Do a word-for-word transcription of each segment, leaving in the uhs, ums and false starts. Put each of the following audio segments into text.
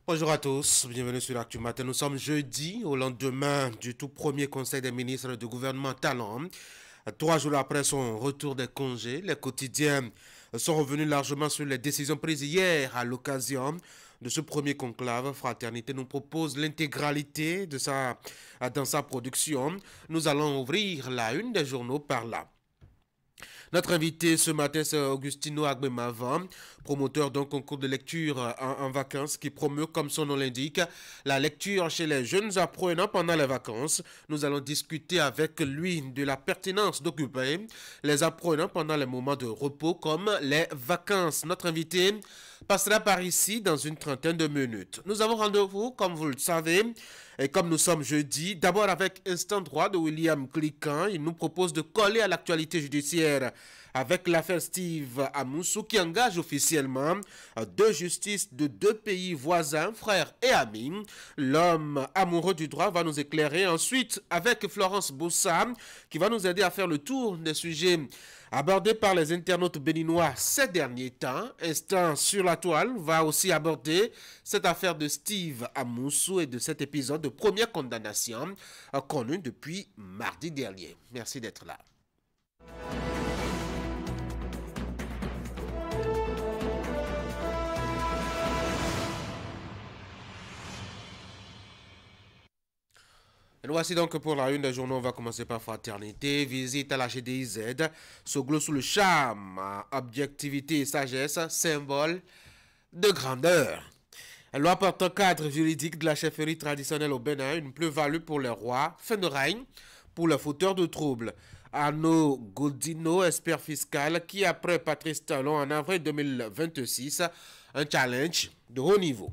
Bonjour à tous, bienvenue sur l'Actu Matin. Nous sommes jeudi, au lendemain du tout premier conseil des ministres du gouvernement Talon. Trois jours après son retour des congés, les quotidiens sont revenus largement sur les décisions prises hier à l'occasion de ce premier conclave. Fraternité nous propose l'intégralité de sa, dans sa production. Nous allons ouvrir la une des journaux par là. Notre invité ce matin, c'est Augustino Agbemavan, promoteur d'un concours de lecture en, en vacances qui promeut, comme son nom l'indique, la lecture chez les jeunes apprenants pendant les vacances. Nous allons discuter avec lui de la pertinence d'occuper les apprenants pendant les moments de repos comme les vacances. Notre invité passera par ici dans une trentaine de minutes. Nous avons rendez-vous, comme vous le savez, et comme nous sommes jeudi, d'abord avec Instant Droit de William Cliquant. Il nous propose de coller à l'actualité judiciaire avec l'affaire Steve Amoussou qui engage officiellement deux justices de deux pays voisins, frères et amis. L'homme amoureux du droit va nous éclairer. Ensuite, avec Florence Boussa qui va nous aider à faire le tour des sujets abordé par les internautes béninois ces derniers temps. Instant sur la toile va aussi aborder cette affaire de Steve Amoussou et de cet épisode de première condamnation euh, connu depuis mardi dernier. Merci d'être là. Et nous voici donc pour la une des journaux. On va commencer par Fraternité. Visite à la G D I Z. Soglo sous le charme. Objectivité et sagesse. Symbole de grandeur. La loi portant cadre juridique de la chefferie traditionnelle au Bénin. Une plus-value pour les rois. Fin de règne pour les fauteurs de troubles. Arnaud Godino, expert fiscal, qui après Patrice Talon en avril deux mille vingt-six, un challenge de haut niveau.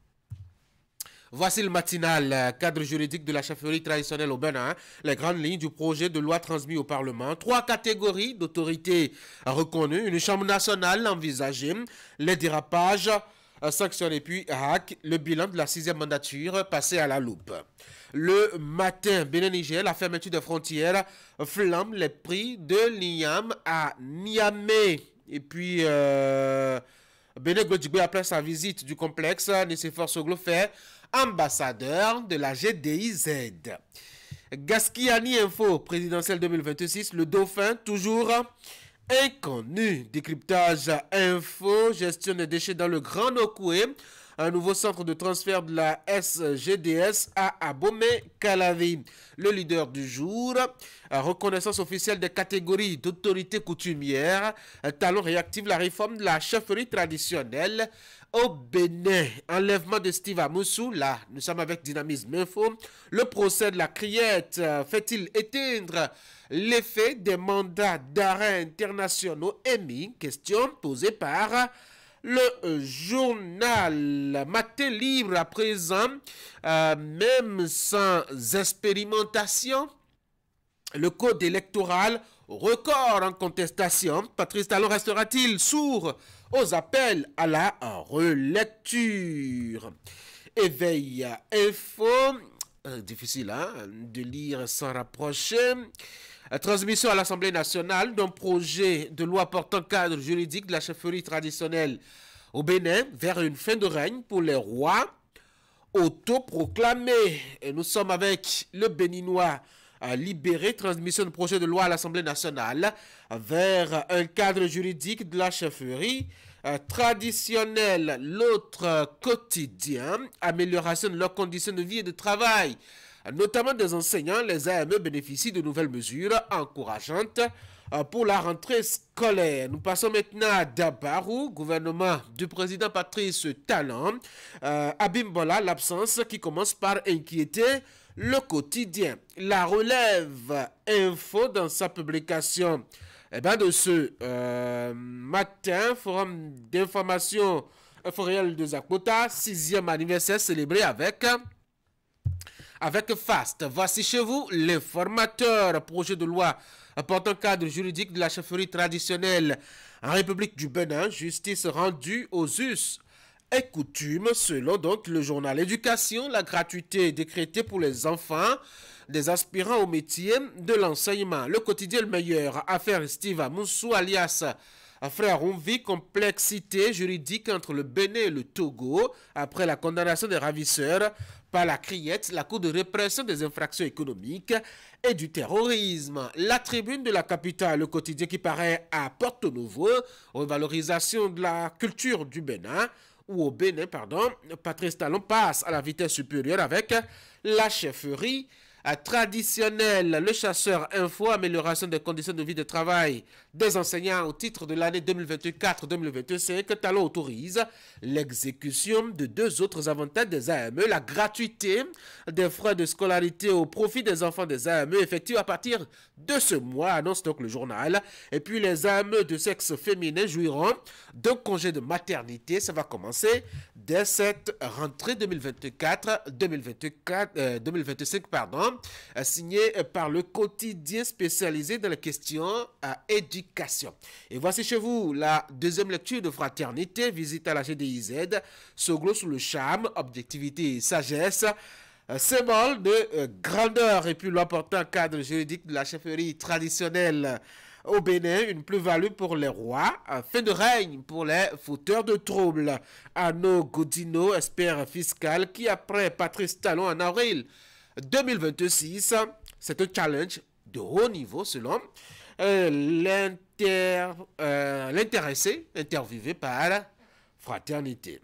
Voici le matinal, cadre juridique de la chefferie traditionnelle au Bénin, les grandes lignes du projet de loi transmis au Parlement, trois catégories d'autorités reconnues, une chambre nationale envisagée, les dérapages sanctionnés puis hack, le bilan de la sixième mandature passé à la loupe. Le matin, Bénin-Niger, la fermeture des frontières flamme les prix de l'I A M à Niamey. Et puis, euh, Bénin Godjigbe, après sa visite du complexe, Nicéphore Soglo fait ambassadeur de la G D I Z. Gaskiani Info, présidentielle deux mille vingt-six, le dauphin toujours inconnu. Décryptage info, gestion des déchets dans le Grand Nokoué. Un nouveau centre de transfert de la S G D S à Abomey-Calavi. Le leader du jour, reconnaissance officielle des catégories d'autorités coutumières. Talon réactive la réforme de la chefferie traditionnelle au Bénin. Enlèvement de Steve Amoussou, là, nous sommes avec Dynamisme Info. Le procès de la Criette fait-il éteindre l'effet des mandats d'arrêt internationaux émis? Question posée par le journal. Matin libre à présent, euh, même sans expérimentation, le code électoral record en contestation. Patrice Talon restera-t-il sourd aux appels à la relecture? Éveil info, euh, difficile hein, de lire sans rapprocher. Transmission à l'Assemblée nationale d'un projet de loi portant cadre juridique de la chefferie traditionnelle au Bénin vers une fin de règne pour les rois autoproclamés. Et nous sommes avec le Béninois libéré, transmission de projet de loi à l'Assemblée nationale vers un cadre juridique de la chefferie traditionnelle. L'autre quotidien, amélioration de leurs conditions de vie et de travail, notamment des enseignants. Les A M E bénéficient de nouvelles mesures encourageantes pour la rentrée scolaire. Nous passons maintenant à Dabarou, gouvernement du président Patrice Talon. Euh, Abimbola, l'absence qui commence par inquiéter le quotidien. La relève info dans sa publication eh ben, de ce euh, matin, forum d'information info-réel de Zakota, sixième anniversaire célébré avec... Avec FAST. Voici chez vous l'informateur. Projet de loi portant cadre juridique de la chefferie traditionnelle en République du Bénin. Justice rendue aux us et coutumes. Selon donc le journal Éducation, la gratuité décrétée pour les enfants des aspirants au métier de l'enseignement. Le quotidien Le Meilleur, affaire Steve Amoussou alias Frère, on vit complexité juridique entre le Bénin et le Togo après la condamnation des ravisseurs par la Criette, la Cour de répression des infractions économiques et du terrorisme. La tribune de la capitale, le quotidien qui paraît à Porto Novo, revalorisation de la culture du Bénin, ou au Bénin, pardon, Patrice Talon passe à la vitesse supérieure avec la chefferie traditionnelle. Le chasseur info, amélioration des conditions de vie de travail des enseignants au titre de l'année deux mille vingt-quatre deux mille vingt-cinq. Talon autorise l'exécution de deux autres avantages des A M E, la gratuité des frais de scolarité au profit des enfants des A M E effective à partir de ce mois, annonce donc le journal. Et puis les A M E de sexe féminin jouiront d'un congé de maternité. Ça va commencer dès cette rentrée deux mille vingt-quatre deux mille vingt-quatre, euh, deux mille vingt-cinq, pardon, signé par le quotidien spécialisé dans les questions à éducation. Et voici chez vous la deuxième lecture de Fraternité, visite à la G D I Z, Soglo sous le charme, objectivité et sagesse, symbole de euh, grandeur et puis l'important cadre juridique de la chefferie traditionnelle au Bénin, une plus-value pour les rois, fin de règne pour les fauteurs de troubles. Arnaud Godino, expert fiscal, qui après Patrice Talon en avril deux mille vingt-six, c'est un challenge de haut niveau selon euh, l'intéressé euh, interviewé par Fraternité.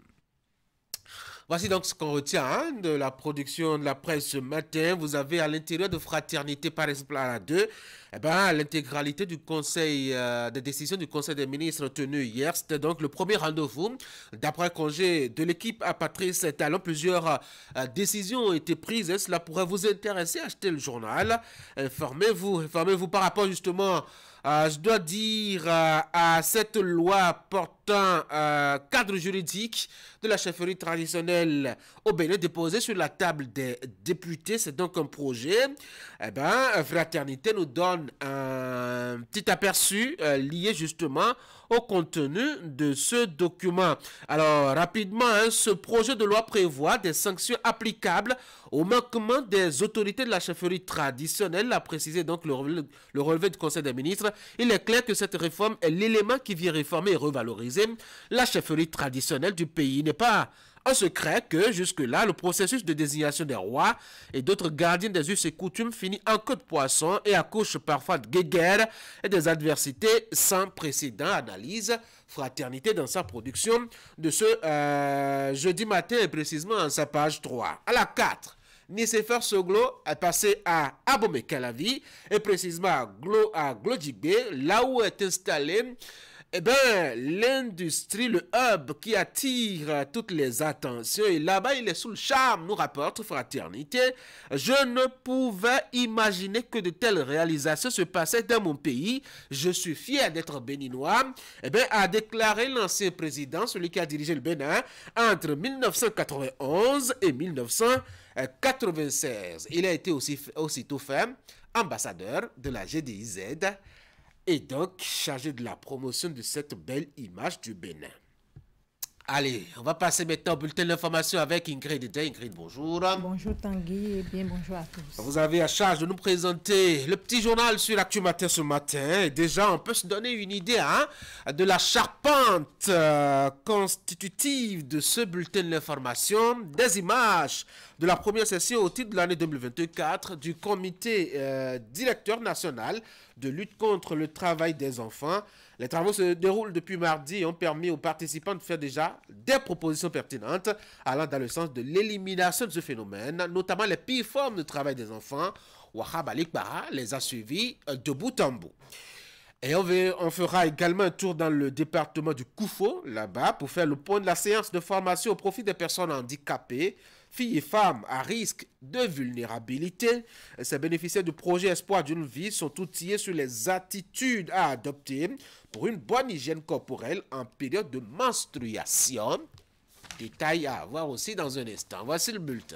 Voici donc ce qu'on retient hein, de la production de la presse ce matin. Vous avez à l'intérieur de Fraternité, par exemple à la deux, eh ben, l'intégralité du conseil, euh, des décisions du conseil des ministres tenues hier. C'était donc le premier rendez-vous. D'après congé de l'équipe à Patrice Talon, plusieurs euh, décisions ont été prises. Cela pourrait vous intéresser. Achetez le journal. Informez-vous. Informez-vous par rapport justement, euh, je dois dire, euh, à cette loi portant euh, cadre juridique de la chefferie traditionnelle au Bénin déposé sur la table des députés. C'est donc un projet. Eh ben, Fraternité nous donne un petit aperçu euh, lié justement au contenu de ce document. Alors, rapidement, hein, ce projet de loi prévoit des sanctions applicables au manquement des autorités de la chefferie traditionnelle, a précisé donc le relevé, le relevé du Conseil des ministres. Il est clair que cette réforme est l'élément qui vient réformer et revaloriser la chefferie traditionnelle du pays. Il n'est pas un secret que jusque-là, le processus de désignation des rois et d'autres gardiens des us et coutumes finit en queue de poisson et accouche parfois de guéguerres et des adversités sans précédent. Analyse Fraternité dans sa production de ce euh, jeudi matin et précisément en sa page trois. À la quatre. Nicéfer Soglo est passé à Abomey-Calavi et précisément à, Glo, à Glodjigbe, là où est installé eh bien, l'industrie, le hub qui attire toutes les attentions. Et là-bas, il est sous le charme, nous rapporte Fraternité. Je ne pouvais imaginer que de telles réalisations se passaient dans mon pays. Je suis fier d'être béninois. Eh bien, a déclaré l'ancien président, celui qui a dirigé le Bénin, entre mille neuf cent quatre-vingt-onze et mille neuf cent quatre-vingt-seize. Il a été aussi, aussitôt fait ambassadeur de la G D I Z. Et donc chargé de la promotion de cette belle image du Bénin. Allez, on va passer maintenant au bulletin d'information avec Ingrid. Ingrid, bonjour. Bonjour Tanguy et bien bonjour à tous. Vous avez à charge de nous présenter le petit journal sur l'actu matin ce matin. Et déjà, on peut se donner une idée hein, de la charpente euh, constitutive de ce bulletin d'information, des images de la première session au titre de l'année deux mille vingt-quatre du comité euh, directeur national de lutte contre le travail des enfants. Les travaux se déroulent depuis mardi et ont permis aux participants de faire déjà des propositions pertinentes allant dans le sens de l'élimination de ce phénomène, notamment les pires formes de travail des enfants. Wahab Alikbara les a suivis de bout en bout. Et on, veut, on fera également un tour dans le département du Koufo, là-bas, pour faire le point de la séance de formation au profit des personnes handicapées, filles et femmes à risque de vulnérabilité. Ces bénéficiaires du projet Espoir d'une vie sont outillés sur les attitudes à adopter pour une bonne hygiène corporelle en période de menstruation. Détail à voir aussi dans un instant. Voici le bulletin.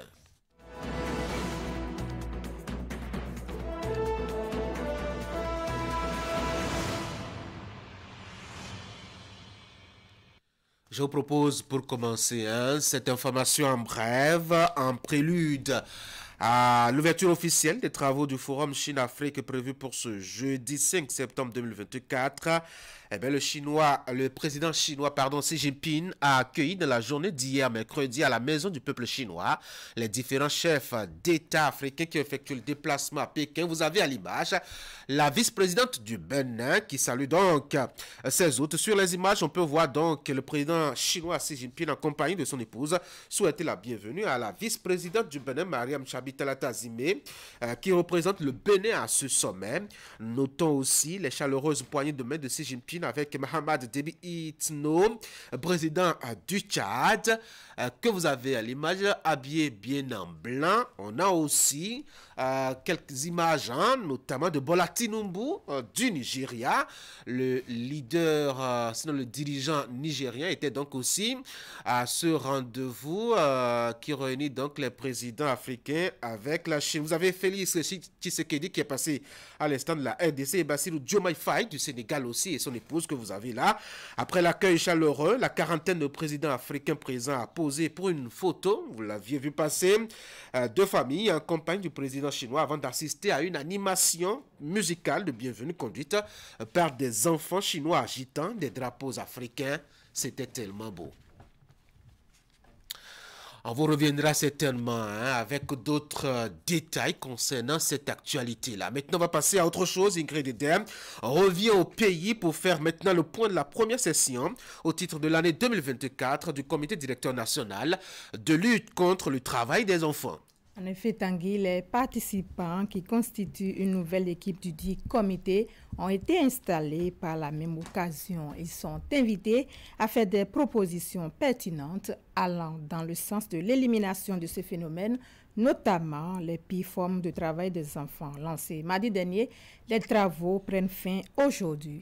Je vous propose pour commencer hein, cette information en bref, en prélude À l'ouverture officielle des travaux du Forum Chine-Afrique prévu pour ce jeudi cinq septembre deux mille vingt-quatre, eh bien, le, chinois, le président chinois pardon, Xi Jinping a accueilli dans la journée d'hier mercredi à la maison du peuple chinois les différents chefs d'État africains qui effectuent le déplacement à Pékin. Vous avez à l'image la vice-présidente du Bénin qui salue donc ses hôtes. Sur les images, on peut voir donc le président chinois Xi Jinping en compagnie de son épouse souhaiter la bienvenue à la vice-présidente du Bénin, Mariam Chabi-Talata Zimé, euh, qui représente le Bénin à ce sommet. Notons aussi les chaleureuses poignées de main de Xi Jinping avec Mahamad Déby Itno, président euh, du Tchad, euh, que vous avez à l'image, habillé bien en blanc. On a aussi euh, quelques images, hein, notamment de Bola Tinubu euh, du Nigeria. Le leader, euh, sinon le dirigeant nigérien était donc aussi à ce rendez-vous euh, qui réunit donc les présidents africains avec la Chine. Vous avez Félix Tshisekedi qui est passé à l'instant de la R D C et Bassirou Diomaye Faye du Sénégal aussi et son épouse que vous avez là. Après l'accueil chaleureux, la quarantaine de présidents africains présents a posé pour une photo. Vous l'aviez vu passer. Euh, deux familles en compagnie du président chinois avant d'assister à une animation musicale de bienvenue conduite euh, par des enfants chinois agitant des drapeaux africains. C'était tellement beau. On vous reviendra certainement hein, avec d'autres euh, détails concernant cette actualité-là. Maintenant, on va passer à autre chose. Ingrid Edem revient au pays pour faire maintenant le point de la première session au titre de l'année deux mille vingt-quatre du comité directeur national de lutte contre le travail des enfants. En effet, Tanguy, les participants qui constituent une nouvelle équipe du dit comité ont été installés par la même occasion. Ils sont invités à faire des propositions pertinentes allant dans le sens de l'élimination de ce phénomène, notamment les pires formes de travail des enfants. Lancés mardi dernier, les travaux prennent fin aujourd'hui.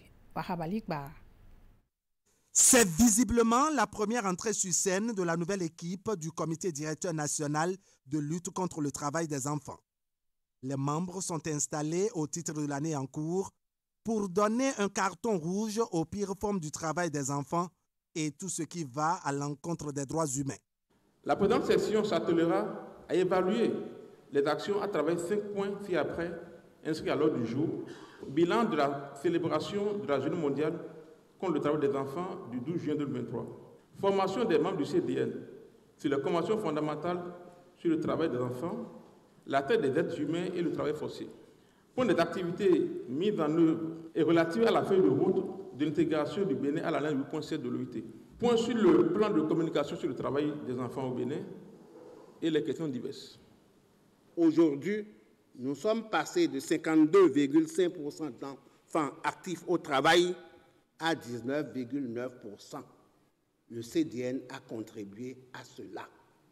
C'est visiblement la première entrée sur scène de la nouvelle équipe du comité directeur national de lutte contre le travail des enfants. Les membres sont installés au titre de l'année en cours pour donner un carton rouge aux pires formes du travail des enfants et tout ce qui va à l'encontre des droits humains. La présente session s'attellera à évaluer les actions à travers cinq points ci-après inscrits à l'ordre du jour. Bilan de la célébration de la Journée mondiale contre le travail des enfants du douze juin deux mille vingt-trois. Formation des membres du C D N sur les conventions fondamentales sur le travail des enfants, la traite des êtres humains et le travail forcé. Point des activités mises en œuvre et relatives à la feuille de route de l'intégration du Bénin à la ligne huit point sept de l'O I T. Point sur le plan de communication sur le travail des enfants au Bénin et les questions diverses. Aujourd'hui, nous sommes passés de cinquante-deux virgule cinq pour cent d'enfants actifs au travail à dix-neuf virgule neuf pour cent. Le C D N a contribué à cela.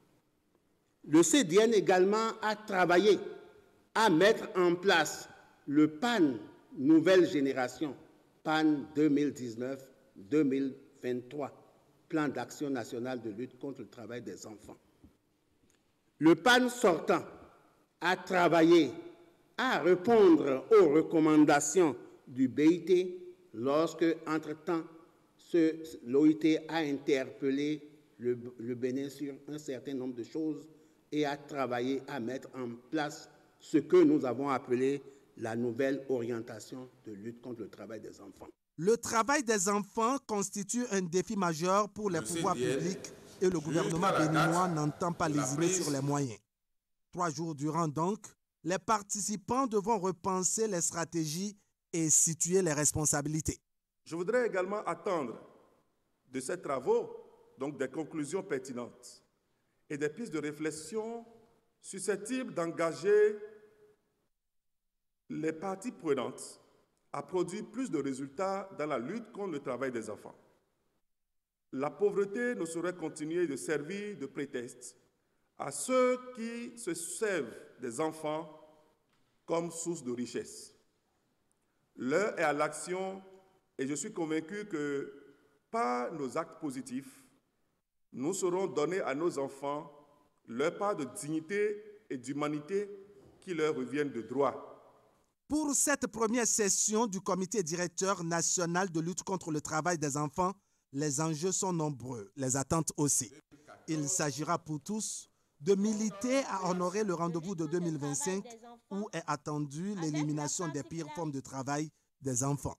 Le C D N également a travaillé à mettre en place le P A N Nouvelle Génération, P A N deux mille dix-neuf deux mille vingt-trois, Plan d'action national de lutte contre le travail des enfants. Le P A N sortant a travaillé à répondre aux recommandations du B I T lorsque, entre-temps, l'O I T a interpellé le, le Bénin sur un certain nombre de choses et a travaillé à mettre en place ce que nous avons appelé la nouvelle orientation de lutte contre le travail des enfants. Le travail des enfants constitue un défi majeur pour les pouvoirs publics et le gouvernement béninois n'entend pas lésiner sur les moyens. Trois jours durant donc, les participants devront repenser les stratégies et situer les responsabilités. Je voudrais également attendre de ces travaux donc des conclusions pertinentes et des pistes de réflexion susceptibles d'engager les parties prenantes à produire plus de résultats dans la lutte contre le travail des enfants. La pauvreté ne saurait continuer de servir de prétexte à ceux qui se servent des enfants comme source de richesse. L'heure est à l'action et je suis convaincu que par nos actes positifs, nous saurons donner à nos enfants leur part de dignité et d'humanité qui leur reviennent de droit. Pour cette première session du comité directeur national de lutte contre le travail des enfants, les enjeux sont nombreux, les attentes aussi. Il s'agira pour tous de militer à honorer le rendez-vous de deux mille vingt-cinq où est attendue l'élimination des pires formes de travail des enfants.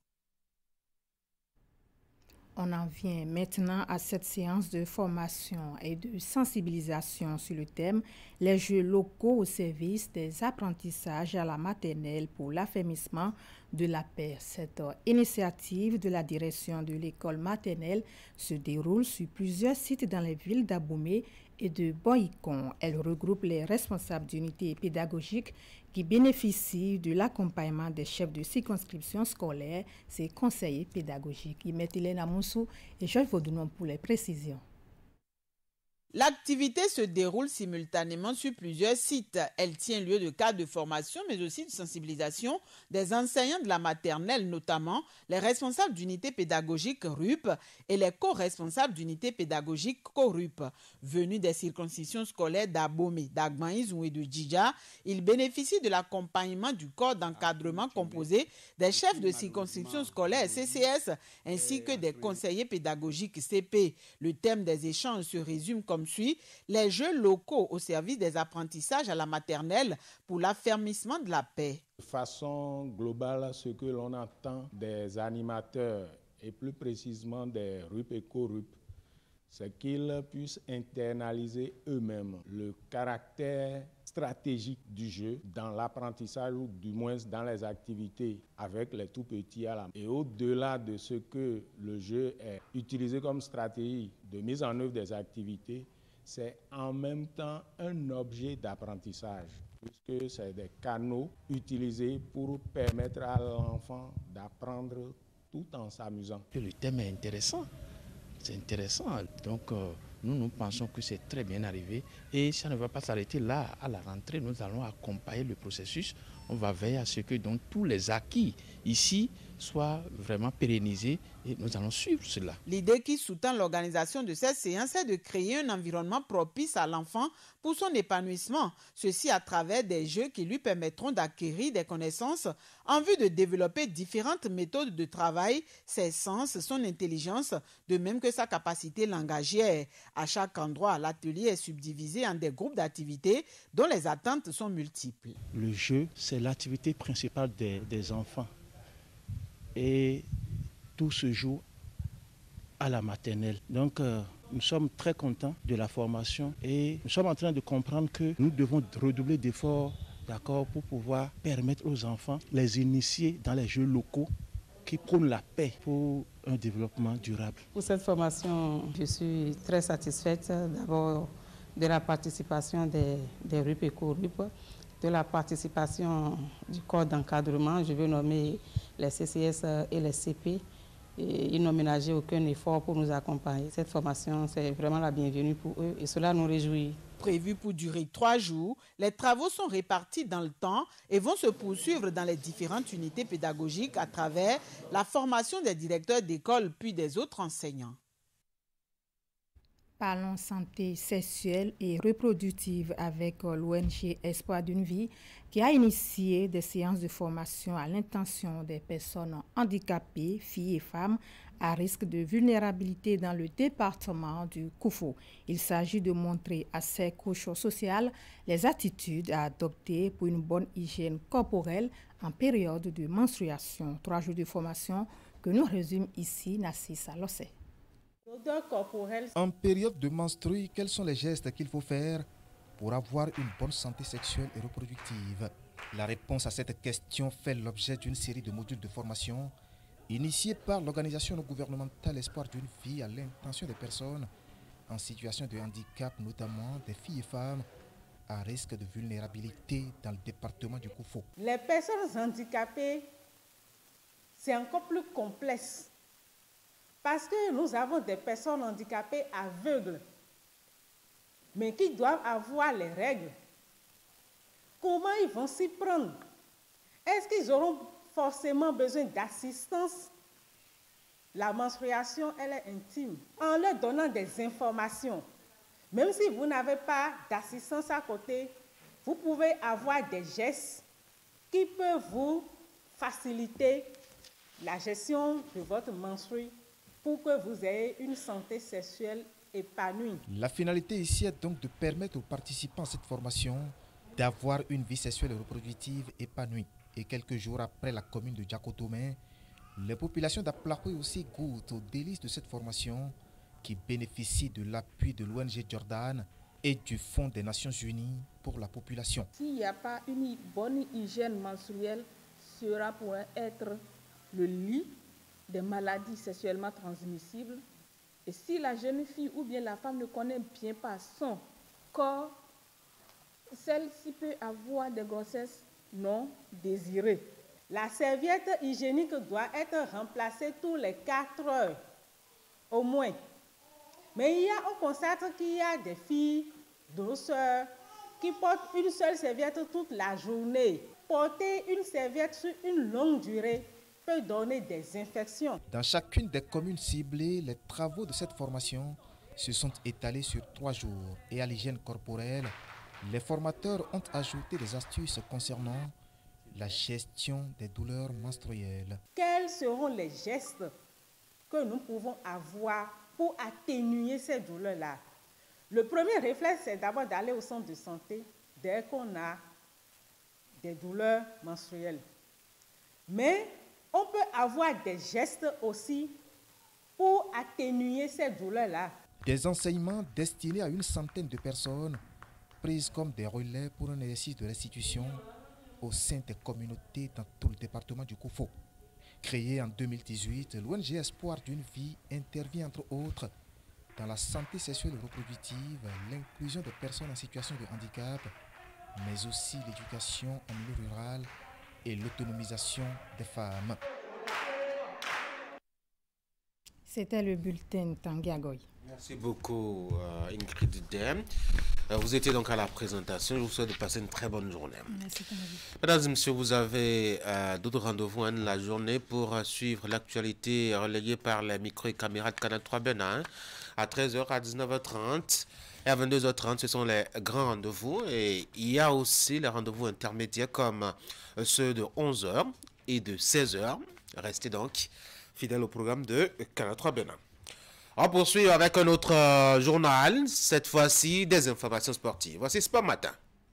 On en vient maintenant à cette séance de formation et de sensibilisation sur le thème « Les jeux locaux au service des apprentissages à la maternelle pour l'affermissement de la paix ». Cette initiative de la direction de l'école maternelle se déroule sur plusieurs sites dans les villes d'Abomey et de Boycon. Elle regroupe les responsables d'unités pédagogiques qui bénéficient de l'accompagnement des chefs de circonscription scolaire, ces conseillers pédagogiques. Imet Hélène Moussou et Georges Vaudounon pour les précisions. L'activité se déroule simultanément sur plusieurs sites. Elle tient lieu de cadres de formation, mais aussi de sensibilisation des enseignants de la maternelle, notamment les responsables d'unités pédagogiques R U P et les co-responsables d'unités pédagogiques C O R U P. Venus des circonscriptions scolaires d'Abomey, d'Agmaïzou et de Djidja, ils bénéficient de l'accompagnement du corps d'encadrement composé des chefs de circonscription scolaire C C S ainsi que des conseillers pédagogiques C P. Le thème des échanges se résume comme suit: les jeux locaux au service des apprentissages à la maternelle pour l'affermissement de la paix. De façon globale, ce que l'on entend des animateurs et plus précisément des R U P et C O R U P, c'est qu'ils puissent internaliser eux-mêmes le caractère stratégique du jeu dans l'apprentissage ou du moins dans les activités avec les tout-petits à la main. Et au-delà de ce que le jeu est utilisé comme stratégie de mise en œuvre des activités, c'est en même temps un objet d'apprentissage, puisque c'est des canaux utilisés pour permettre à l'enfant d'apprendre tout en s'amusant. Le thème est intéressant, c'est intéressant. Donc euh, nous, nous pensons que c'est très bien arrivé et ça ne va pas s'arrêter là. À la rentrée, nous allons accompagner le processus. On va veiller à ce que donc, tous les acquis ici soient vraiment pérennisés et nous allons suivre cela. L'idée qui sous-tend l'organisation de cette séance est de créer un environnement propice à l'enfant pour son épanouissement. Ceci à travers des jeux qui lui permettront d'acquérir des connaissances en vue de développer différentes méthodes de travail, ses sens, son intelligence, de même que sa capacité langagière. À chaque endroit, l'atelier est subdivisé en des groupes d'activités dont les attentes sont multiples. Le jeu, c'est l'activité principale des, des enfants. Et tout se joue à la maternelle. Donc, euh, nous sommes très contents de la formation et nous sommes en train de comprendre que nous devons redoubler d'efforts, d'accord, pour pouvoir permettre aux enfants, les initier dans les jeux locaux qui prônent la paix pour un développement durable. Pour cette formation, je suis très satisfaite d'abord de la participation des, des R U P et C O R U P, de la participation du corps d'encadrement, je veux nommer les C C S et les C P. Et ils n'ont ménagé aucun effort pour nous accompagner. Cette formation, c'est vraiment la bienvenue pour eux et cela nous réjouit. Prévu pour durer trois jours, les travaux sont répartis dans le temps et vont se poursuivre dans les différentes unités pédagogiques à travers la formation des directeurs d'école puis des autres enseignants. Parlons santé sexuelle et reproductive avec l'O N G Espoir d'une vie qui a initié des séances de formation à l'intention des personnes handicapées, filles et femmes à risque de vulnérabilité dans le département du Koufou. Il s'agit de montrer à ces couches sociales les attitudes à adopter pour une bonne hygiène corporelle en période de menstruation. Trois jours de formation que nous résume ici Nassissa Lossé. En période de menstrues, quels sont les gestes qu'il faut faire pour avoir une bonne santé sexuelle et reproductive? La réponse à cette question fait l'objet d'une série de modules de formation initiés par l'organisation non gouvernementale Espoir d'une vie à l'intention des personnes en situation de handicap, notamment des filles et femmes à risque de vulnérabilité dans le département du Koufou. Les personnes handicapées, c'est encore plus complexe. Parce que nous avons des personnes handicapées aveugles, mais qui doivent avoir les règles. Comment ils vont s'y prendre? Est-ce qu'ils auront forcément besoin d'assistance? La menstruation, elle est intime. En leur donnant des informations, même si vous n'avez pas d'assistance à côté, vous pouvez avoir des gestes qui peuvent vous faciliter la gestion de votre menstrue pour que vous ayez une santé sexuelle épanouie. La finalité ici est donc de permettre aux participants à cette formation d'avoir une vie sexuelle et reproductive épanouie. Et quelques jours après la commune de Diakotomé, les populations d'Aplakoui aussi goûtent aux délices de cette formation qui bénéficie de l'appui de l'O N G Jordan et du Fonds des Nations Unies pour la population. S'il n'y a pas une bonne hygiène menstruelle, sera pour être le lit des maladies sexuellement transmissibles. Et si la jeune fille ou bien la femme ne connaît bien pas son corps, celle-ci peut avoir des grossesses non désirées. La serviette hygiénique doit être remplacée tous les quatre heures, au moins. Mais il y a, on constate qu'il y a des filles, de nos sœurs, qui portent une seule serviette toute la journée. Porter une serviette sur une longue durée peut donner des infections. Dans chacune des communes ciblées, les travaux de cette formation se sont étalés sur trois jours. Et à l'hygiène corporelle, les formateurs ont ajouté des astuces concernant la gestion des douleurs menstruelles. Quels seront les gestes que nous pouvons avoir pour atténuer ces douleurs-là? Le premier réflexe, c'est d'abord d'aller au centre de santé dès qu'on a des douleurs menstruelles. Mais on peut avoir des gestes aussi pour atténuer ces douleurs-là. Des enseignements destinés à une centaine de personnes prises comme des relais pour un exercice de restitution au sein des communautés dans tout le département du Koufo. Créé en deux mille dix-huit, l'O N G Espoir d'une vie intervient entre autres dans la santé sexuelle et reproductive, l'inclusion des personnes en situation de handicap, mais aussi l'éducation en milieu rural et l'autonomisation des femmes. C'était le bulletin Tanguy Agoy. Merci beaucoup, euh, Ingrid Dem. Euh, vous étiez donc à la présentation. Je vous souhaite de passer une très bonne journée. Merci, Tanguy. Mesdames et messieurs, vous avez euh, d'autres rendez-vous en la journée pour euh, suivre l'actualité relayée par les micros et caméras de Canal trois Bénin à treize heures, à dix-neuf heures trente et à vingt-deux heures trente. Ce sont les grands rendez-vous. Et il y a aussi les rendez-vous intermédiaires comme euh, ceux de onze heures et de seize heures. Restez donc fidèles au programme de Canal trois Bénin. On poursuit avec un autre euh, journal, cette fois-ci des informations sportives. Voici Sport Matin.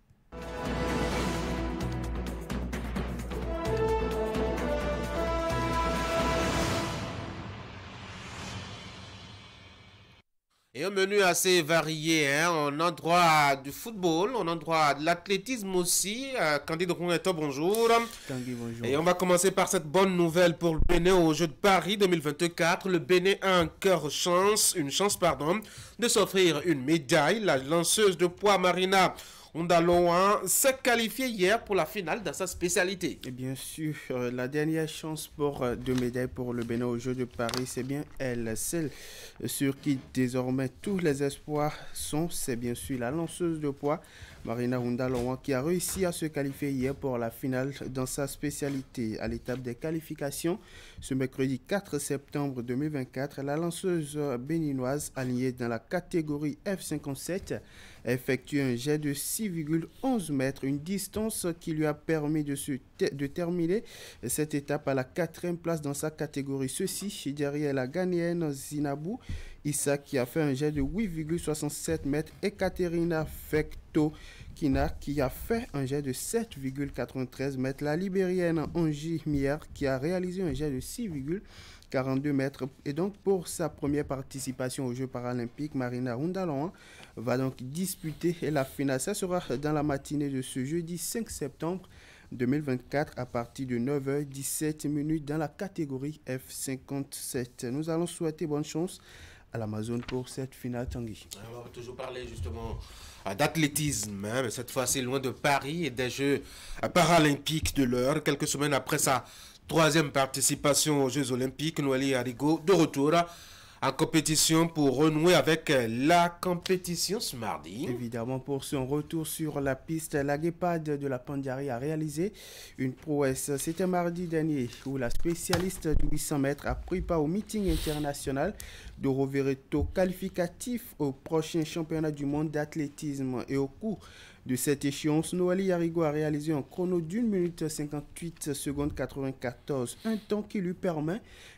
Et un menu assez varié, hein. On a droit du football, on a droit de l'athlétisme aussi. Euh, Candide Rouneto, bonjour. Tanguy, bonjour. Et on va commencer par cette bonne nouvelle pour le Bénin aux Jeux de Paris deux mille vingt-quatre. Le Bénin a un cœur chance, une chance pardon, de s'offrir une médaille. La lanceuse de poids Marina Ondaloan s'est qualifiée hier pour la finale dans sa spécialité. Et bien sûr, euh, la dernière chance pour euh, deux médailles pour le Bénin aux Jeux de Paris, c'est bien elle, celle sur qui désormais tous les espoirs sont, c'est bien sûr la lanceuse de poids Marina Ondaloan qui a réussi à se qualifier hier pour la finale dans sa spécialité. À l'étape des qualifications, ce mercredi quatre septembre deux mille vingt-quatre, la lanceuse béninoise alignée dans la catégorie F cinquante-sept a effectué un jet de six virgule onze mètres, une distance qui lui a permis de, se te de terminer cette étape à la quatrième place dans sa catégorie. Ceci derrière la Ghanéenne Zinabou Issa qui a fait un jet de huit virgule soixante-sept mètres et Katerina Fekto Kina qui a fait un jet de sept virgule quatre-vingt-treize mètres. La Libérienne Angie Mier qui a réalisé un jet de six virgule quarante-deux mètres. Et donc pour sa première participation aux Jeux paralympiques, Marina Ondaloan va donc disputer la finale. Ça sera dans la matinée de ce jeudi cinq septembre deux mille vingt-quatre à partir de neuf heures dix-sept dans la catégorie F cinquante-sept. Nous allons souhaiter bonne chance à l'Amazon pour cette finale, Tanguy. On va toujours parler justement d'athlétisme, hein, mais cette fois-ci loin de Paris et des Jeux paralympiques de l'heure. Quelques semaines après sa troisième participation aux Jeux olympiques, Noélie Arigo de retour en compétition pour renouer avec la compétition ce mardi. Évidemment, pour son retour sur la piste, la guépade de la Pandjari a réalisé une prouesse. C'était mardi dernier où la spécialiste du huit cents mètres a pris part au meeting international de Rovereto qualificatif au prochain championnat du monde d'athlétisme. Et au cours de cette échéance, Noélie Arigo a réalisé un chrono d'une minute cinquante-huit secondes quatre-vingt-quatorze, un temps qui lui permet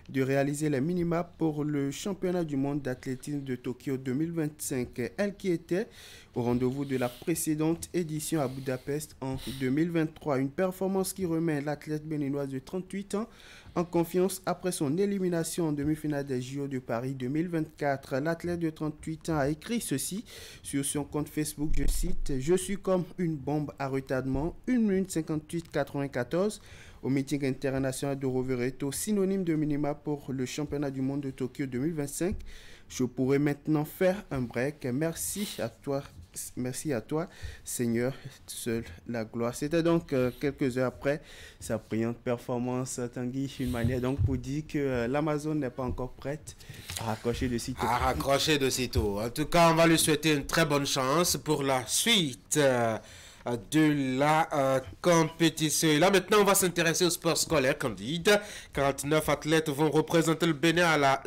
de réaliser les minima pour le championnat du monde d'athlétisme de Tokyo deux mille vingt-cinq. Elle qui était au rendez-vous de la précédente édition à Budapest en deux mille vingt-trois. Une performance qui remet l'athlète béninoise de trente-huit ans en confiance après son élimination en demi-finale des J O de Paris deux mille vingt-quatre. L'athlète de trente-huit ans a écrit ceci sur son compte Facebook, je cite « Je suis comme une bombe à retardement, une minute cinquante-huit quatre-vingt-quatorze au meeting international de Rovereto, synonyme de minima pour le championnat du monde de Tokyo deux mille vingt-cinq. Je pourrais maintenant faire un break. Merci à toi. Merci à toi, Seigneur, seule la gloire. » C'était donc euh, quelques heures après sa brillante performance, Tanguy, une manière donc pour dire que euh, l'Amazon n'est pas encore prête à raccrocher de sitôt. À raccrocher de sitôt. En tout cas, on va lui souhaiter une très bonne chance pour la suite euh, de la euh, compétition. Et là, maintenant, on va s'intéresser au sport scolaire, Candide. quarante-neuf athlètes vont représenter le Bénin à la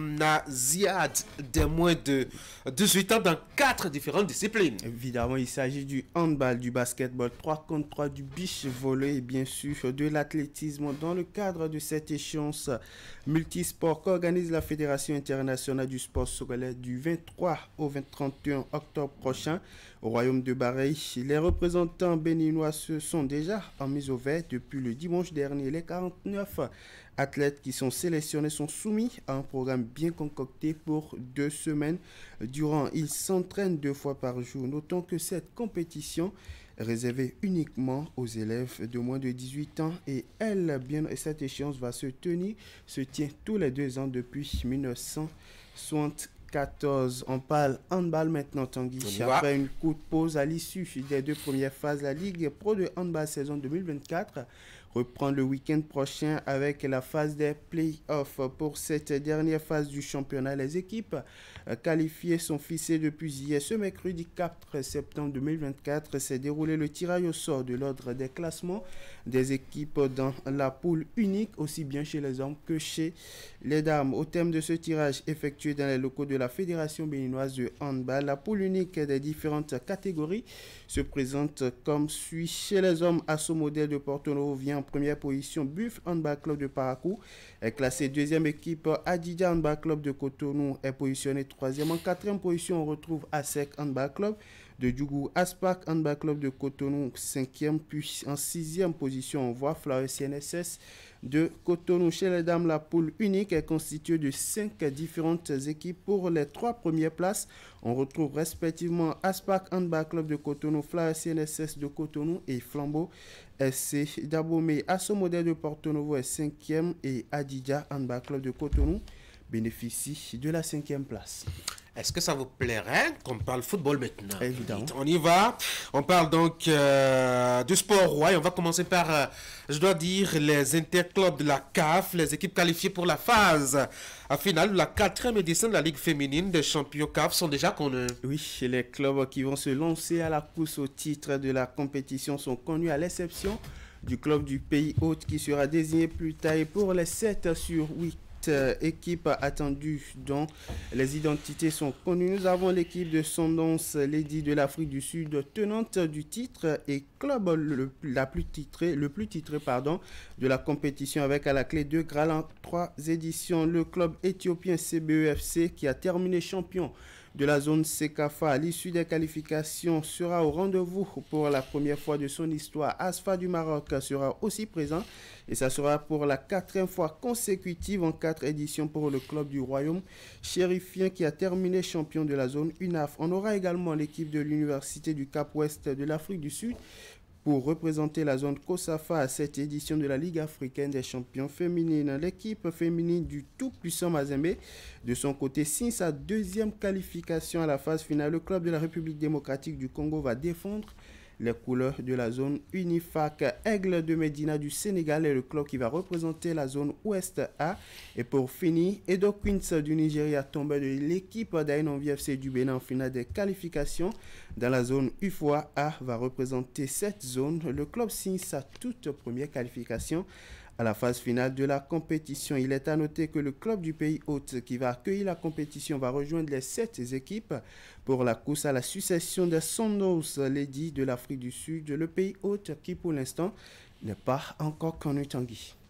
gymnasiade des moins de dix-huit ans dans quatre différentes disciplines. Évidemment, il s'agit du handball, du basketball, trois contre trois, du beach volley et bien sûr de l'athlétisme dans le cadre de cette échéance multisport qu'organise la Fédération internationale du sport scolaire du vingt-trois au trente et un octobre prochain au royaume de Bahreïn. Les représentants béninois se sont déjà en mise au vert depuis le dimanche dernier. Les quarante-neuf athlètes qui sont sélectionnés sont soumis à un programme bien concocté pour deux semaines. Durant, ils s'entraînent deux fois par jour. Notons que cette compétition est réservée uniquement aux élèves de moins de dix-huit ans et elle, bien, cette échéance va se tenir, se tient tous les deux ans depuis mille neuf cent soixante-quatorze. On parle handball maintenant, Tanguy. Après une courte pause à l'issue des deux premières phases, la Ligue Pro de handball saison deux mille vingt-quatre reprend le week-end prochain avec la phase des play-offs. Pour cette dernière phase du championnat, les équipes qualifiées sont fixées depuis hier. Ce mercredi quatre septembre deux mille vingt-quatre s'est déroulé le tirage au sort de l'ordre des classements des équipes dans la poule unique, aussi bien chez les hommes que chez les dames. Au terme de ce tirage effectué dans les locaux de la Fédération béninoise de handball, la poule unique des différentes catégories se présente comme suit. Chez les hommes, Asso Modèle de Porto Novo vient en première position. Buff Handball Club de Parakou est classé deuxième équipe. Adidja Handball Club de Cotonou est positionné troisième. En quatrième position, on retrouve ASEC Handball Club de Djougou. Aspac Handball Club de Cotonou cinquième. Puis en sixième position, on voit Flower C N S S de Cotonou. Chez les dames, la poule unique est constituée de cinq différentes équipes. Pour les trois premières places, on retrouve respectivement Aspac Handball Club de Cotonou, Flower C N S S de Cotonou et Flambeau S C d'Abomey. Asso Modèle de Porto Novo est cinquième et Adidja Handball Club de Cotonou bénéficie de la cinquième place. Est-ce que ça vous plairait qu'on parle football maintenant? Évidemment. On y va. On parle donc euh, du sport roi. Et on va commencer par, euh, je dois dire, les interclubs de la C A F, les équipes qualifiées pour la phase à finale de la quatrième édition de la Ligue féminine des champions C A F sont déjà connus. Oui, les clubs qui vont se lancer à la course au titre de la compétition sont connus, à l'exception du club du Pays Hôte qui sera désigné plus tard. Et pour les sept sur huit équipe attendue dont les identités sont connues, nous avons l'équipe de Sundowns Lady de l'Afrique du Sud, tenante du titre et club le, la plus titré, le plus titré pardon, de la compétition avec à la clé deux Graal en trois éditions. Le club éthiopien C B E F C qui a terminé champion de la zone Sekafa à l'issue des qualifications sera au rendez-vous pour la première fois de son histoire. Asfa du Maroc sera aussi présent et ça sera pour la quatrième fois consécutive en quatre éditions pour le club du Royaume chérifien qui a terminé champion de la zone U N A F. On aura également l'équipe de l'Université du Cap-Ouest de l'Afrique du Sud pour représenter la zone COSAFA à cette édition de la Ligue africaine des champions féminines. L'équipe féminine du tout-puissant Mazembe, de son côté, signe sa deuxième qualification à la phase finale. Le club de la République démocratique du Congo va défendre les couleurs de la zone Unifac. Aigle de Médina du Sénégal est le club qui va représenter la zone Ouest A. Et pour finir, Edo Queens du Nigeria tombe de l'équipe d'Aïnonvi F C du Bénin en finale des qualifications. Dans la zone U F O A A va représenter cette zone. Le club signe sa toute première qualification à la phase finale de la compétition. Il est à noter que le club du Pays Hôte qui va accueillir la compétition va rejoindre les sept équipes pour la course à la succession des Sundowns Lady de l'Afrique du Sud. Le Pays Hôte qui pour l'instant n'est pas encore connu, Tanguy.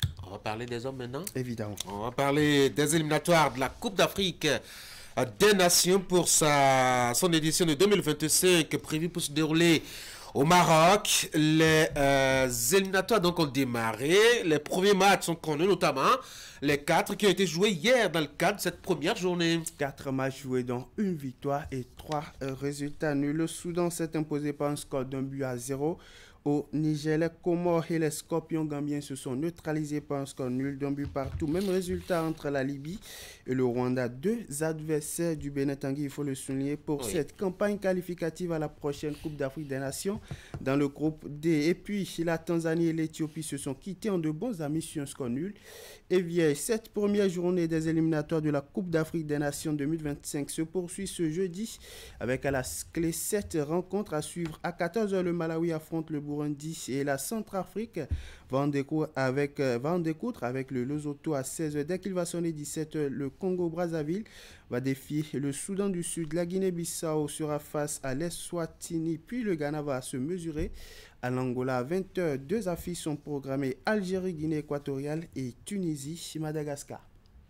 On va parler des hommes maintenant. Évidemment. On va parler des éliminatoires de la Coupe d'Afrique des Nations pour sa, son édition de deux mille vingt-cinq prévue pour se dérouler au Maroc. Les euh, éliminatoires donc ont démarré. Les premiers matchs sont connus, notamment les quatre qui ont été joués hier dans le cadre de cette première journée. Quatre matchs joués, dont une victoire et trois euh, résultats nuls. Le Soudan s'est imposé par un score d'un but à zéro. Au Niger, les Comores et les Scorpions gambiens se sont neutralisés par un score nul d'un but partout. Même résultat entre la Libye et le Rwanda. Deux adversaires du Bénin Tanguy, il faut le souligner, pour oui. cette campagne qualificative à la prochaine Coupe d'Afrique des Nations dans le groupe D. Et puis, la Tanzanie et l'Éthiopie se sont quittés en de bons amis sur un score nul. Et vieille, cette première journée des éliminatoires de la Coupe d'Afrique des Nations deux mille vingt-cinq se poursuit ce jeudi avec à la clé sept rencontres à suivre. À quatorze heures, le Malawi affronte le Burundi et la Centrafrique va en découdre avec, euh, va en découdre avec le Lesotho à seize heures. Dès qu'il va sonner dix-sept heures, le Congo-Brazzaville va défier le Soudan du Sud. La Guinée-Bissau sera face à l'Eswatini, puis le Ghana va se mesurer à l'Angola à vingt heures. Deux affiches sont programmées: Algérie, Guinée équatoriale et Tunisie, Madagascar.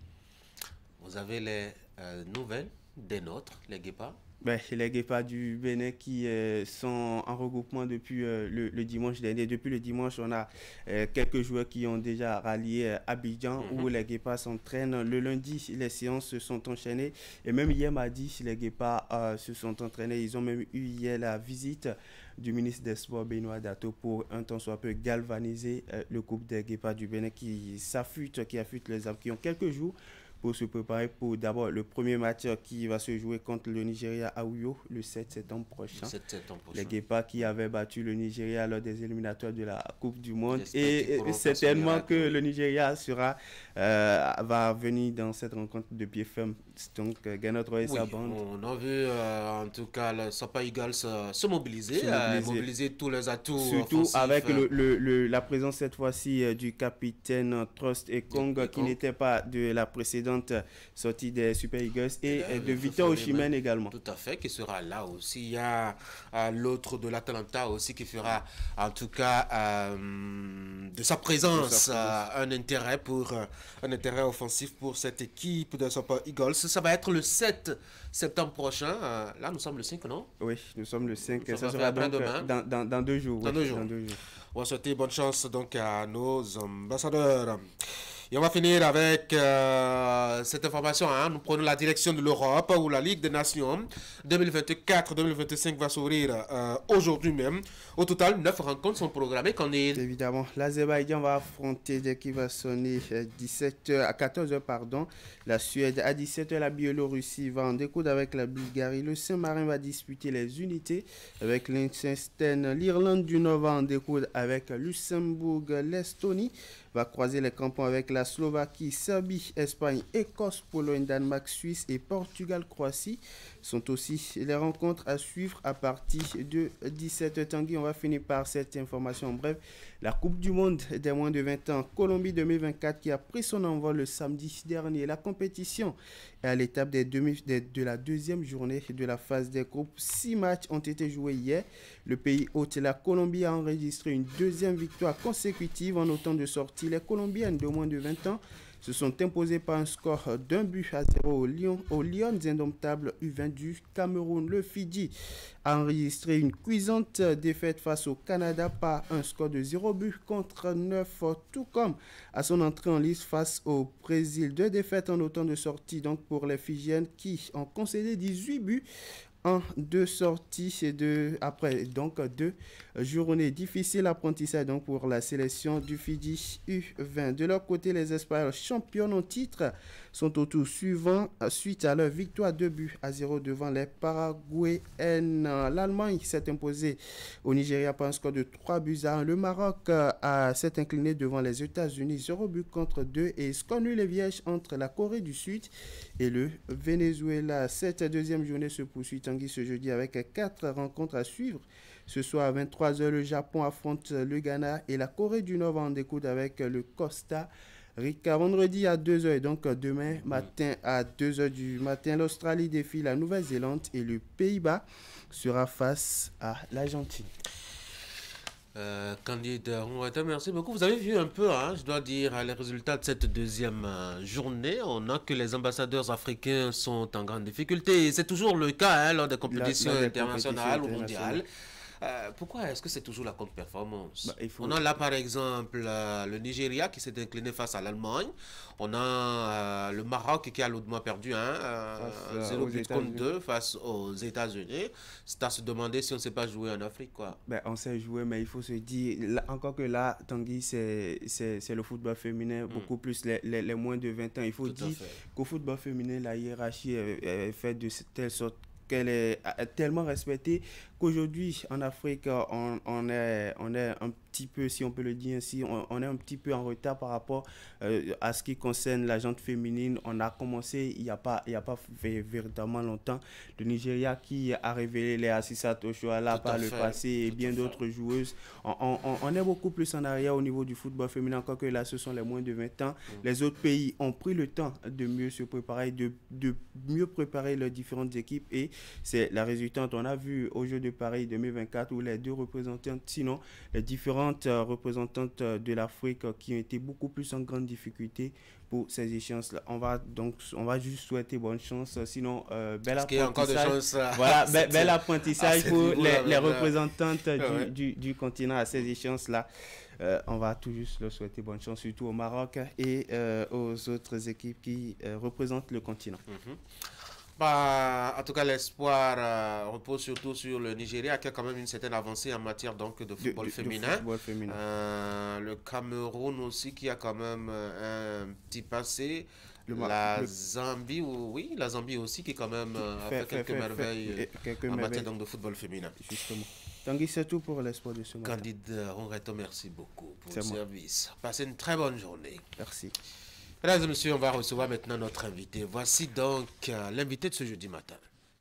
Vous avez les euh, nouvelles des nôtres, les Guépards? Ben, les Guépards du Bénin qui euh, sont en regroupement depuis euh, le, le dimanche dernier. Depuis le dimanche, on a euh, quelques joueurs qui ont déjà rallié euh, Abidjan, mm-hmm. où les Guépards s'entraînent. Le lundi, les séances se sont enchaînées. Et même hier mardi, les Guépards euh, se sont entraînés. Ils ont même eu hier la visite du ministre des Sports, Benoît Dato, pour un temps soit peu galvaniser euh, le groupe des Guépards du Bénin qui s'affûtent, qui affûtent les armes, qui ont quelques jours pour se préparer pour d'abord le premier match qui va se jouer contre le Nigeria à Uyo le sept septembre prochain. sept septembre prochain. Les Guépards qui avaient battu le Nigeria lors des éliminatoires de la Coupe du Monde. Et, et certainement que le Nigeria sera, euh, va venir dans cette rencontre de pied ferme. Donc, Ghana trois et oui, sa bande. On a vu euh, en tout cas le Sapa Eagles euh, se mobiliser, se mobiliser. Euh, mobiliser tous les atouts. Surtout offensifs. Avec le, le, le, la présence cette fois-ci euh, du capitaine Trust et Kong qui n'était pas de la précédente sortie des Super Eagles et, et de Victor Osimhen également. Tout à fait, qui sera là aussi. Il y a euh, l'autre de l'Atalanta aussi qui fera en tout cas euh, de sa présence, de sa présence. Euh, un intérêt pour euh, un intérêt offensif pour cette équipe de Super Eagles. Ça va être le sept septembre prochain. Euh, là, nous sommes le cinq, non? Oui, nous sommes le cinq. Ça, ça sera donc demain. Dans, dans, dans deux jours. Dans, oui, deux jours. dans deux jours. On va souhaiter bonne chance donc à nos ambassadeurs. Et on va finir avec euh, cette information. Hein. Nous prenons la direction de l'Europe où la Ligue des Nations deux mille vingt-quatre deux mille vingt-cinq va s'ouvrir euh, aujourd'hui même. Au total, neuf rencontres sont programmées. Qu'en est... Évidemment, l'Azerbaïdjan va affronter dès qu'il va sonner dix-sept heures à quatorze heures, pardon, la Suède. À dix-sept heures, la Biélorussie va en découdre avec la Bulgarie. Le Saint-Marin va disputer les unités avec Liechtenstein. L'Irlande du Nord va en découdre avec Luxembourg. L'Estonie va croiser les crampons avec la Slovaquie. Serbie, Espagne, Écosse, Pologne, Danemark, Suisse et Portugal, Croatie sont aussi les rencontres à suivre à partir de dix-sept heures. Tanguy, on va finir par cette information en bref. La Coupe du Monde des moins de vingt ans, Colombie deux mille vingt-quatre, qui a pris son envol le samedi dernier. La compétition est à l'étape des demi, des, de la deuxième journée de la phase des groupes. Six matchs ont été joués hier. Le pays hôte, la Colombie, a enregistré une deuxième victoire consécutive en autant de sorties. Les Colombiennes de moins de vingt ans se sont imposées par un score d'un but à zéro au Lyon, aux Lions indomptables U vingt du Cameroun. Le Fidji a enregistré une cuisante défaite face au Canada par un score de zéro but contre neuf, tout comme à son entrée en lice face au Brésil. Deux défaites en autant de sorties donc pour les Fidjiennes qui ont concédé dix-huit buts en deux sorties et deux, après donc deux journées difficiles. Apprentissage donc pour la sélection du Fidji U vingt. De leur côté, les Espagnols championnes en titre sont au tour suivant suite à leur victoire deux buts à zéro devant les Paraguayennes. L'Allemagne s'est imposée au Nigeria par un score de trois buts à un. Le Maroc a s'est incliné devant les États-Unis zéro but contre deux et score nul et vierge entre la Corée du Sud et le Venezuela. Cette deuxième journée se poursuit Tanguy ce jeudi avec quatre rencontres à suivre. Ce soir à vingt-trois heures, le Japon affronte le Ghana et la Corée du Nord va en découdre avec le Costa Rica. Vendredi à deux heures et donc demain matin à deux heures du matin, l'Australie défie la Nouvelle-Zélande et le Pays-Bas sera face à l'Argentine. Euh, Candide Rouata, merci beaucoup. Vous avez vu un peu, hein, je dois dire, les résultats de cette deuxième euh, journée. On a que les ambassadeurs africains sont en grande difficulté. C'est toujours le cas hein, lors des compétitions la, internationales ou mondiales. Euh, pourquoi est-ce que c'est toujours la contre-performance? bah, faut... On a là par exemple euh, le Nigeria qui s'est incliné face à l'Allemagne. On a euh, le Maroc qui a lourdement perdu hein, euh, zéro but contre deux face aux États-Unis. C'est à se demander si on ne sait pas jouer en Afrique. Quoi. Ben, on sait jouer, mais il faut se dire, là, encore que là, Tanguy, c'est le football féminin, mm. beaucoup plus les, les, les moins de vingt ans. Il faut Tout dire qu'au football féminin, la hiérarchie est, est faite de telle sorte qu'elle est tellement respectée qu'aujourd'hui, en Afrique, on, on, est, on est un petit peu, si on peut le dire ainsi, on, on est un petit peu en retard par rapport euh, à ce qui concerne la gente féminine. On a commencé il n'y a pas, il y a pas véritablement longtemps. Le Nigeria qui a révélé les Assisat Oshoala par le passé et bien d'autres joueuses. On, on, on est beaucoup plus en arrière au niveau du football féminin, encore que là, ce sont les moins de vingt ans. Mm. Les autres pays ont pris le temps de mieux se préparer, de, de mieux préparer leurs différentes équipes et c'est la résultante. On a vu au Jeux de Paris deux mille vingt-quatre où les deux représentantes, sinon les différentes euh, représentantes euh, de l'Afrique euh, qui ont été beaucoup plus en grande difficulté pour ces échéances-là. On va donc, on va juste souhaiter bonne chance. Sinon, euh, bel apprentissage. Voilà, bel, bel apprentissage pour les, les représentantes du, ouais. du, du continent à ces échéances-là. Euh, on va tout juste leur souhaiter bonne chance, surtout au Maroc et euh, aux autres équipes qui euh, représentent le continent. Mm-hmm. Bah, en tout cas, l'espoir euh, repose surtout sur le Nigeria qui a quand même une certaine avancée en matière donc, de football de, de, féminin. De football féminin. Euh, le Cameroun aussi qui a quand même euh, un petit passé. Le la le... Zambie, oui, la Zambie aussi qui quand même euh, a fait, fait quelques fait, merveilles fait, quelques en merveilles. matière donc, de football féminin. Justement. Tanguy, c'est tout pour l'espoir de ce matin. Candide Rouata, merci beaucoup pour le service. Passez une très bonne journée. Merci. Mesdames et messieurs, on va recevoir maintenant notre invité. Voici donc euh, l'invité de ce jeudi matin.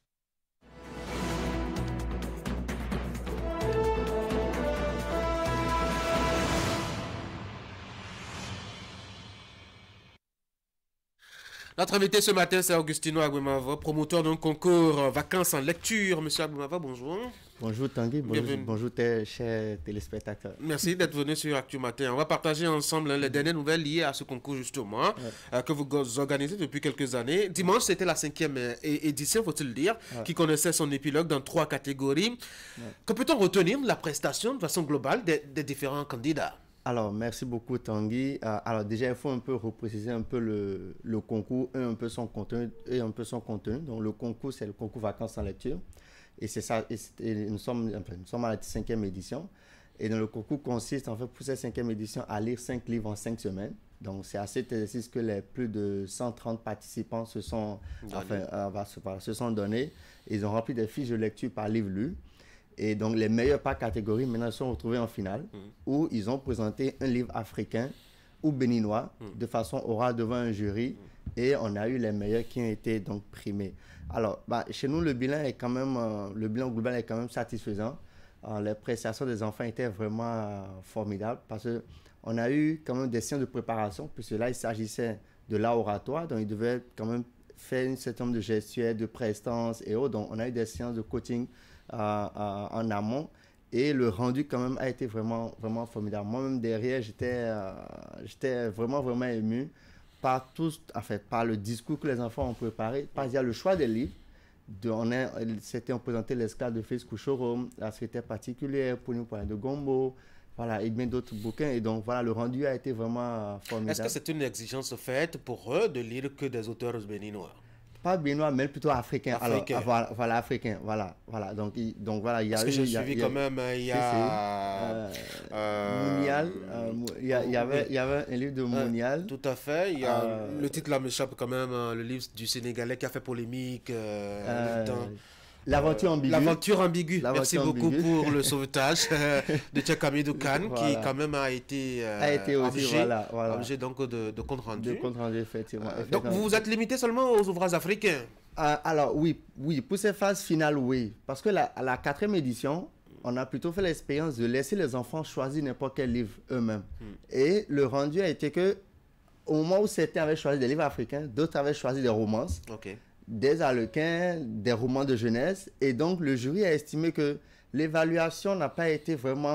Notre invité ce matin, c'est Augustino Agwemava, promoteur d'un concours euh, vacances en lecture. Monsieur Agwemava, bonjour. Bonjour Tanguy, bonjour, bonjour tes chers téléspectateurs. Merci d'être venu sur Actu Matin. On va partager ensemble hein, les dernières nouvelles liées à ce concours justement, ouais. euh, que vous organisez depuis quelques années. Dimanche, c'était la cinquième euh, édition, faut-il dire, ouais. qui connaissait son épilogue dans trois catégories. Ouais. Que peut-on retenir de la prestation de façon globale des, des différents candidats? Alors, merci beaucoup Tanguy. Euh, alors déjà, il faut un peu repréciser un peu le, le concours et un peu son contenu. Et un peu son contenu. Donc, le concours, c'est le concours vacances en lecture. Et c'est ça, et et nous, sommes, enfin, nous sommes à la cinquième édition. Et dans le concours consiste, en fait, pour cette cinquième édition, à lire cinq livres en cinq semaines. Donc, c'est à cet exercice que les plus de cent trente participants se sont, enfin, euh, se sont donnés. Ils ont rempli des fiches de lecture par livre lu. Et donc, les meilleurs par catégorie, maintenant, sont retrouvés en finale, mmh. où ils ont présenté un livre africain ou béninois, mmh. de façon orale devant un jury. Mmh. Et on a eu les meilleurs qui ont été donc primés. Alors, bah, chez nous, le bilan est quand même, euh, le bilan global est quand même satisfaisant. Euh, les prestations des enfants étaient vraiment euh, formidables parce qu'on a eu quand même des séances de préparation, puisque là, il s'agissait de l'art oratoire, donc ils devaient quand même faire un certain nombre de gestuels, de prestance et autres. Donc, on a eu des séances de coaching euh, euh, en amont. Et le rendu, quand même, a été vraiment, vraiment formidable. Moi-même, derrière, j'étais euh, j'étais vraiment, vraiment ému par tout, en fait, par le discours que les enfants ont préparé, par il y a le choix des livres. De, on a, c'était, on présentait l'esclave de Félix Kouchoro, la secrétaire particulière, pour nous parler de Gombo, voilà, et bien d'autres bouquins. Et donc, voilà, le rendu a été vraiment formidable. Est-ce que c'est une exigence faite pour eux de lire que des auteurs béninois? Pas béninois, mais plutôt africain. Africain. Alors, voilà, voilà, africain, voilà, voilà. Donc, il, donc voilà, il y a. Parce que j'ai suivi quand même, il y a. Euh, euh, Mounial, euh, il, y a, il, y avait, il y avait un livre de Mounial. Euh, tout à fait. Il y a euh, le titre là m'échappe quand même, le livre du Sénégalais qui a fait polémique. Euh, euh, L'aventure ambiguë. L'aventure ambiguë. Merci beaucoup ambigu. pour le sauvetage de Tchakamidou Khan, voilà. qui quand même a été, euh, a été aussi, objet, voilà, voilà. objet donc de, de compte rendu. De compte rendu, effectivement. Euh, donc vous vous êtes limité seulement aux ouvrages africains? euh, Alors oui, oui, pour ces phases finales, oui. Parce que la, la quatrième édition, on a plutôt fait l'expérience de laisser les enfants choisir n'importe quel livre eux-mêmes. Hmm. Et le rendu a été que, au moment où certains avaient choisi des livres africains, d'autres avaient choisi des romances. Ok. Des harlequins, des romans de jeunesse. Et donc, le jury a estimé que l'évaluation n'a pas été vraiment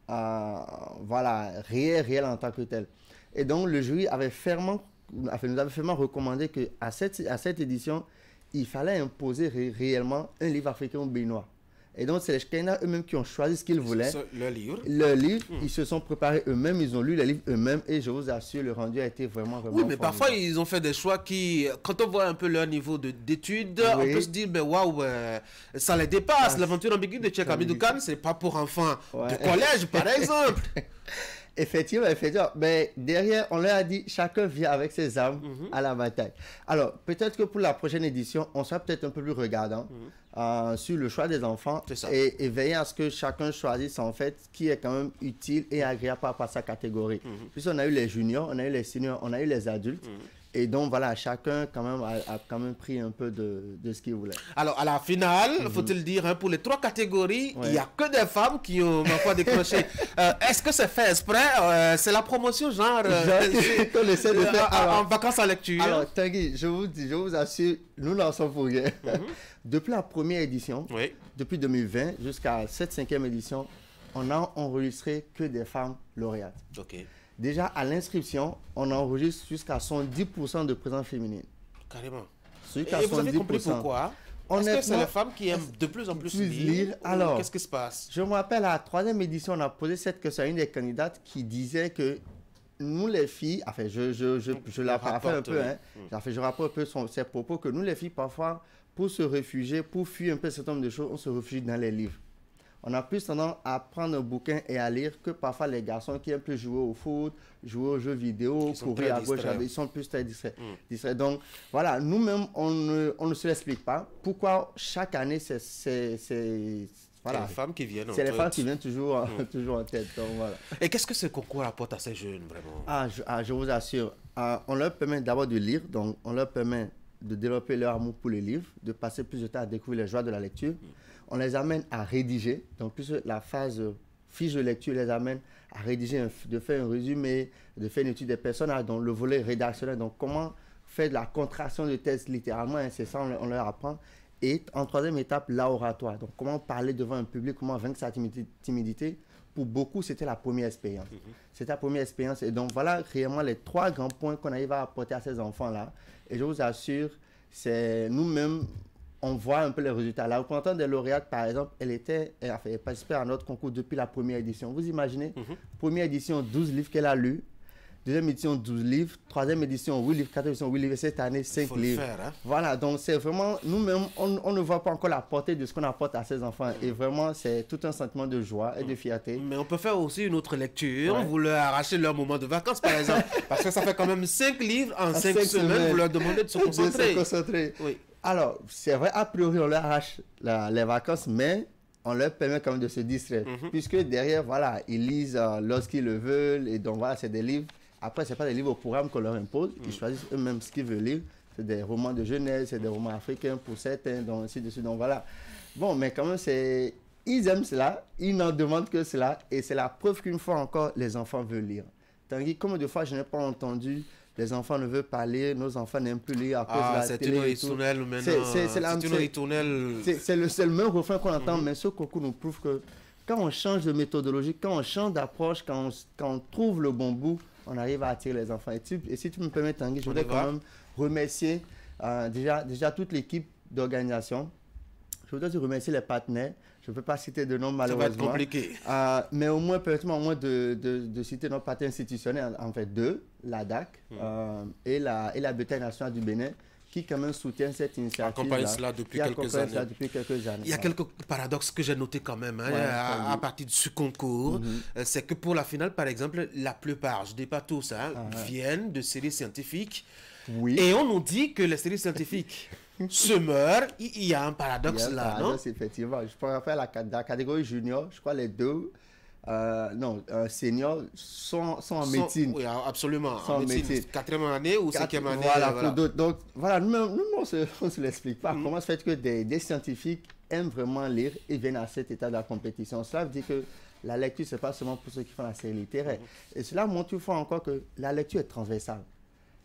euh, voilà, réel, réel en tant que tel. Et donc, le jury avait fermement, enfin, nous avait fermement recommandé qu'à cette, à cette édition, il fallait imposer ré réellement un livre africain au béninois. Et donc, c'est les Shekaina eux-mêmes qui ont choisi ce qu'ils voulaient. Le livre. Le livre, mmh. Ils se sont préparés eux-mêmes, ils ont lu les livres eux-mêmes et je vous assure, le rendu a été vraiment, vraiment Oui, mais formidable. Parfois, ils ont fait des choix qui, quand on voit un peu leur niveau d'études, oui. On peut se dire, ben waouh, euh, ça les dépasse. Ah, l'aventure ambiguë de Cheikh Hamidou Kane, c'est pas pour enfants ouais. de collège, par exemple. Effectivement, effectivement. Mais derrière, on leur a dit, chacun vient avec ses armes mm-hmm. à la bataille. Alors, peut-être que pour la prochaine édition, on sera peut-être un peu plus regardant mm-hmm. euh, sur le choix des enfants et, et veiller à ce que chacun choisisse en fait ce qui est quand même utile et agréable par rapport à sa catégorie. Mm-hmm. Puisqu'on a eu les juniors, on a eu les seniors, on a eu les adultes. Mm-hmm. Et donc, voilà, chacun quand même a, a quand même pris un peu de, de ce qu'il voulait. Alors, à la finale, mm-hmm. faut-il dire, hein, pour les trois catégories, ouais. il n'y a que des femmes qui ont, ma foi, décroché. euh, Est-ce que c'est fait exprès euh, c'est la promotion, genre, euh, qu'on essaie de faire alors, en vacances à lecture. Alors, Tanguy, je vous dis, je vous assure, nous n'en sommes pour rien. Mm-hmm. Depuis la première édition, oui. depuis deux mille vingt jusqu'à cette cinquième édition, on n'a enregistré que des femmes lauréates. Ok. Déjà, à l'inscription, on enregistre jusqu'à soixante-dix pour cent de présence féminine. Carrément. Jusqu'à Et vous avez compris pourquoi? Est-ce que c'est les femmes qui aiment de plus en plus, plus lire, lire Alors, qu'est-ce qui se passe? Je me rappelle, à la troisième édition, on a posé cette question à une des candidates qui disait que nous, les filles, enfin, je, je, je, je la paraphrase un peu, hein, mmh. enfin, je rapporte un peu son, ses propos, que nous, les filles, parfois, pour se réfugier, pour fuir un peu un certain nombre de choses, on se réfugie dans les livres. On a plus tendance à prendre un bouquin et à lire que parfois les garçons qui aiment plus jouer au foot, jouer aux jeux vidéo, courir à gauche, ils sont plus très distraits. Mm. distraits. Donc voilà, nous-mêmes, on ne, on ne se l'explique pas. Pourquoi chaque année, c'est voilà, les femmes qui viennent en C'est les tête. femmes qui viennent toujours, mm. toujours en tête. Donc, voilà. Et qu'est-ce que ce concours apporte à ces jeunes, vraiment? ah je, ah, je vous assure, ah, on leur permet d'abord de lire, donc on leur permet de développer leur amour pour les livres, de passer plus de temps à découvrir les joies de la lecture. Mm. On les amène à rédiger, donc plus la phase fiche de lecture les amène à rédiger, un, de faire un résumé, de faire une étude des personnages, donc le volet rédactionnel, donc comment faire de la contraction de texte littéralement, hein, c'est ça on, on leur apprend. Et en troisième étape, l'oratoire, donc comment parler devant un public, comment vaincre sa timidité. Pour beaucoup, c'était la première expérience. Mm-hmm. C'était la première expérience, et donc voilà réellement les trois grands points qu'on arrive à apporter à ces enfants-là. Et je vous assure, c'est nous-mêmes, on voit un peu les résultats. La représentante des lauréates, par exemple, elle était, elle a fait participer à notre concours depuis la première édition. Vous imaginez, mm-hmm. première édition, douze livres qu'elle a lus. Deuxième édition, douze livres. Troisième édition, huit livres. Quatrième édition, huit livres. Cette année, cinq livres. Faire, hein? Voilà, donc c'est vraiment, nous-mêmes, on, on ne voit pas encore la portée de ce qu'on apporte à ces enfants. Et vraiment, c'est tout un sentiment de joie et de fierté. Mais on peut faire aussi une autre lecture. Ouais. Vous leur arrachez leur moment de vacances, par exemple. Parce que ça fait quand même cinq livres en cinq, cinq semaines. semaines. Vous leur demandez de se concentrer. De se concentrer. Oui. Alors, c'est vrai, a priori, on leur arrache la, les vacances, mais on leur permet quand même de se distraire. Mm-hmm. Puisque derrière, voilà, ils lisent euh, lorsqu'ils le veulent. Et donc, voilà, c'est des livres. Après, ce n'est pas des livres au programme qu'on leur impose. Ils mm. choisissent eux-mêmes ce qu'ils veulent lire. C'est des romans de jeunesse, c'est des romans africains pour certains, donc ainsi de suite. Donc, voilà. Bon, mais quand même, c'est... ils aiment cela. Ils n'en demandent que cela. Et c'est la preuve qu'une fois encore, les enfants veulent lire. Tandis que combien de fois je n'ai pas entendu... Les enfants ne veulent pas lire, nos enfants n'aiment plus lire à cause ah, de la télé. Une ritournelle maintenant. C'est une ritournelle. C'est le, le même refrain qu'on entend, mm-hmm. mais ce concours nous prouve que quand on change de méthodologie, quand on change d'approche, quand, quand on trouve le bon bout, on arrive à attirer les enfants. Et, tu, et si tu me permets, Tanguy, je voudrais quand même remercier euh, déjà, déjà toute l'équipe d'organisation. Je voudrais aussi remercier les partenaires. Je ne peux pas citer de nom malheureusement. Ça va être compliqué. Euh, mais au moins, permettez-moi au moins de, de, de citer nos partenaires institutionnels, en fait deux, la D A C mmh. euh, et, la, et la Bibliothèque nationale du Bénin, qui quand même soutiennent cette initiative. Accompagne cela depuis quelques années. Cela depuis quelques années. Il y a quelques paradoxes que j'ai notés quand même hein, ouais, à, à partir de ce concours. Mm-hmm. C'est que pour la finale, par exemple, la plupart, je ne dis pas tous, hein, ah, ouais. viennent de séries scientifiques. Oui. Et on nous dit que les séries scientifiques se meurent. Il y a un paradoxe il y a un là, paradoxe, non? Effectivement. Je pourrais faire la, la catégorie junior, je crois les deux. Euh, non, euh, seniors sont, sont en sont, médecine. Oui, absolument. Sont en médecine. médecine. Quatrième année ou Quatre, cinquième année. Voilà, voilà. Donc, voilà, nous, nous on ne se l'explique pas. Mm-hmm. Comment se fait que des, des scientifiques aiment vraiment lire et viennent à cet état de la compétition? Cela veut dire que la lecture, ce n'est pas seulement pour ceux qui font la série littéraire. Mm-hmm. Et cela montre une fois encore que la lecture est transversale.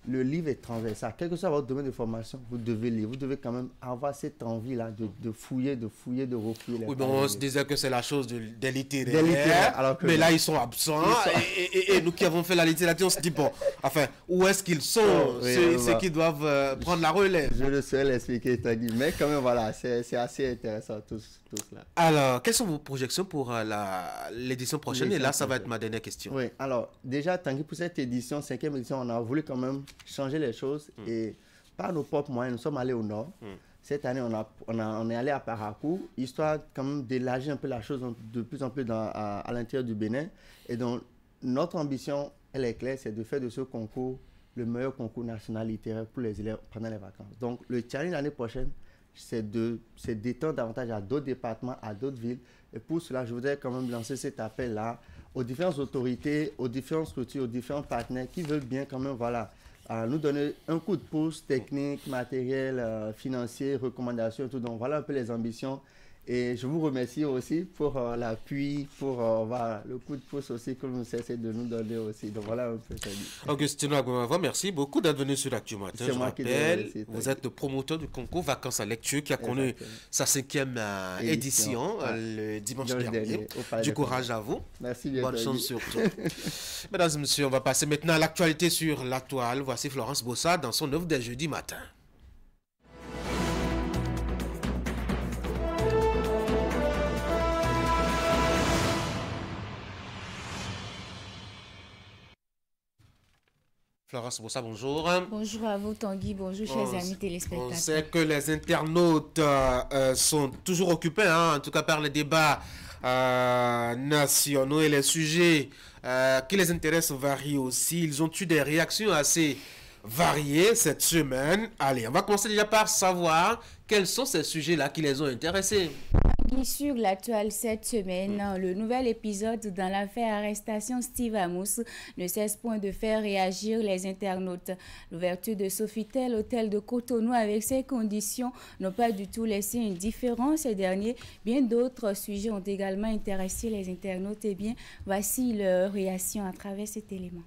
le livre est transversal. Quel que soit votre domaine de formation, vous devez lire. Vous devez quand même avoir cette envie-là de, de fouiller, de fouiller, de refouiller. Les oui, bon, on se disait que c'est la chose de, des littéraires. Des littéraires alors que mais non. là, ils sont absents. Ils sont... Et, et, et nous qui avons fait la littérature, on se dit, bon, enfin, où est-ce qu'ils sont, oh, oui, ceux, ceux qui doivent euh, prendre la relève? Je le saurais l'expliquer, Tanguy. Mais quand même, voilà, c'est assez intéressant tout, tout cela. Alors, quelles sont vos projections pour euh, l'édition prochaine? Et là, ça va être ma dernière question. Oui, alors, déjà, Tanguy, pour cette édition, cinquième édition, on a voulu quand même changer les choses mm. et par nos propres moyens, nous sommes allés au nord. Mm. Cette année, on, a, on, a, on est allé à Parakou, histoire quand même d'élargir un peu la chose de plus en plus dans, à, à l'intérieur du Bénin. Et donc, notre ambition, elle est claire, c'est de faire de ce concours le meilleur concours national littéraire pour les élèves pendant les vacances. Donc, le challenge l'année prochaine, c'est de c'est d'étendre davantage à d'autres départements, à d'autres villes. Et pour cela, je voudrais quand même lancer cet appel-là aux différentes autorités, aux différentes structures, aux différents partenaires qui veulent bien quand même, voilà, euh, nous donner un coup de pouce technique, matériel, euh, financier, recommandations et tout. Donc, voilà un peu les ambitions. Et je vous remercie aussi pour euh, l'appui, pour euh, voilà, le coup de pouce aussi que vous cessez de nous donner aussi. Donc voilà un peu ça. Augustino Agomava, merci beaucoup d'être venu sur l'Actu Matin. Je rappelle, vous êtes le promoteur du concours Vacances à lecture qui a connu Exactement. sa cinquième euh, édition ah. le dimanche George dernier. dernier du courage à vous. Merci bien. Bonne chance surtout. Mesdames et messieurs, on va passer maintenant à l'actualité sur la toile. Voici Florence Bossa dans son œuvre des jeudis matin. Florence Bossa, bonjour. Bonjour à vous, Tanguy. Bonjour, chers on, amis téléspectateurs. On sait que les internautes euh, sont toujours occupés, hein, en tout cas par les débats euh, nationaux et les sujets euh, qui les intéressent varient aussi. Ils ont eu des réactions assez variées cette semaine. Allez, on va commencer déjà par savoir quels sont ces sujets-là qui les ont intéressés. Sur l'actuel cette semaine, mmh. le nouvel épisode dans l'affaire arrestation Steve Amos ne cesse point de faire réagir les internautes. L'ouverture de Sofitel, hôtel de Cotonou avec ses conditions n'ont pas du tout laissé indifférent ces derniers. Bien d'autres sujets ont également intéressé les internautes. Et bien, voici leur réaction à travers cet élément.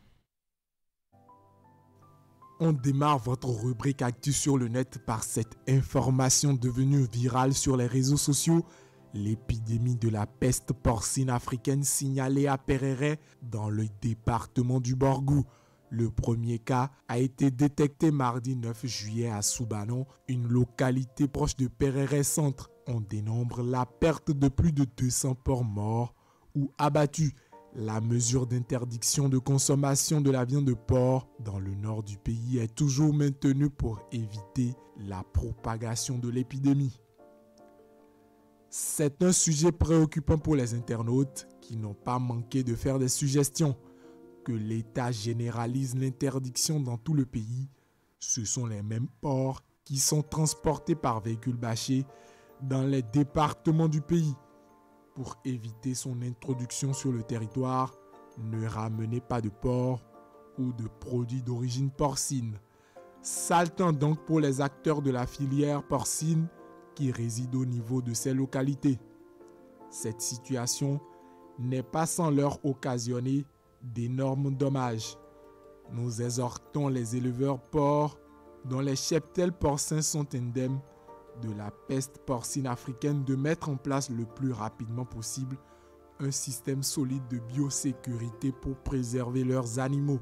On démarre votre rubrique Actu sur le net par cette information devenue virale sur les réseaux sociaux. L'épidémie de la peste porcine africaine signalée à Pereret dans le département du Borgou. Le premier cas a été détecté mardi neuf juillet à Soubanon, une localité proche de Pereret Centre. On dénombre la perte de plus de deux cents porcs morts ou abattus. La mesure d'interdiction de consommation de la viande de porc dans le nord du pays est toujours maintenue pour éviter la propagation de l'épidémie. C'est un sujet préoccupant pour les internautes qui n'ont pas manqué de faire des suggestions. Que l'État généralise l'interdiction dans tout le pays, ce sont les mêmes porcs qui sont transportés par véhicules bâchés dans les départements du pays. Pour éviter son introduction sur le territoire, ne ramenez pas de porc ou de produits d'origine porcine. Sale temps donc pour les acteurs de la filière porcine qui résident au niveau de ces localités. Cette situation n'est pas sans leur occasionner d'énormes dommages. Nous exhortons les éleveurs porcs dont les cheptels porcins sont indemnes de la peste porcine africaine de mettre en place le plus rapidement possible un système solide de biosécurité pour préserver leurs animaux.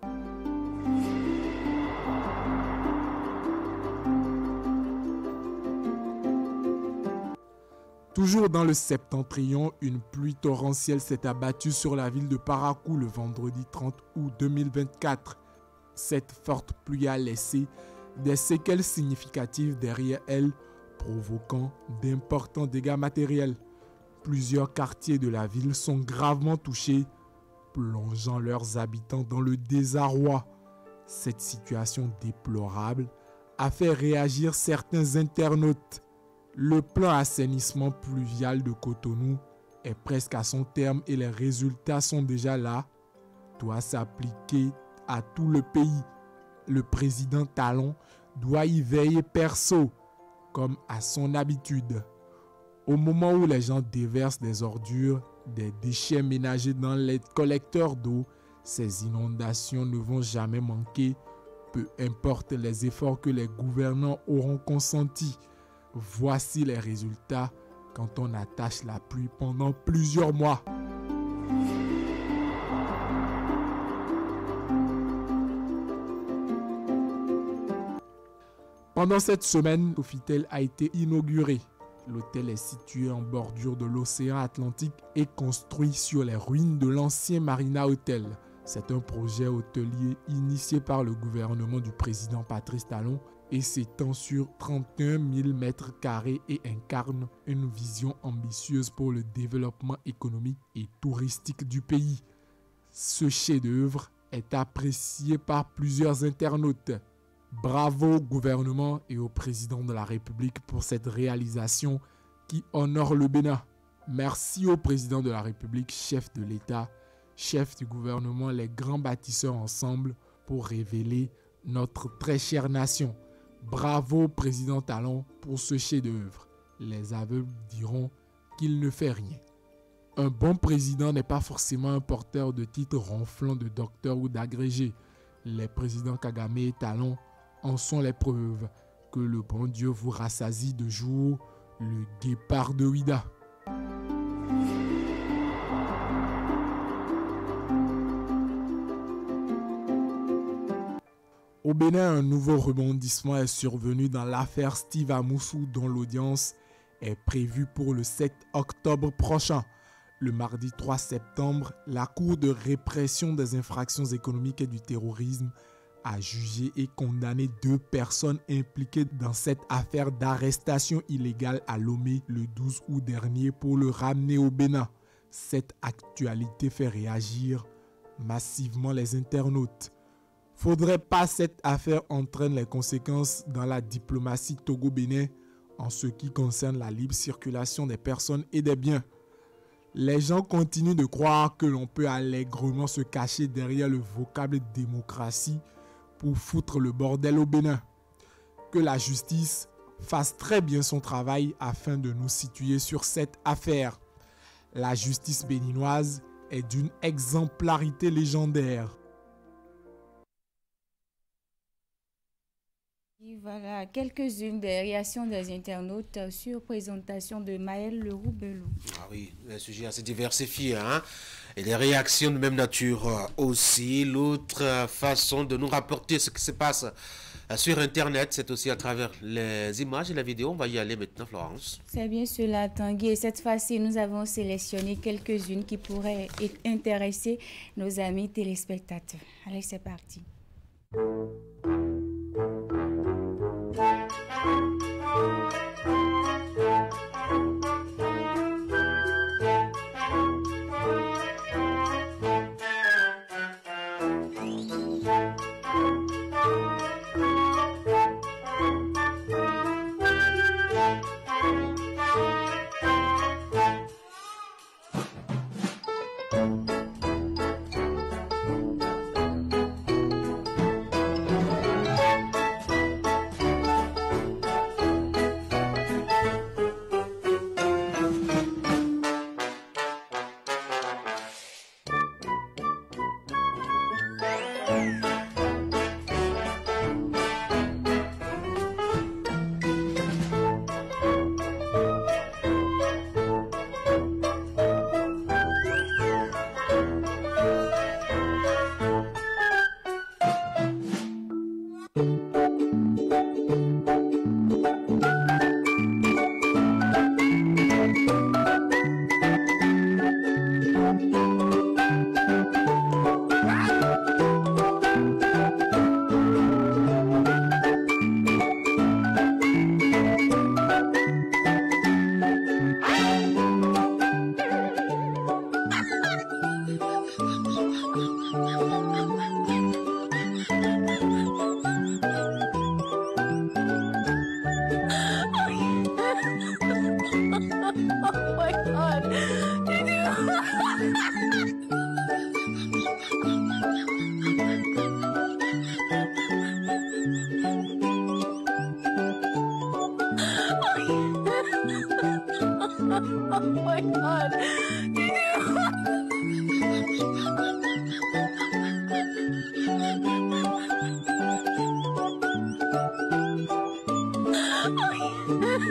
Toujours dans le septentrion, une pluie torrentielle s'est abattue sur la ville de Parakou le vendredi trente août deux mille vingt-quatre. Cette forte pluie a laissé des séquelles significatives derrière elle, provoquant d'importants dégâts matériels. Plusieurs quartiers de la ville sont gravement touchés, plongeant leurs habitants dans le désarroi. Cette situation déplorable a fait réagir certains internautes. Le plan assainissement pluvial de Cotonou est presque à son terme et les résultats sont déjà là. Doit s'appliquer à tout le pays. Le président Talon doit y veiller perso, comme à son habitude. Au moment où les gens déversent des ordures, des déchets ménagers dans les collecteurs d'eau, ces inondations ne vont jamais manquer Peu importe les efforts que les gouvernants auront consentis, voici les résultats quand on attache la pluie pendant plusieurs mois. Pendant cette semaine, Sofitel a été inauguré. L'hôtel est situé en bordure de l'océan Atlantique et construit sur les ruines de l'ancien Marina Hotel. C'est un projet hôtelier initié par le gouvernement du président Patrice Talon et s'étend sur trente et un mille mètres carrés et incarne une vision ambitieuse pour le développement économique et touristique du pays. Ce chef-d'œuvre est apprécié par plusieurs internautes. Bravo au gouvernement et au président de la République pour cette réalisation qui honore le Bénin. Merci au président de la République, chef de l'État, chef du gouvernement, les grands bâtisseurs ensemble pour révéler notre très chère nation. Bravo au président Talon pour ce chef-d'œuvre. Les aveugles diront qu'il ne fait rien. Un bon président n'est pas forcément un porteur de titres ronflants de docteur ou d'agrégé. Les présidents Kagame et Talon en sont les preuves. Que le bon Dieu vous rassasie de jour, le guépard de Ouida. Au Bénin, un nouveau rebondissement est survenu dans l'affaire Steve Amoussou, dont l'audience est prévue pour le sept octobre prochain. Le mardi trois septembre, la Cour de répression des infractions économiques et du terrorisme a jugé et condamné deux personnes impliquées dans cette affaire d'arrestation illégale à Lomé le douze août dernier pour le ramener au Bénin. Cette actualité fait réagir massivement les internautes. Faudrait pas cette affaire entraîne les conséquences dans la diplomatie togo-bénin en ce qui concerne la libre circulation des personnes et des biens. Les gens continuent de croire que l'on peut allègrement se cacher derrière le vocable démocratie pour foutre le bordel au Bénin. Que la justice fasse très bien son travail afin de nous situer sur cette affaire. La justice béninoise est d'une exemplarité légendaire. Voilà quelques-unes des réactions des internautes sur présentation de Maël Leroux-Belou. Ah oui, un sujet assez diversifié, hein? Et les réactions de même nature aussi. L'autre façon de nous rapporter ce qui se passe sur Internet, c'est aussi à travers les images et la vidéo. On va y aller maintenant, Florence. C'est bien cela, Tanguy. Et cette fois-ci, nous avons sélectionné quelques-unes qui pourraient intéresser nos amis téléspectateurs. Allez, c'est parti.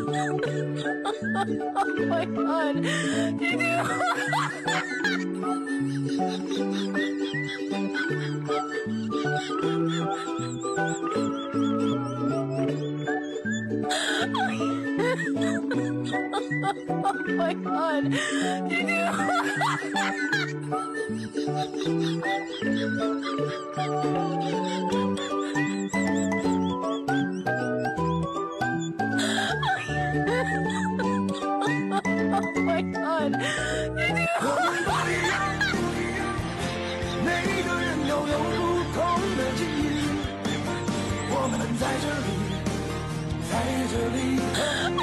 my God. Did you? Oh my God. Did you? Oh my God. Did you? 每个人都有不同的记忆，我们在这里，在这里等你。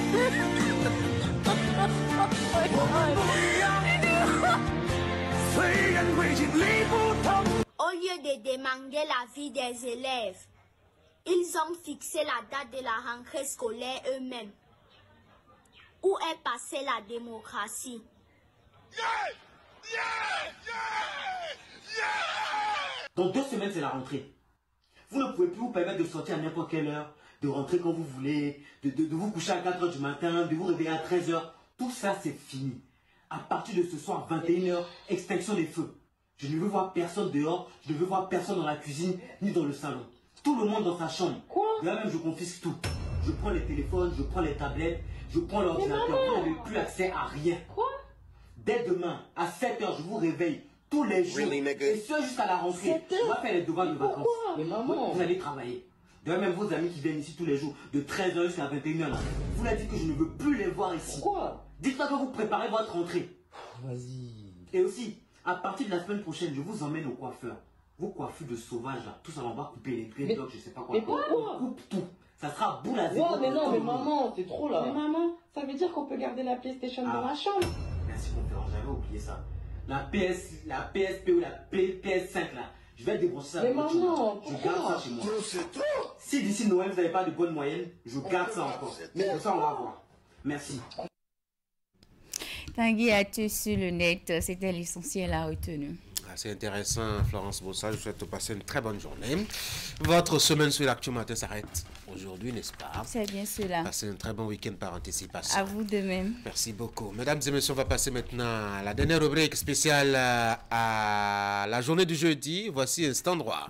我们不一样，虽然会经历不同。Au lieu de demander l'avis des élèves, ils ont fixé la date de la rentrée scolaire eux-mêmes. Où est passée la démocratie? Yeah! Yeah! Yeah! Yeah! Dans deux semaines, c'est la rentrée. Vous ne pouvez plus vous permettre de sortir à n'importe quelle heure, de rentrer quand vous voulez, de, de, de vous coucher à quatre heures du matin, de vous réveiller à treize heures. Tout ça, c'est fini. À partir de ce soir, vingt et une heures, extinction des feux. Je ne veux voir personne dehors, je ne veux voir personne dans la cuisine, ni dans le salon. Tout le monde dans sa chambre. Quoi? Là même, je confisque tout. Je prends les téléphones, je prends les tablettes, je prends l'ordinateur. Vous n'avez plus accès à rien. Quoi? Dès demain, à sept heures, je vous réveille tous les jours. Really, et ce jusqu'à la rentrée. On va faire les devoirs de vacances. Mais maman, vous allez travailler. D'ailleurs, même vos amis qui viennent ici tous les jours, de treize heures jusqu'à vingt et une heures, vous leur dites que je ne veux plus les voir ici. Pourquoi? Dites-moi que vous préparez votre rentrée. Vas-y. Et aussi, à partir de la semaine prochaine, je vous emmène au coiffeur. Vos coiffures de sauvage, là, tout ça, on va couper les dreadlocks, je sais pas quoi. Mais pourquoi? On coupe tout. Ça sera boule à zéro. Ouais, mais non, mais maman, c'est trop là. Mais maman, ça veut dire qu'on peut garder la PlayStation ah. dans la chambre. Merci, conférence, j'avais oublié ça. La P S, la P S P ou la P S cinq là, je vais débrancher ça. Mais maman, je garde ça chez moi. Si d'ici Noël vous n'avez pas de bonne moyenne, je garde ça encore. Mais ça, on va voir. Merci. Tanguy Atu sur le net, c'était l'essentiel à retenir. C'est intéressant, Florence Bossa. Je vous souhaite de passer une très bonne journée. Votre semaine sur l'Actu Matin s'arrête aujourd'hui, n'est-ce pas? C'est bien cela. Passez un très bon week-end par anticipation. À vous de même. Merci beaucoup. Mesdames et messieurs, on va passer maintenant à la dernière rubrique spéciale à la journée du jeudi. Voici Instant Droit.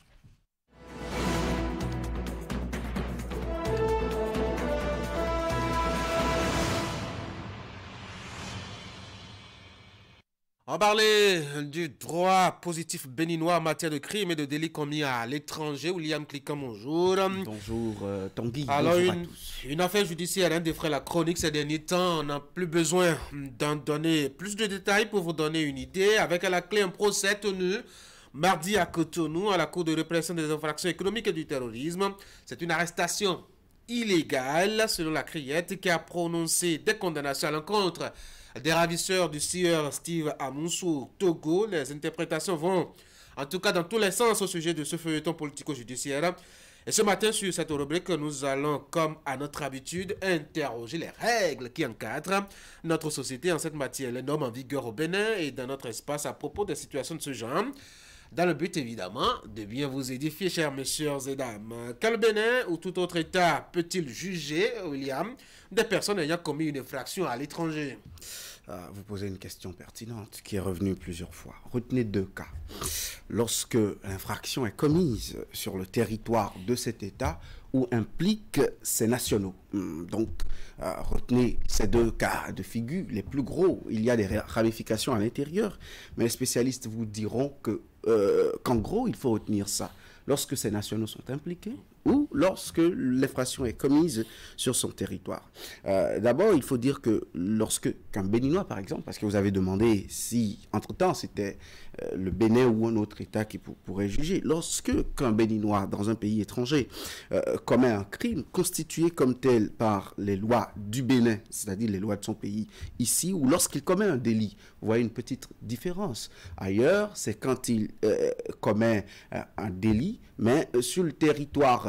On parlait du droit positif béninois en matière de crimes et de délits commis à l'étranger. William Cliquant, bonjour. Bonjour euh, Tanguy. Alors, bonjour une, une affaire judiciaire hein, défraie la chronique ces derniers temps. On n'a plus besoin d'en donner plus de détails pour vous donner une idée. Avec à la clé un procès tenu mardi à Cotonou, à la Cour de répression des infractions économiques et du terrorisme. C'est une arrestation illégale, selon la criette, qui a prononcé des condamnations à l'encontre des ravisseurs du sieur Steve Amoussou Togo. Les interprétations vont en tout cas dans tous les sens au sujet de ce feuilleton politico-judiciaire. Et ce matin, sur cette rubrique, nous allons, comme à notre habitude, interroger les règles qui encadrent notre société en cette matière, les normes en vigueur au Bénin et dans notre espace à propos des situations de ce genre, dans le but évidemment de bien vous édifier, chers messieurs et dames. Quel Bénin ou tout autre État peut-il juger, William, des personnes ayant commis une infraction à l'étranger? Ah, vous posez une question pertinente qui est revenue plusieurs fois. Retenez deux cas. Lorsque l'infraction est commise sur le territoire de cet État ou implique ses nationaux. Donc, euh, retenez ces deux cas de figure les plus gros. Il y a des ramifications à l'intérieur, mais les spécialistes vous diront que, euh, qu'en gros, il faut retenir ça. Lorsque ces nationaux sont impliqués ou lorsque l'infraction est commise sur son territoire. Euh, D'abord, il faut dire que lorsque qu'un Béninois, par exemple, parce que vous avez demandé si, entre-temps, c'était euh, le Bénin ou un autre État qui pour, pourrait juger, lorsque qu'un Béninois dans un pays étranger euh, commet un crime constitué comme tel par les lois du Bénin, c'est-à-dire les lois de son pays ici, ou lorsqu'il commet un délit, vous voyez une petite différence. Ailleurs, c'est quand il euh, commet euh, un délit, mais euh, sur le territoire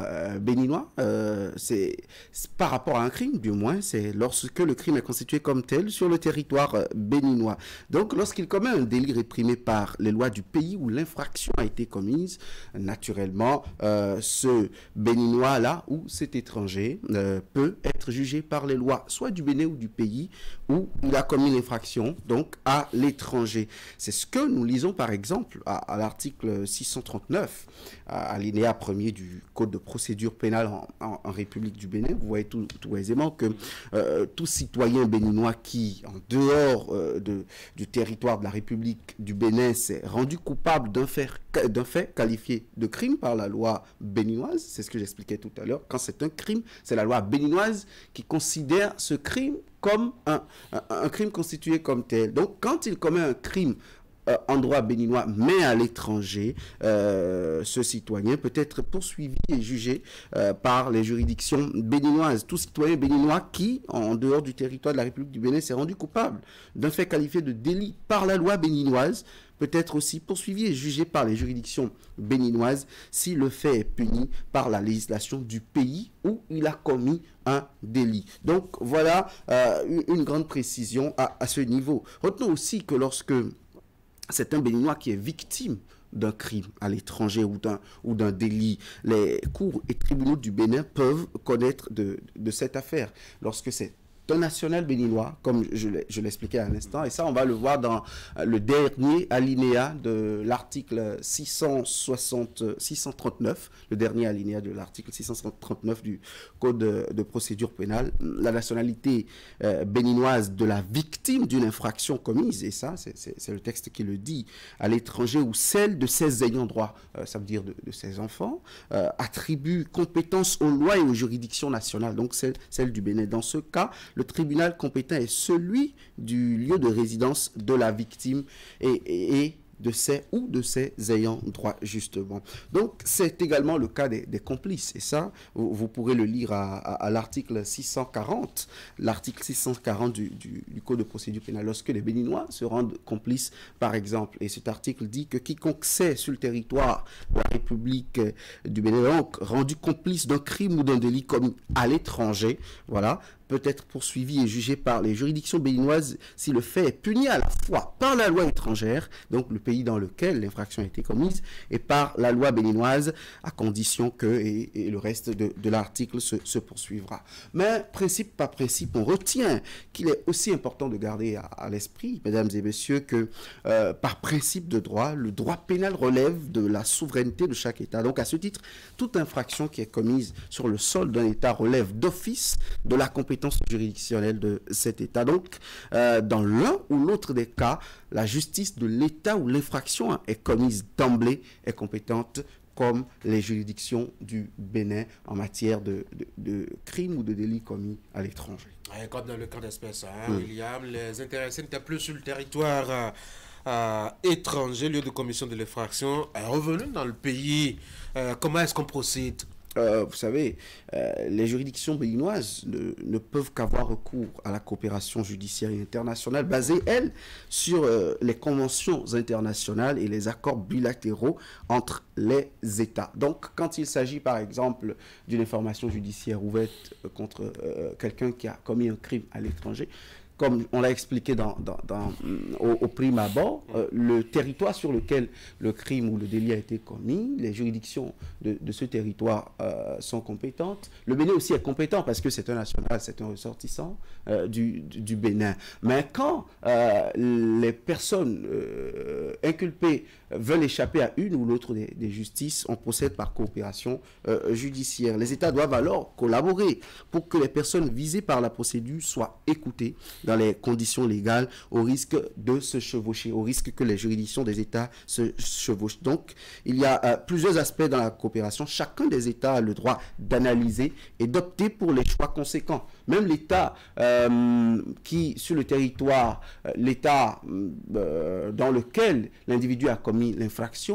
euh, béninois, euh, c'est par rapport à un crime, du moins, c'est lorsque le crime est constitué comme tel sur le territoire euh, béninois. Donc, lorsqu'il commet un délit réprimé par les lois du pays où l'infraction a été commise, naturellement, euh, ce béninois-là ou cet étranger euh, peut être jugé par les lois, soit du Bénin ou du pays où il a commis l'infraction, donc à l'étranger. C'est ce que nous lisons, par exemple, à, à l'article six cent trente-neuf, à, à l'alinéa premier du Code de procédure pénale en, en, en République du Bénin. Vous voyez tout, tout aisément que euh, tout citoyen béninois qui, en dehors euh, de, du territoire de la République du Bénin, s'est rendu coupable d'un fait, d'un fait qualifié de crime par la loi béninoise, c'est ce que j'expliquais tout à l'heure, quand c'est un crime, c'est la loi béninoise qui considère ce crime comme un, un, un crime constitué comme tel. Donc, quand il commet un crime euh, en droit béninois, mais à l'étranger, euh, ce citoyen peut être poursuivi et jugé euh, par les juridictions béninoises. Tout citoyen béninois qui, en dehors du territoire de la République du Bénin, s'est rendu coupable d'un fait qualifié de délit par la loi béninoise peut être aussi poursuivi et jugé par les juridictions béninoises si le fait est puni par la législation du pays où il a commis un délit. Donc voilà euh, une grande précision à, à ce niveau. Retenons aussi que lorsque c'est un Béninois qui est victime d'un crime à l'étranger ou d'un ou d'un délit, les cours et tribunaux du Bénin peuvent connaître de, de cette affaire. Lorsque c'est un national béninois, comme je l'expliquais à l'instant, et ça on va le voir dans le dernier alinéa de l'article six cent soixante, six cent trente-neuf, le dernier alinéa de l'article six cent trente-neuf du Code de, de procédure pénale, la nationalité euh, béninoise de la victime d'une infraction commise, et ça c'est le texte qui le dit, à l'étranger, ou celle de ses ayants droit, euh, ça veut dire de, de ses enfants, euh, attribue compétence aux lois et aux juridictions nationales, donc celle, celle du Bénin. Dans ce cas, le tribunal compétent est celui du lieu de résidence de la victime et, et, et de ses ou de ses ayants droit, justement. Donc, c'est également le cas des, des complices. Et ça, vous, vous pourrez le lire à, à, à l'article six cent quarante, l'article six cent quarante du, du, du Code de procédure pénale. Lorsque les Béninois se rendent complices, par exemple, et cet article dit que quiconque sait sur le territoire de la République du Bénin, donc rendu complice d'un crime ou d'un délit commis à l'étranger, voilà, peut être poursuivi et jugé par les juridictions béninoises si le fait est puni à la fois par la loi étrangère, donc le pays dans lequel l'infraction a été commise, et par la loi béninoise, à condition que, et, et le reste de, de l'article se, se poursuivra. Mais principe par principe, on retient qu'il est aussi important de garder à, à l'esprit, mesdames et messieurs, que euh, par principe de droit, le droit pénal relève de la souveraineté de chaque État. Donc à ce titre, toute infraction qui est commise sur le sol d'un État relève d'office de la compétence juridictionnelle de cet État. Donc, euh, dans l'un ou l'autre des cas, la justice de l'État où l'infraction hein, est commise d'emblée est compétente, comme les juridictions du Bénin en matière de, de, de crimes ou de délits commis à l'étranger. Comme dans le cas d'espèce, hein, Mm. William, les intéressés n'étaient plus sur le territoire euh, euh, étranger, lieu de commission de l'infraction, est revenu dans le pays. Euh, comment est-ce qu'on procède? Euh, vous savez, euh, les juridictions béninoises ne, ne peuvent qu'avoir recours à la coopération judiciaire internationale basée, elle, sur euh, les conventions internationales et les accords bilatéraux entre les États. Donc, quand il s'agit, par exemple, d'une information judiciaire ouverte contre euh, quelqu'un qui a commis un crime à l'étranger, comme on l'a expliqué dans, dans, dans, au, au prime abord, euh, le territoire sur lequel le crime ou le délit a été commis, les juridictions de, de ce territoire euh, sont compétentes. Le Bénin aussi est compétent parce que c'est un national, c'est un ressortissant euh, du, du, du Bénin. Mais quand euh, les personnes euh, inculpées veulent échapper à une ou l'autre des, des justices, on procède par coopération euh, judiciaire. Les États doivent alors collaborer pour que les personnes visées par la procédure soient écoutées dans les conditions légales, au risque de se chevaucher, au risque que les juridictions des États se chevauchent. Donc, il y a euh, plusieurs aspects dans la coopération. Chacun des États a le droit d'analyser et d'opter pour les choix conséquents. Même l'État euh, qui, sur le territoire, euh, l'État euh, dans lequel l'individu a commis l'infraction,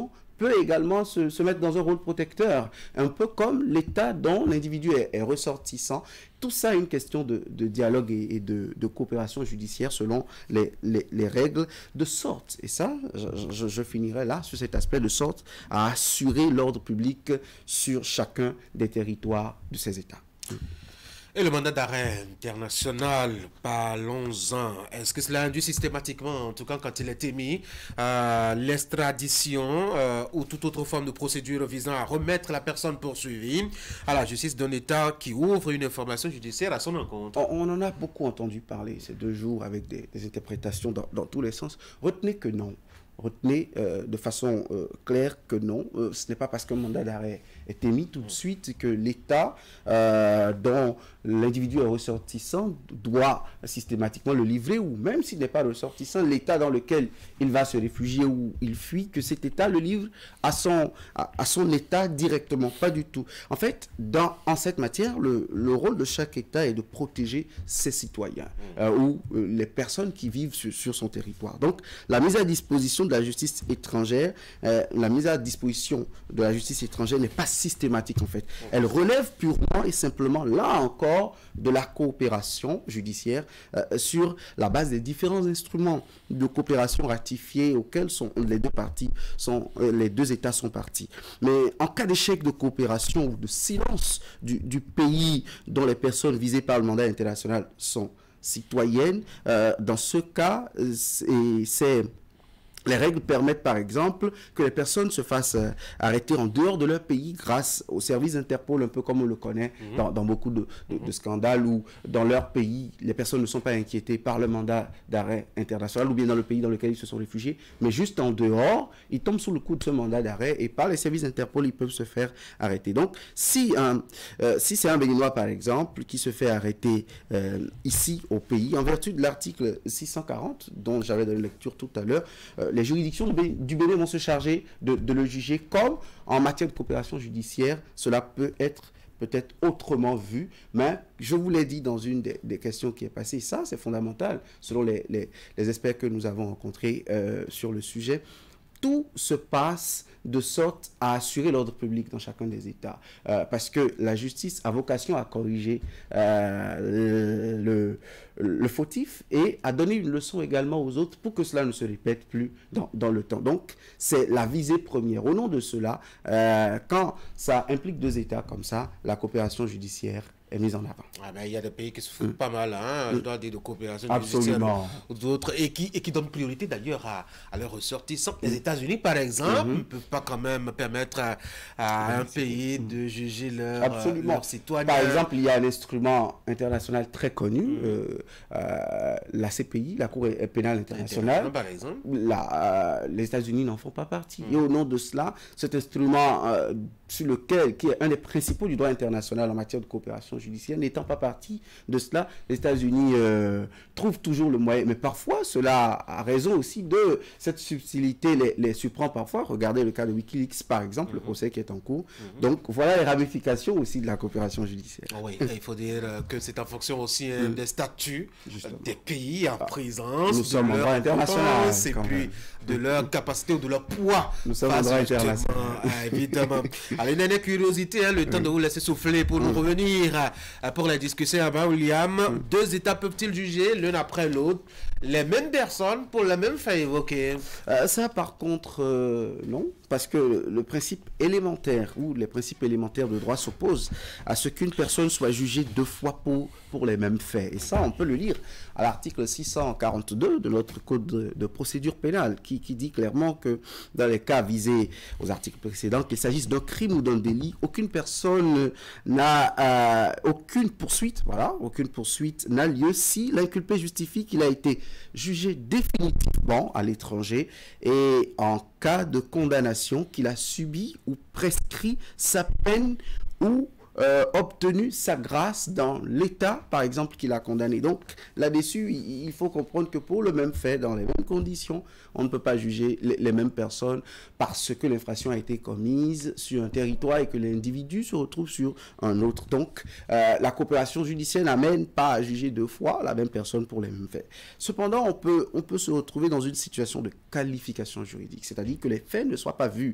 peut également se, se mettre dans un rôle protecteur, un peu comme l'État dont l'individu est, est ressortissant. Tout ça est une question de, de dialogue et, et de, de coopération judiciaire selon les, les, les règles, de sorte, et ça, je, je, je finirai là sur cet aspect, de sorte à assurer l'ordre public sur chacun des territoires de ces États. Et le mandat d'arrêt international, parlons-en. Est-ce que cela induit systématiquement, en tout cas quand il est émis, euh, l'extradition euh, ou toute autre forme de procédure visant à remettre la personne poursuivie à la justice d'un État qui ouvre une information judiciaire à son encontre? On, on en a beaucoup entendu parler ces deux jours avec des, des interprétations dans, dans tous les sens. Retenez que non. Retenez euh, de façon euh, claire que non, euh, ce n'est pas parce qu'un mandat d'arrêt est émis tout de suite que l'État euh, dont l'individu est ressortissant doit systématiquement le livrer, ou même s'il n'est pas ressortissant, l'État dans lequel il va se réfugier ou il fuit, que cet État le livre à son, à, à son État directement. Pas du tout. En fait, dans, en cette matière, le, le rôle de chaque État est de protéger ses citoyens euh, ou euh, les personnes qui vivent sur, sur son territoire. Donc, la mise à disposition de la justice étrangère, euh, la mise à disposition de la justice étrangère n'est pas systématique en fait. Elle relève purement et simplement, là encore, de la coopération judiciaire euh, sur la base des différents instruments de coopération ratifiés auxquels sont les deux parties, sont, euh, les deux États sont partis. Mais en cas d'échec de coopération ou de silence du, du pays dont les personnes visées par le mandat international sont citoyennes, euh, dans ce cas, c'est... Les règles permettent par exemple que les personnes se fassent euh, arrêter en dehors de leur pays grâce au service Interpol, un peu comme on le connaît mmh. dans, dans beaucoup de, de, mmh. de scandales où dans leur pays, les personnes ne sont pas inquiétées par le mandat d'arrêt international ou bien dans le pays dans lequel ils se sont réfugiés, mais juste en dehors, ils tombent sous le coup de ce mandat d'arrêt et par les services Interpol, ils peuvent se faire arrêter. Donc, si, un, euh, si c'est un Béninois par exemple qui se fait arrêter euh, ici au pays, en vertu de l'article six cent quarante dont j'avais donné lecture tout à l'heure, euh, les juridictions du Bénin vont se charger de, de le juger, comme en matière de coopération judiciaire, cela peut être peut-être autrement vu, mais je vous l'ai dit dans une des, des questions qui est passée, ça c'est fondamental, selon les, les, les experts que nous avons rencontrés euh, sur le sujet. Tout se passe de sorte à assurer l'ordre public dans chacun des États. Euh, parce que la justice a vocation à corriger euh, le, le fautif et à donner une leçon également aux autres pour que cela ne se répète plus dans, dans le temps. Donc, c'est la visée première. Au nom de cela, euh, quand ça implique deux États comme ça, la coopération judiciaire est mise en avant. Ah ben, il y a des pays qui se foutent mmh. pas mal, hein, je dois dire, de coopération Absolument. judiciaire d'autres, et qui, et qui donnent priorité d'ailleurs à, à leurs ressortissants. Les États-Unis, par exemple, mmh. ne peuvent pas quand même permettre à, à un pays de juger leurs leur citoyens. Par exemple, il y a un instrument international très connu, mmh. euh, euh, la C P I, la Cour pénale internationale. Par exemple. La, euh, les États-Unis n'en font pas partie. Mmh. Et au nom de cela, cet instrument euh, sur lequel, qui est un des principaux du droit international en matière de coopération judiciaire, n'étant pas partie de cela, les États-Unis euh, trouvent toujours le moyen. Mais parfois, cela a raison aussi de cette subtilité, les, les surprend parfois. Regardez le cas de Wikileaks, par exemple, mmh. le procès qui est en cours. Mmh. Donc, voilà les ramifications aussi de la coopération judiciaire. Oui, il faut dire que c'est en fonction aussi hein, mmh. des statuts Justement. des pays en présence. Nous sommes en droit international. Et puis de leur capacité ou de leur poids. Nous sommes en droit international. Évidemment. Alors, une dernière curiosité, hein, le oui. temps de vous laisser souffler pour mmh. nous revenir à, pour la discussion avec William. Mmh. Deux États peuvent-ils juger l'un après l'autre les mêmes personnes pour la même fait évoquer? euh, Ça, par contre, euh, non. Parce que le principe élémentaire ou les principes élémentaires de droit s'opposent à ce qu'une personne soit jugée deux fois pour, pour les mêmes faits. Et ça, on peut le lire à l'article six cent quarante-deux de notre code de, de procédure pénale qui, qui dit clairement que dans les cas visés aux articles précédents, qu'il s'agisse d'un crime ou d'un délit, aucune personne n'a euh, aucune poursuite, voilà, aucune poursuite n'a lieu si l'inculpé justifie qu'il a été jugé définitivement à l'étranger et en cas de condamnation qu'il a subi ou prescrit sa peine ou euh, obtenu sa grâce dans l'État, par exemple, qu'il a condamné. Donc, là-dessus, il faut comprendre que pour le même fait, dans les mêmes conditions, on ne peut pas juger les, les mêmes personnes parce que l'infraction a été commise sur un territoire et que l'individu se retrouve sur un autre. Donc, euh, la coopération judiciaire n'amène pas à juger deux fois la même personne pour les mêmes faits. Cependant, on peut, on peut se retrouver dans une situation de qualification juridique, c'est-à-dire que les faits ne soient pas vus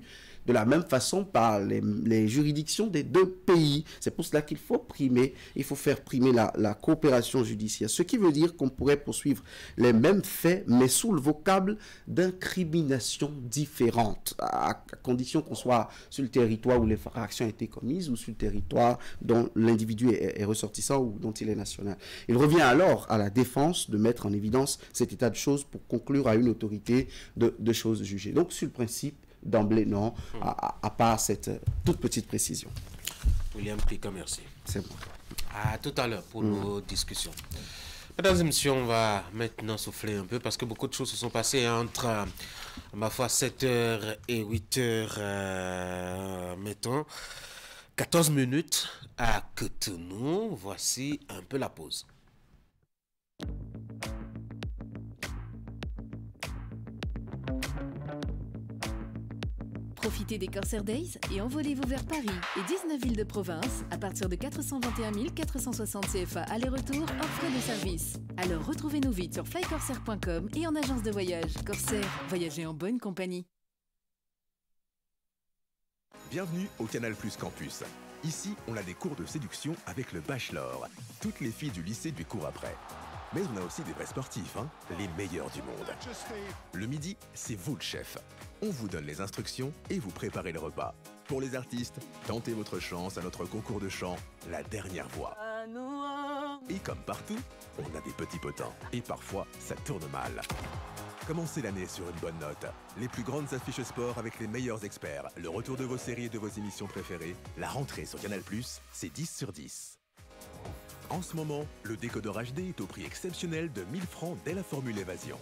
de la même façon par les, les juridictions des deux pays. C'est pour cela qu'il faut primer, il faut faire primer la, la coopération judiciaire. Ce qui veut dire qu'on pourrait poursuivre les mêmes faits, mais sous le vocable d'incrimination différente, à, à condition qu'on soit sur le territoire où l'infraction a été commise ou sur le territoire dont l'individu est, est ressortissant ou dont il est national. Il revient alors à la défense de mettre en évidence cet état de choses pour conclure à une autorité de, de choses jugées. Donc, sur le principe, d'emblée, non, à, à, à part cette euh, toute petite précision. William Pika, merci. C'est bon. À tout à l'heure pour mmh. nos discussions. Mesdames et messieurs, on va maintenant souffler un peu parce que beaucoup de choses se sont passées entre, euh, ma foi, sept heures et huit heures, euh, mettons, quatorze minutes à Cotonou. Voici un peu la pause. Profitez des Corsair Days et envolez-vous vers Paris et dix-neuf villes de province à partir de quatre cent vingt et un mille quatre cent soixante C F A aller-retour hors frais de service. Alors retrouvez-nous vite sur fly corsair point com et en agence de voyage. Corsair, voyagez en bonne compagnie. Bienvenue au Canal Plus Campus. Ici, on a des cours de séduction avec le bachelor. Toutes les filles du lycée du cours après. Mais on a aussi des vrais sportifs, hein, les meilleurs du monde. Le midi, c'est vous le chef. On vous donne les instructions et vous préparez le repas. Pour les artistes, tentez votre chance à notre concours de chant, La Dernière Voix. Et comme partout, on a des petits potins. Et parfois, ça tourne mal. Commencez l'année sur une bonne note. Les plus grandes affiches sport avec les meilleurs experts. Le retour de vos séries et de vos émissions préférées. La rentrée sur Canal plus, c'est dix sur dix. En ce moment, le décodeur H D est au prix exceptionnel de mille francs dès la formule évasion.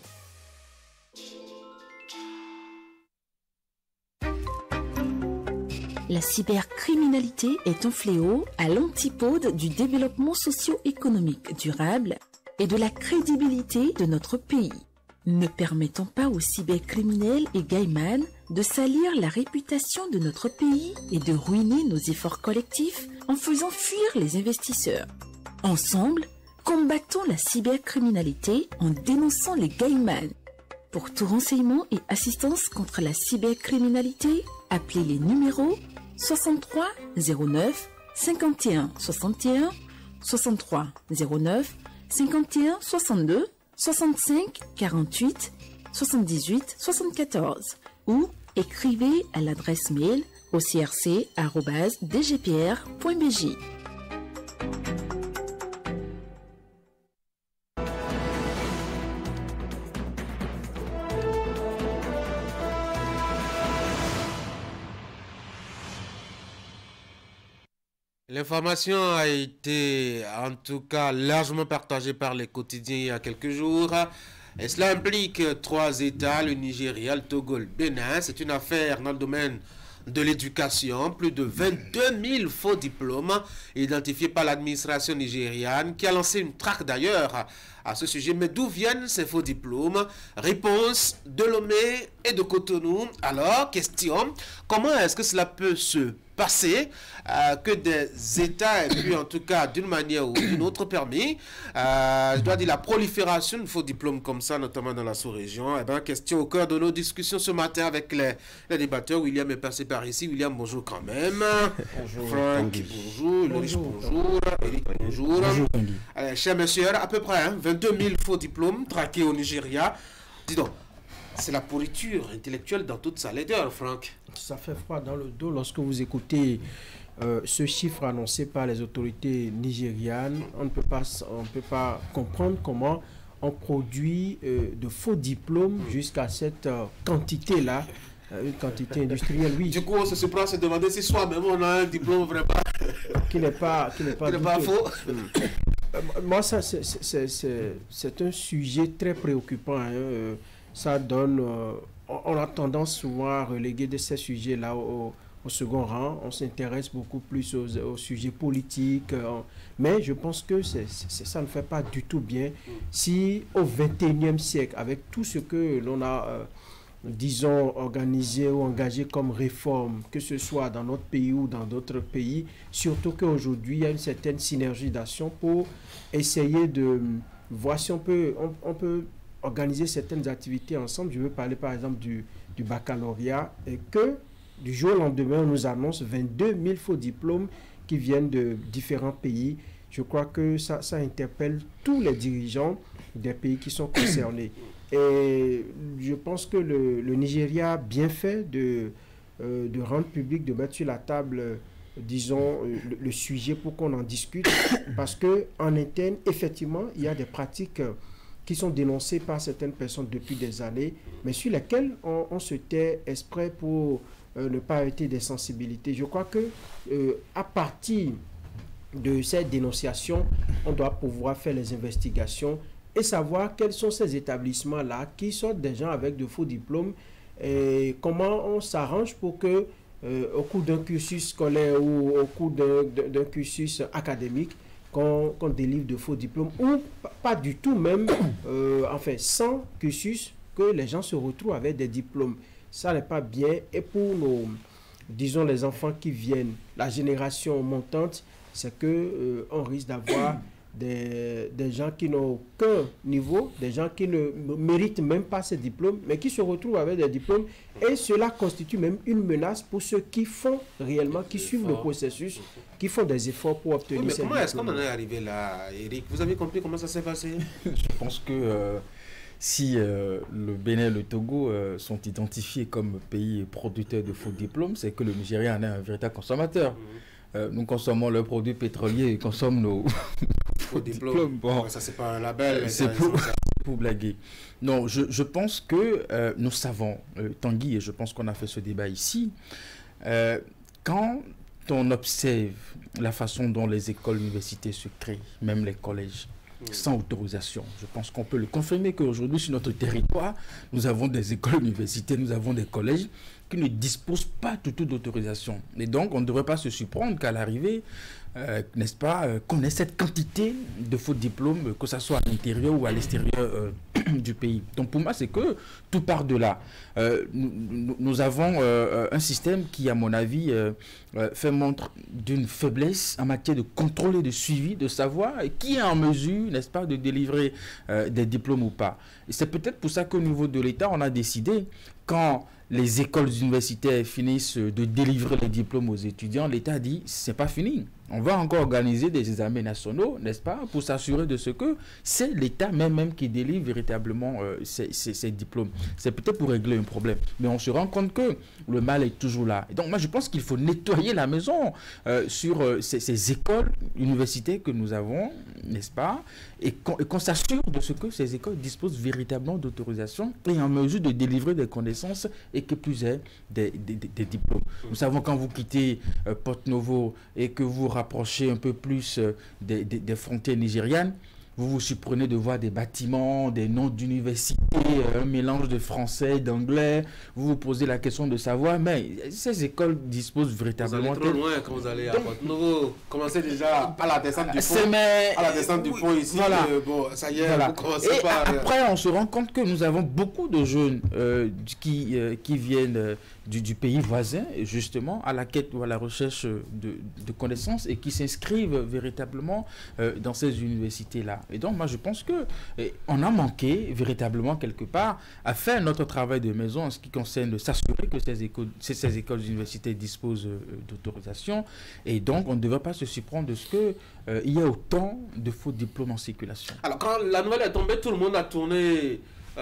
La cybercriminalité est un fléau à l'antipode du développement socio-économique durable et de la crédibilité de notre pays. Ne permettons pas aux cybercriminels et gaïmans de salir la réputation de notre pays et de ruiner nos efforts collectifs en faisant fuir les investisseurs. Ensemble, combattons la cybercriminalité en dénonçant les gaïmans. Pour tout renseignement et assistance contre la cybercriminalité, appelez les numéros soixante-trois zéro neuf cinquante et un soixante et un, soixante-trois zéro neuf cinquante et un soixante-deux, soixante-cinq quarante-huit soixante-dix-huit soixante-quatorze ou écrivez à l'adresse mail au c r c arobase d g p r point b j. L'information a été en tout cas largement partagée par les quotidiens il y a quelques jours. Et cela implique trois États, le Nigeria, le Togo, le Bénin. C'est une affaire dans le domaine de l'éducation. Plus de vingt-deux mille faux diplômes identifiés par l'administration nigériane qui a lancé une traque d'ailleurs à ce sujet. Mais d'où viennent ces faux diplômes? Réponse de Lomé et de Cotonou. Alors, question, comment est-ce que cela peut se passer euh, que des États aient pu en tout cas d'une manière ou d'une autre permis euh, je dois dire la prolifération de faux diplômes comme ça, notamment dans la sous-région. Eh bien, question au cœur de nos discussions ce matin avec les, les débatteurs. William est passé par ici. William, bonjour quand même. Bonjour. Franck, bonjour. Bonjour. Bonjour. Eric, bonjour. Bonjour. Allez, chers messieurs, à peu près hein, vingt-deux mille faux diplômes traqués au Nigeria. Dis donc, c'est la pourriture intellectuelle dans toute sa laideur, Franck. Ça fait froid dans le dos lorsque vous écoutez euh, ce chiffre annoncé par les autorités nigérianes. On ne peut pas, on ne peut pas comprendre comment on produit euh, de faux diplômes jusqu'à cette euh, quantité-là, euh, une quantité industrielle, oui. Du coup, on se surprend à se demander si soi-même on a un diplôme vraiment qui n'est pas, qui n'est pas, qui n'est pas faux. euh, moi, ça, c'est, c'est, c'est, c'est un sujet très préoccupant. Hein, euh, ça donne... Euh, on a tendance souvent à reléguer de ces sujets-là au, au second rang. On s'intéresse beaucoup plus aux, aux sujets politiques. Euh, mais je pense que c'est, c'est, ça ne fait pas du tout bien. Si au vingt et unième siècle, avec tout ce que l'on a, euh, disons, organisé ou engagé comme réforme, que ce soit dans notre pays ou dans d'autres pays, surtout qu'aujourd'hui, il y a une certaine synergie d'action pour essayer de voir si on peut... On, on peut organiser certaines activités ensemble. Je veux parler par exemple du, du baccalauréat et que du jour au lendemain, on nous annonce vingt-deux mille faux diplômes qui viennent de différents pays. Je crois que ça, ça interpelle tous les dirigeants des pays qui sont concernés. Et je pense que le, le Nigeria a bien fait de, euh, de rendre public, de mettre sur la table, euh, disons, euh, le, le sujet pour qu'on en discute. Parce qu'en interne, effectivement, il y a des pratiques euh, qui sont dénoncées par certaines personnes depuis des années, mais sur lesquelles on, on se tait exprès pour euh, ne pas arrêter des sensibilités. Je crois que euh, à partir de cette dénonciation, on doit pouvoir faire les investigations et savoir quels sont ces établissements-là qui sortent des gens avec de faux diplômes et comment on s'arrange pour que, euh, au cours d'un cursus scolaire ou au cours d'un cursus académique, qu'on qu'on délivre de faux diplômes ou pas du tout même, euh, enfin, sans cursus, que les gens se retrouvent avec des diplômes. Ça n'est pas bien. Et pour nos, disons, les enfants qui viennent, la génération montante, c'est que euh, on risque d'avoir des, des gens qui n'ont aucun niveau, des gens qui ne méritent même pas ces diplômes, mais qui se retrouvent avec des diplômes. Et cela constitue même une menace pour ceux qui font réellement, qui suivent le processus, qui font des efforts pour obtenir oui, mais ces comment diplômes. est-ce qu'on en est arrivé là, Eric? Vous avez compris comment ça s'est passé? Je pense que euh, si euh, le Bénin et le Togo euh, sont identifiés comme pays producteurs de faux diplômes, c'est que le Nigeria en est un véritable consommateur. Mmh. Euh, nous consommons leurs produits pétroliers et consomment nos faux diplômes. Bon, ouais, ça c'est pas un label. C'est pour, pour blaguer. Non, je, je pense que euh, nous savons, euh, Tanguy, et je pense qu'on a fait ce débat ici, euh, quand on observe la façon dont les écoles, universités se créent, même les collèges, mmh. sans autorisation, je pense qu'on peut le confirmer qu'aujourd'hui sur notre territoire, nous avons des écoles, universités, nous avons des collèges qui ne disposent pas de toute autorisation. Et donc, on ne devrait pas se surprendre qu'à l'arrivée, euh, n'est-ce pas, euh, qu'on ait cette quantité de faux diplômes, que ce soit à l'intérieur ou à l'extérieur euh, du pays. Donc, pour moi, c'est que tout part de là. Euh, nous, nous avons euh, un système qui, à mon avis, euh, euh, fait montre d'une faiblesse en matière de contrôle et de suivi, de savoir qui est en mesure, n'est-ce pas, de délivrer euh, des diplômes ou pas. Et c'est peut-être pour ça qu'au niveau de l'État, on a décidé, quand les écoles universitaires finissent de délivrer les diplômes aux étudiants, l'État dit c'est pas fini. On va encore organiser des examens nationaux, n'est-ce pas, pour s'assurer de ce que c'est l'État même, même qui délivre véritablement euh, ces, ces, ces diplômes. C'est peut-être pour régler un problème, mais on se rend compte que le mal est toujours là. Et donc moi je pense qu'il faut nettoyer la maison euh, sur euh, ces, ces écoles universitaires que nous avons, n'est-ce pas, et qu'on qu'on s'assure de ce que ces écoles disposent véritablement d'autorisation et en mesure de délivrer des connaissances et que plus est des, des, des, des diplômes. Nous savons quand vous quittez euh, Porto-Novo et que vous rapprochez un peu plus euh, des, des, des frontières nigérianes, vous vous surprenez de voir des bâtiments, des noms d'universités, un mélange de français, d'anglais. Vous vous posez la question de savoir, mais ces écoles disposent véritablement... Vous allez trop loin quand vous allez à Porto-Novo. Commencez déjà à la descente du pont. Mais... À la descente du pont ici. Voilà. Euh, bon, ça y est, voilà. vous commencez Et par... après, on se rend compte que nous avons beaucoup de jeunes euh, qui, euh, qui viennent euh, du, du pays voisin, justement, à la quête ou à la recherche de, de connaissances et qui s'inscrivent véritablement euh, dans ces universités-là. Et donc, moi, je pense qu'on a manqué véritablement quelque part à faire notre travail de maison en ce qui concerne de s'assurer que ces écoles, ces, ces écoles universités disposent euh, d'autorisation. Et donc, on ne devrait pas se surprendre de ce qu'il euh, y a autant de faux diplômes en circulation. Alors, quand la nouvelle est tombée, tout le monde a tourné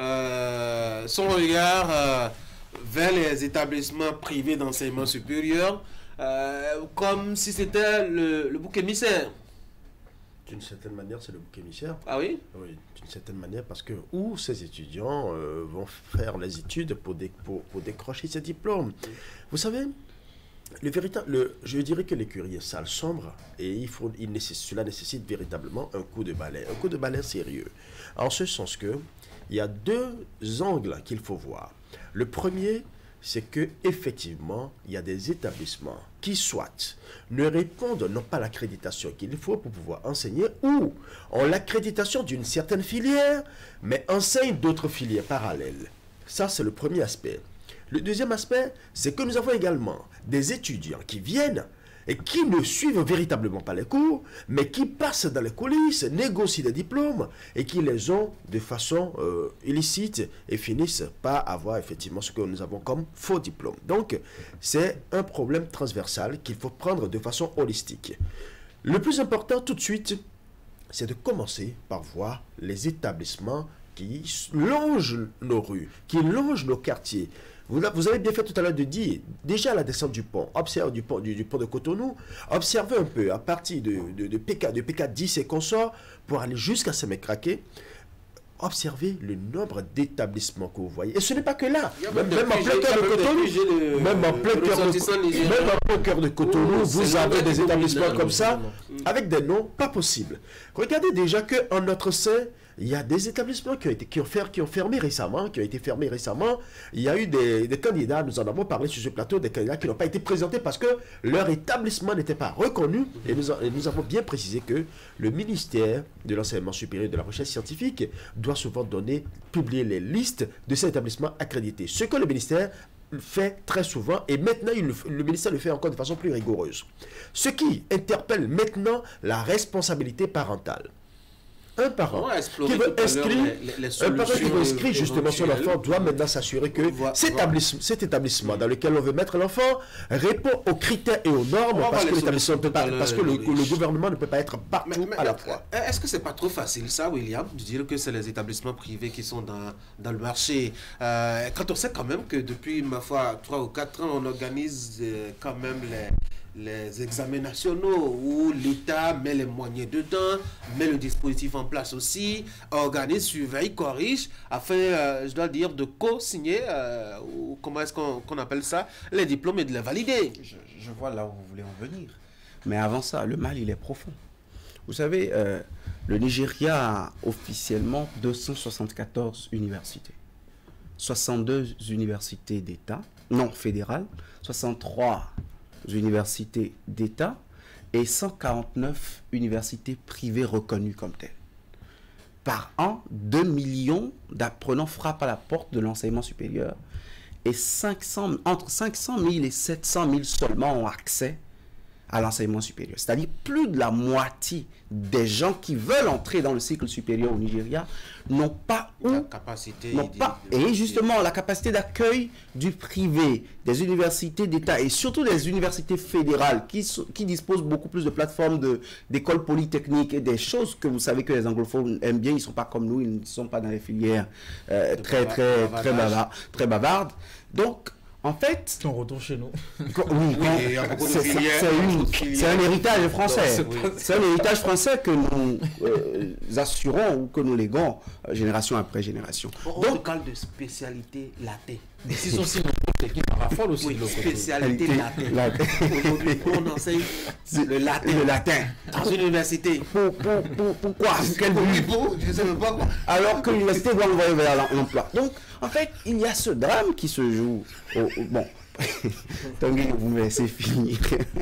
euh, son regard euh, vers les établissements privés d'enseignement supérieur, euh, comme si c'était le, le bouc émissaire. D'une certaine manière, c'est le bouc émissaire. Ah oui? Oui, d'une certaine manière, parce que où ces étudiants euh, vont faire les études pour, dé, pour, pour décrocher ces diplômes. Mmh. Vous savez, le véritable, le, je dirais que l'écurie est sale, sombre, et il faut, il nécessite, cela nécessite véritablement un coup de balai, un coup de balai sérieux. En ce sens que, il y a deux angles qu'il faut voir. Le premier, c'est que effectivement, il y a des établissements qui soit ne répondent non pas à l'accréditation qu'il faut pour pouvoir enseigner, ou ont l'accréditation d'une certaine filière, mais enseignent d'autres filières parallèles. Ça, c'est le premier aspect. Le deuxième aspect, c'est que nous avons également des étudiants qui viennent et qui ne suivent véritablement pas les cours, mais qui passent dans les coulisses, négocient des diplômes et qui les ont de façon euh, illicite et finissent par avoir effectivement ce que nous avons comme faux diplômes. Donc, c'est un problème transversal qu'il faut prendre de façon holistique. Le plus important tout de suite, c'est de commencer par voir les établissements qui longent nos rues, qui longent nos quartiers. Vous, vous avez bien fait tout à l'heure de dire, déjà à la descente du pont, observe du pont, du, du pont de Cotonou, observez un peu à partir de, de, de, P K, de P K dix et consorts pour aller jusqu'à Sémécraqué. Observez le nombre d'établissements que vous voyez. Et ce n'est pas que là. Même, même en plein cœur de Cotonou, même en plein cœur de, même en plein cœur de Cotonou, vous avez des établissements comme ça, avec des noms pas possibles. Regardez déjà qu'en notre sein, il y a des établissements qui ont, été, qui, ont fer, qui ont fermé récemment, qui ont été fermés récemment. Il y a eu des, des candidats, nous en avons parlé sur ce plateau, des candidats qui n'ont pas été présentés parce que leur établissement n'était pas reconnu. Et nous, et nous avons bien précisé que le ministère de l'Enseignement supérieur et de la Recherche scientifique doit souvent donner, publier les listes de ces établissements accrédités. Ce que le ministère fait très souvent, et maintenant il le, le ministère le fait encore de façon plus rigoureuse. Ce qui interpelle maintenant la responsabilité parentale. Un parent qui veut inscrire, les, les un parent qui veut inscrire justement son enfant doit maintenant s'assurer que voilà, cet, voilà. établissement, cet établissement dans lequel on veut mettre l'enfant répond aux critères et aux normes parce que l'établissement peut pas, parce que le, le gouvernement ne peut pas être partout mais, mais, à la fois. Est-ce que c'est pas trop facile ça, William, de dire que c'est les établissements privés qui sont dans, dans le marché euh, quand on sait quand même que depuis ma foi trois ou quatre ans on organise euh, quand même les les examens nationaux où l'État met les moyens dedans, met le dispositif en place aussi, organise, surveille, corrige, afin, euh, je dois dire, de co-signer, euh, ou comment est-ce qu'on qu'on appelle ça, les diplômes et de les valider. Je, je vois là où vous voulez en venir. Mais avant ça, le mal, il est profond. Vous savez, euh, le Nigeria a officiellement deux cent soixante-quatorze universités. soixante-deux universités d'État, non fédérales, soixante-trois universités d'État et cent quarante-neuf universités privées reconnues comme telles. Par an, deux millions d'apprenants frappent à la porte de l'enseignement supérieur et cinq cents, entre cinq cent mille et sept cent mille seulement ont accès à l'enseignement supérieur. C'est-à-dire plus de la moitié des gens qui veulent entrer dans le cycle supérieur au Nigeria n'ont pas où, la capacité n'ont pas, et justement la capacité d'accueil du privé, des universités d'État et surtout des universités fédérales qui, qui disposent beaucoup plus de plateformes de, d'écoles polytechniques et des choses que vous savez que les anglophones aiment bien, ils ne sont pas comme nous, ils ne sont pas dans les filières euh, très, très, très, bavard, très bavardes. Donc, en fait, on retourne chez nous. Oui, oui c'est un héritage français. C'est un héritage français que nous euh, assurons ou que nous léguons euh, génération après génération. On Donc, parle de spécialité latine. Ils sont si nombreux qui raffolent aussi. Oui, spécialité latine. Aujourd'hui, on enseigne le latin. Le latin. Dans une université. Pour, pour, pour, pourquoi Quel but Je ne sais même pas quoi. Alors que l'université doit envoyer vers l'emploi. Donc, en fait, il y a ce drame qui se joue. Au, au, bon, Tanguy, vous me laissez finir.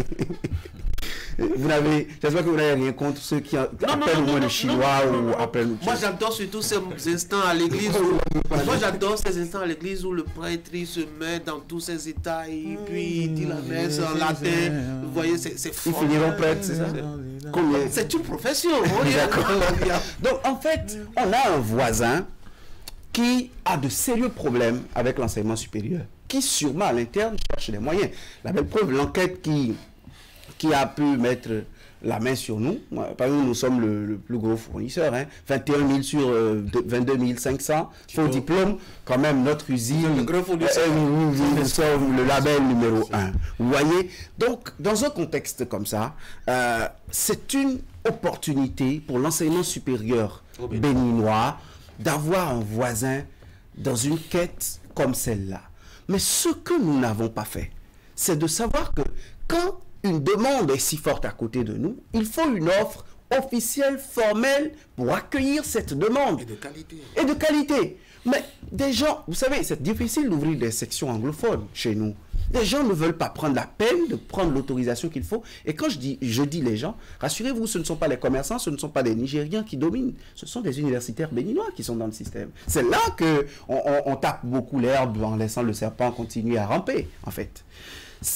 Vous n'avez, j'espère que vous n'avez rien contre ceux qui, qui non, appellent non, au moins le chinois non, non, ou appellent. Moi, j'adore surtout ces instants à l'église. Où, moi, j'adore ces instants à l'église où le prêtre se met dans tous ses états et puis il dit la messe en latin. Vous voyez, c'est fort. Ils finiront prêtres, c'est ça? C'est une profession. D'accord. Donc, en fait, on a un voisin qui a de sérieux problèmes avec l'enseignement supérieur, qui sûrement à l'interne cherche des moyens. La belle preuve, l'enquête qui, qui a pu mettre la main sur nous, parmi nous, nous sommes le, le plus gros fournisseur, hein, vingt et un mille sur euh, vingt-deux mille cinq cents, faux diplôme, quand même notre usine, le gros fournisseur. Euh, nous, nous, nous sommes le label numéro un. Vous voyez, donc dans un contexte comme ça, euh, c'est une opportunité pour l'enseignement supérieur oh, béninois d'avoir un voisin dans une quête comme celle-là. Mais ce que nous n'avons pas fait, c'est de savoir que quand une demande est si forte à côté de nous, il faut une offre officielle, formelle, pour accueillir cette demande. Et de qualité. Et de qualité. Mais des gens, vous savez, c'est difficile d'ouvrir des sections anglophones chez nous. Les gens ne veulent pas prendre la peine de prendre l'autorisation qu'il faut. Et quand je dis, je dis les gens, rassurez-vous, ce ne sont pas les commerçants, ce ne sont pas des Nigériens qui dominent. Ce sont des universitaires béninois qui sont dans le système. C'est là qu'on on, on tape beaucoup l'herbe en laissant le serpent continuer à ramper, en fait. C'est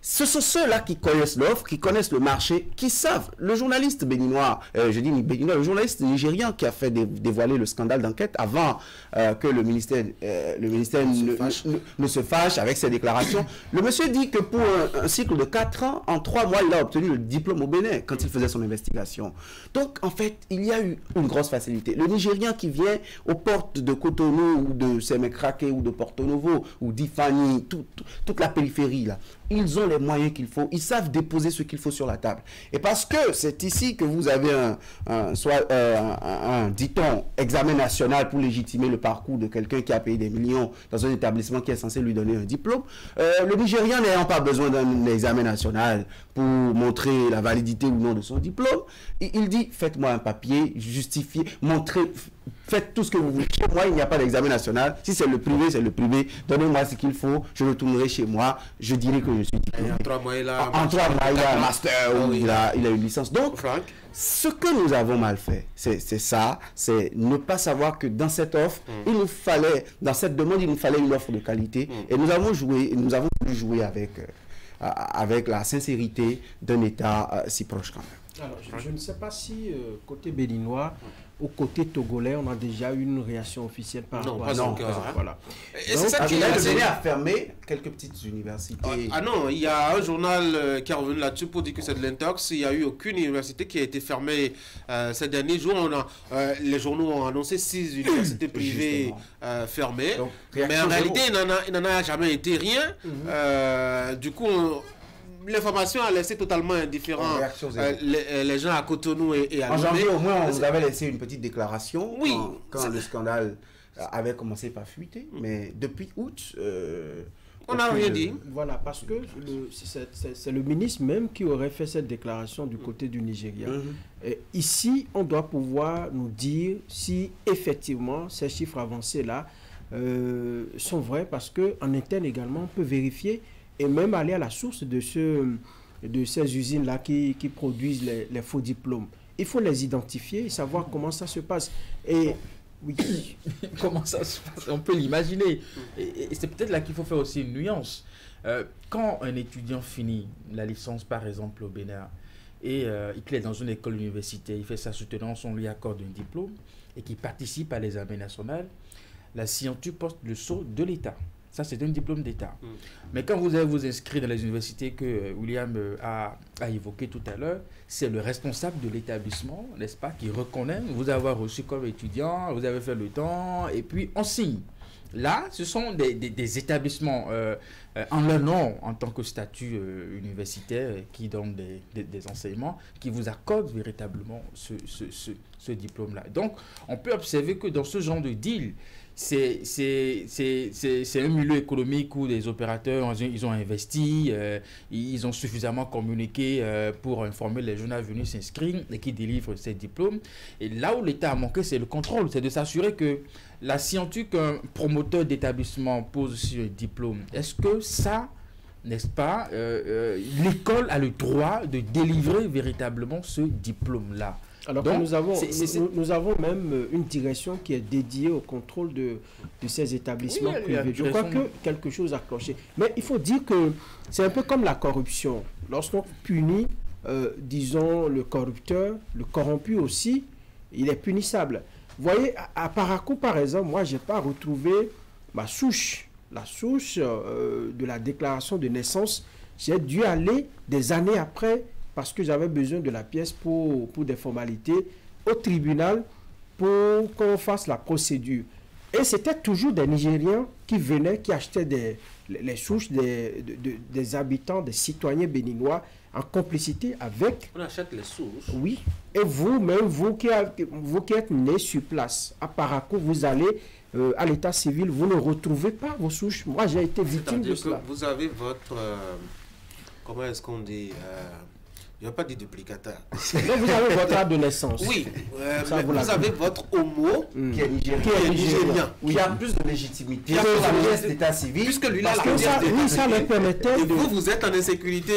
Ce sont ceux-là qui connaissent l'offre, qui connaissent le marché, qui savent. Le journaliste béninois, euh, je dis béninois, le journaliste nigérien qui a fait dé dévoiler le scandale d'enquête avant euh, que le ministère, euh, le ministère ne, ne, ne, ne se fâche avec ses déclarations. Le monsieur dit que pour un, un cycle de quatre ans, en trois mois, il a obtenu le diplôme au Bénin quand il faisait son investigation. Donc, en fait, il y a eu une grosse facilité. Le Nigérien qui vient aux portes de Cotonou ou de Semekrake ou de Porto Novo ou d'Ifani, tout, tout, toute la périphérie, là, ils ont les moyens qu'il faut, ils savent déposer ce qu'il faut sur la table. Et parce que c'est ici que vous avez un, un, soit, euh, un, un dit-on, examen national pour légitimer le parcours de quelqu'un qui a payé des millions dans un établissement qui est censé lui donner un diplôme, euh, le Nigérian n'ayant pas besoin d'un examen national pour montrer la validité ou non de son diplôme, il, il dit, faites-moi un papier, justifiez, montrez... Faites tout ce que vous voulez. Chez moi, il n'y a pas d'examen national. Si c'est le privé, c'est le privé. Donnez-moi ce qu'il faut. Je retournerai chez moi. Je dirai que je suis diplômé. En trois mois, il a, en, en trois mois, il a un master ou il a, il a une licence. Donc, Franck, ce que nous avons mal fait, c'est ça. C'est ne pas savoir que dans cette offre, mm. il nous fallait, dans cette demande, il nous fallait une offre de qualité. Mm. Et nous avons joué, nous avons voulu jouer avec, euh, avec la sincérité d'un État euh, si proche quand même. Alors, je, je ne sais pas si, euh, côté béninois, au côté togolais, on a déjà eu une réaction officielle par non, rapport à ça. Non, pas encore. Hein. Voilà. Et c'est ça qui a donné à fermer quelques petites universités. Ah, ah non, il y a un journal euh, qui est revenu là-dessus pour dire que c'est de l'intox. Il n'y a eu aucune université qui a été fermée euh, ces derniers jours. On a, euh, les journaux ont annoncé six universités privées euh, fermées. Donc, mais en réalité, il n'en a, a jamais été rien. Mm-hmm. euh, du coup, on, l'information a laissé totalement indifférent euh, les, les gens à Cotonou et, et à En janvier, au moins, on vous avait laissé une petite déclaration oui, quand, quand le scandale avait commencé par fuiter. Mais depuis août... Euh, on n'a rien dit. Voilà, parce que c'est le ministre même qui aurait fait cette déclaration du côté du Nigeria. Mm-hmm. Et ici, on doit pouvoir nous dire si effectivement ces chiffres avancés-là euh, sont vrais, parce qu'en interne également, on peut vérifier et même aller à la source de, ce, de ces usines-là qui, qui produisent les, les faux diplômes. Il faut les identifier et savoir comment ça se passe. Et oui, comment ça se passe, on peut l'imaginer. Et, et c'est peut-être là qu'il faut faire aussi une nuance. Euh, quand un étudiant finit la licence, par exemple, au Bénin, et euh, il est dans une école universitaire, il fait sa soutenance, on lui accorde un diplôme, et qu'il participe à l'examen national, la scienture porte le sceau de l'État. Ça, c'est un diplôme d'État. Mm. Mais quand vous allez vous inscrire dans les universités que William a, a évoquées tout à l'heure, c'est le responsable de l'établissement, n'est-ce pas, qui reconnaît vous avoir reçu comme étudiant, vous avez fait le temps, et puis on signe. Là, ce sont des, des, des établissements euh, euh, en leur nom, en tant que statut euh, universitaire, qui donnent des, des, des enseignements, qui vous accordent véritablement ce, ce, ce, ce diplôme-là. Donc, on peut observer que dans ce genre de deal, c'est un milieu économique où les opérateurs, ils ont investi, euh, ils ont suffisamment communiqué euh, pour informer les jeunes à venir s'inscrire et qui délivrent ces diplômes. Et là où l'État a manqué, c'est le contrôle, c'est de s'assurer que la scienture qu'un promoteur d'établissement pose sur un diplôme, est-ce que ça, n'est-ce pas, euh, euh, l'école a le droit de délivrer véritablement ce diplôme-là? Alors Donc, que nous avons, c est, c est, nous, nous avons même une direction qui est dédiée au contrôle de, de ces établissements oui, privés. Je crois que quelque chose a cloché. Mais il faut dire que c'est un peu comme la corruption. Lorsqu'on punit, euh, disons, le corrupteur, le corrompu aussi, il est punissable. Vous voyez, à, à Parakou, par exemple, moi, je n'ai pas retrouvé ma souche, la souche euh, de la déclaration de naissance. J'ai dû aller des années après, parce que j'avais besoin de la pièce pour, pour des formalités au tribunal pour qu'on fasse la procédure. Et c'était toujours des Nigériens qui venaient, qui achetaient des, les, les souches des, de, de, des habitants, des citoyens béninois en complicité avec... On achète les souches. Oui. Et vous, même vous qui, a, vous qui êtes nés sur place, à Parakou, vous allez euh, à l'état civil, vous ne retrouvez pas vos souches. Moi, j'ai été victime de cela. Vous avez votre... Euh, comment est-ce qu'on dit euh, Je n'ai pas dit duplicataire. Donc vous avez votre acte de naissance. Oui, euh, Ça, mais vous vous, l'avez. avez votre homo Mm. Qui est nigérien. qui est nigérien. Oui. Qui a plus de légitimité Qui a que plus de la pièce légitimité. d'état civil. Puisque lui, il a Parce la que ça, pièce oui, ça d'état leur permettait Et de... vous, vous êtes en insécurité.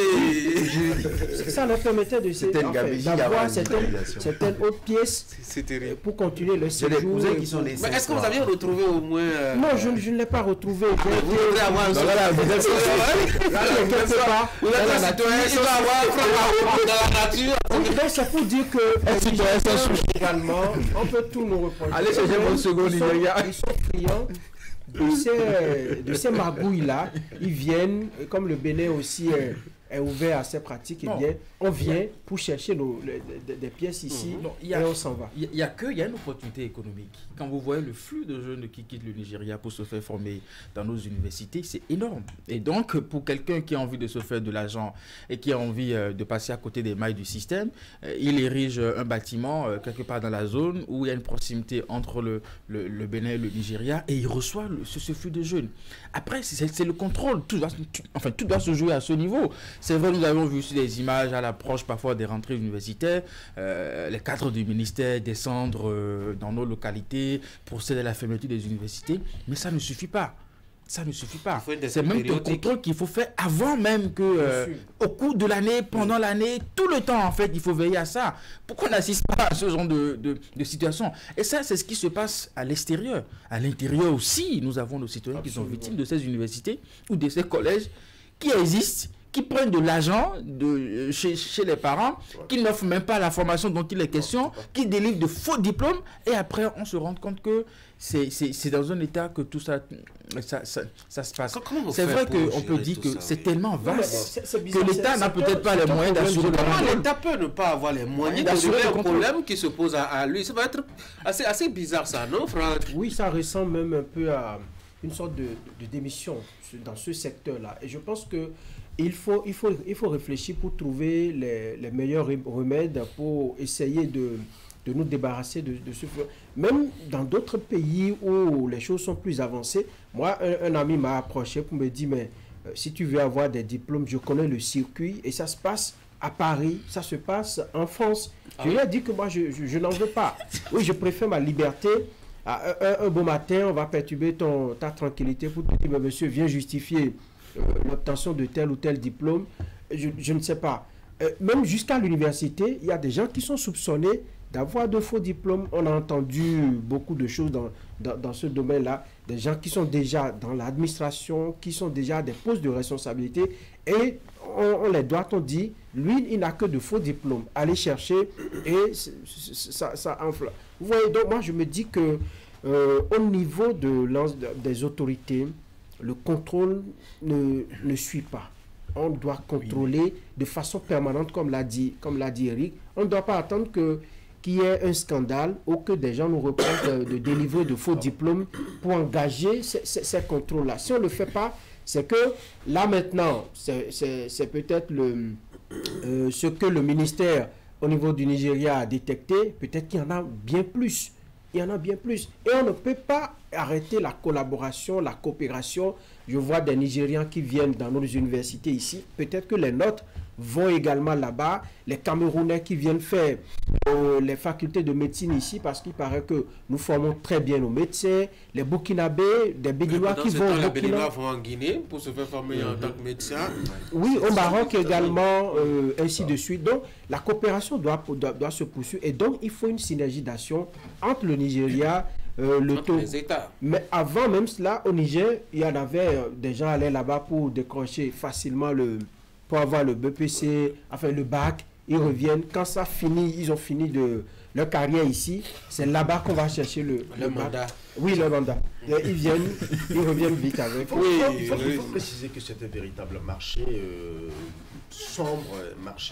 Ça leur permettait de C'était une en fait, gabegie avant d'avoir la certaines, libéralisation. certaines autres pièces C'est terrible. pour continuer le J'ai des séjour. cousins qui sont des Mais est-ce que vous aviez retrouvé au moins... euh, Non, je, ne- je ne l'ai pas retrouvé. J'ai Vous été- voudrez avoir un Non, là, là, vous êtes- Là, là, quelque vous êtes- part, vous êtes dans la un nature. citoyen, il va avoir un franc dans la nature. Oui, donc c'est pour dire que les Nigériens, également, on peut tout nous reprocher. Allez chercher votre second Ils sont- Nigeria. Ils sont friands de ces, de ces magouilles-là. Ils viennent, et comme le Bénin aussi est, est ouvert à ces pratiques, et Non. bien, on vient pour chercher nos, les- des, des pièces ici Non, il y et a- on s'en va. Il n'y a, que, il y a une opportunité économique. Quand vous voyez le flux de jeunes qui quittent le Nigeria pour se faire former dans nos universités, c'est énorme. Et donc, pour quelqu'un qui a envie de se faire de l'argent et qui a envie euh, de passer à côté des mailles du système, euh, il érige un bâtiment euh, quelque part dans la zone où il y a une proximité entre le, le, le Bénin et le Nigeria et il reçoit le- ce, ce flux de jeunes. Après, c'est c'est le contrôle. Tout doit, tout- enfin, tout doit se jouer à ce niveau. C'est vrai, nous avons vu aussi des images à l'approche parfois des rentrées universitaires, euh, les cadres du ministère descendre euh, dans nos localités, procéder à la fermeture des universités, mais ça ne suffit pas. Ça ne suffit pas. faut une C'est même un périodique. contrôle qu'il faut faire avant même que, euh, au cours de l'année, pendant l'année, tout le temps en fait, il faut veiller à ça. Pourquoi on n'assiste pas à ce genre de, de, de situation? Et ça, c'est ce qui se passe à l'extérieur. À l'intérieur aussi, nous avons nos citoyens qui sont victimes de ces universités ou de ces collèges qui existent, qui prennent de l'argent de, euh, chez, chez les parents, qui n'offrent même pas la formation dont il est question, qui délivrent de faux diplômes, et après on se rend compte que c'est c'est- c'est dans un état que tout ça, ça, ça, ça se passe. Comment on C'est fait vrai pour qu'on peut gérer dire tout que ça, c'est oui. tellement Non, mais vaste c'est- c'est que bizarre, l'État c'est- n'a c'est peut-être un- pas les c'est un moyens problème d'assurer de le Comment contrôle. l'État peut ne pas avoir les moyens de D'assurer régler le un contrôle. problème qui se pose à, à lui? Ça va être assez, assez bizarre ça, non, Franck? Oui, ça ressemble même un peu à une sorte de, de démission dans ce secteur-là. Et je pense que il faut, il faut, il faut réfléchir pour trouver les, les meilleurs remèdes pour essayer de, de nous débarrasser de, de ce... Même dans d'autres pays où les choses sont plus avancées, moi, un, un ami m'a approché pour me dire, mais euh, si tu veux avoir des diplômes, je connais le circuit et ça se passe à Paris, ça se passe en France. Ah je lui oui. ai dit que moi, je, je, je n'en veux pas. Oui, je préfère ma liberté. Ah, un, un- un beau matin, on va perturber ton, ta tranquillité pour te dire, mais monsieur, viens justifier euh, l'obtention de tel ou tel diplôme. Je, je ne sais pas. Euh, même jusqu'à l'université, il y a des gens qui sont soupçonnés d'avoir de faux diplômes. On a entendu beaucoup de choses dans, dans, dans ce domaine-là. Des gens qui sont déjà dans l'administration, qui sont déjà à des postes de responsabilité. Et on, on les doit, on dit, lui, il n'a que de faux diplômes. Allez chercher et c- c- ça, ça enfle. Vous voyez, donc moi, je me dis que euh, au niveau de, l'en- des autorités, le contrôle ne, ne suit pas. On doit contrôler de façon permanente, comme l'a dit, comme l'a dit Eric. On ne doit pas attendre que qu'il y ait un scandale ou que des gens nous reprochent de, de délivrer de faux diplômes pour engager ces, ces- ces contrôles-là. Si on ne le fait pas, c'est que là maintenant, c'est c'est- c'est peut-être le, euh, ce que le ministère au niveau du Nigeria a détecté, peut-être qu'il y en a bien plus. Il y en a bien plus. Et on ne peut pas arrêter la collaboration, la coopération. Je vois des Nigérians qui viennent dans nos universités ici. Peut-être que les nôtres vont également là-bas. Les Camerounais qui viennent faire euh, les facultés de médecine ici, parce qu'il paraît que nous formons très bien nos médecins. Les Burkinabés, des Béninois Dans qui ce vont temps, au les Burkina. Béninois vont en Guinée pour se faire former en tant que médecin. Oui, au Maroc également, euh, ainsi de suite. Donc, la coopération doit, doit, doit se poursuivre. Et donc, il faut une synergie d'action entre le Nigeria, euh, le Entre taux. les États. Mais avant même cela, au Niger, il y en avait euh, des gens allaient là-bas pour décrocher facilement le, pour avoir le B P C, enfin le bac. Ils reviennent. Quand ça finit, ils ont fini de leur carrière ici. C'est là-bas qu'on va chercher le, Le le bac. mandat. Oui, le mandat. Et ils viennent, ils reviennent vite avec. Il faut, Oui, il faut- il faut- oui. il faut préciser que c'est un véritable marché euh, sombre, marché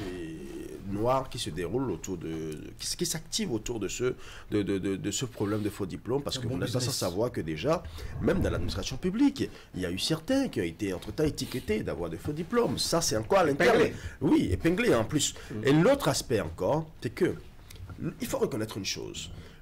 noir qui se déroule autour de, qui, qui s'active autour de ce, de, de, de, de ce problème de faux diplômes, parce Un que bon vous n'êtes pas sans business. savoir que déjà, même dans l'administration publique, il y a eu certains qui ont été entre-temps étiquetés d'avoir de faux diplômes. Ça, c'est encore à l'interne. Épinglé. Oui, épinglé en plus. Et l'autre aspect encore, c'est que il faut reconnaître une chose.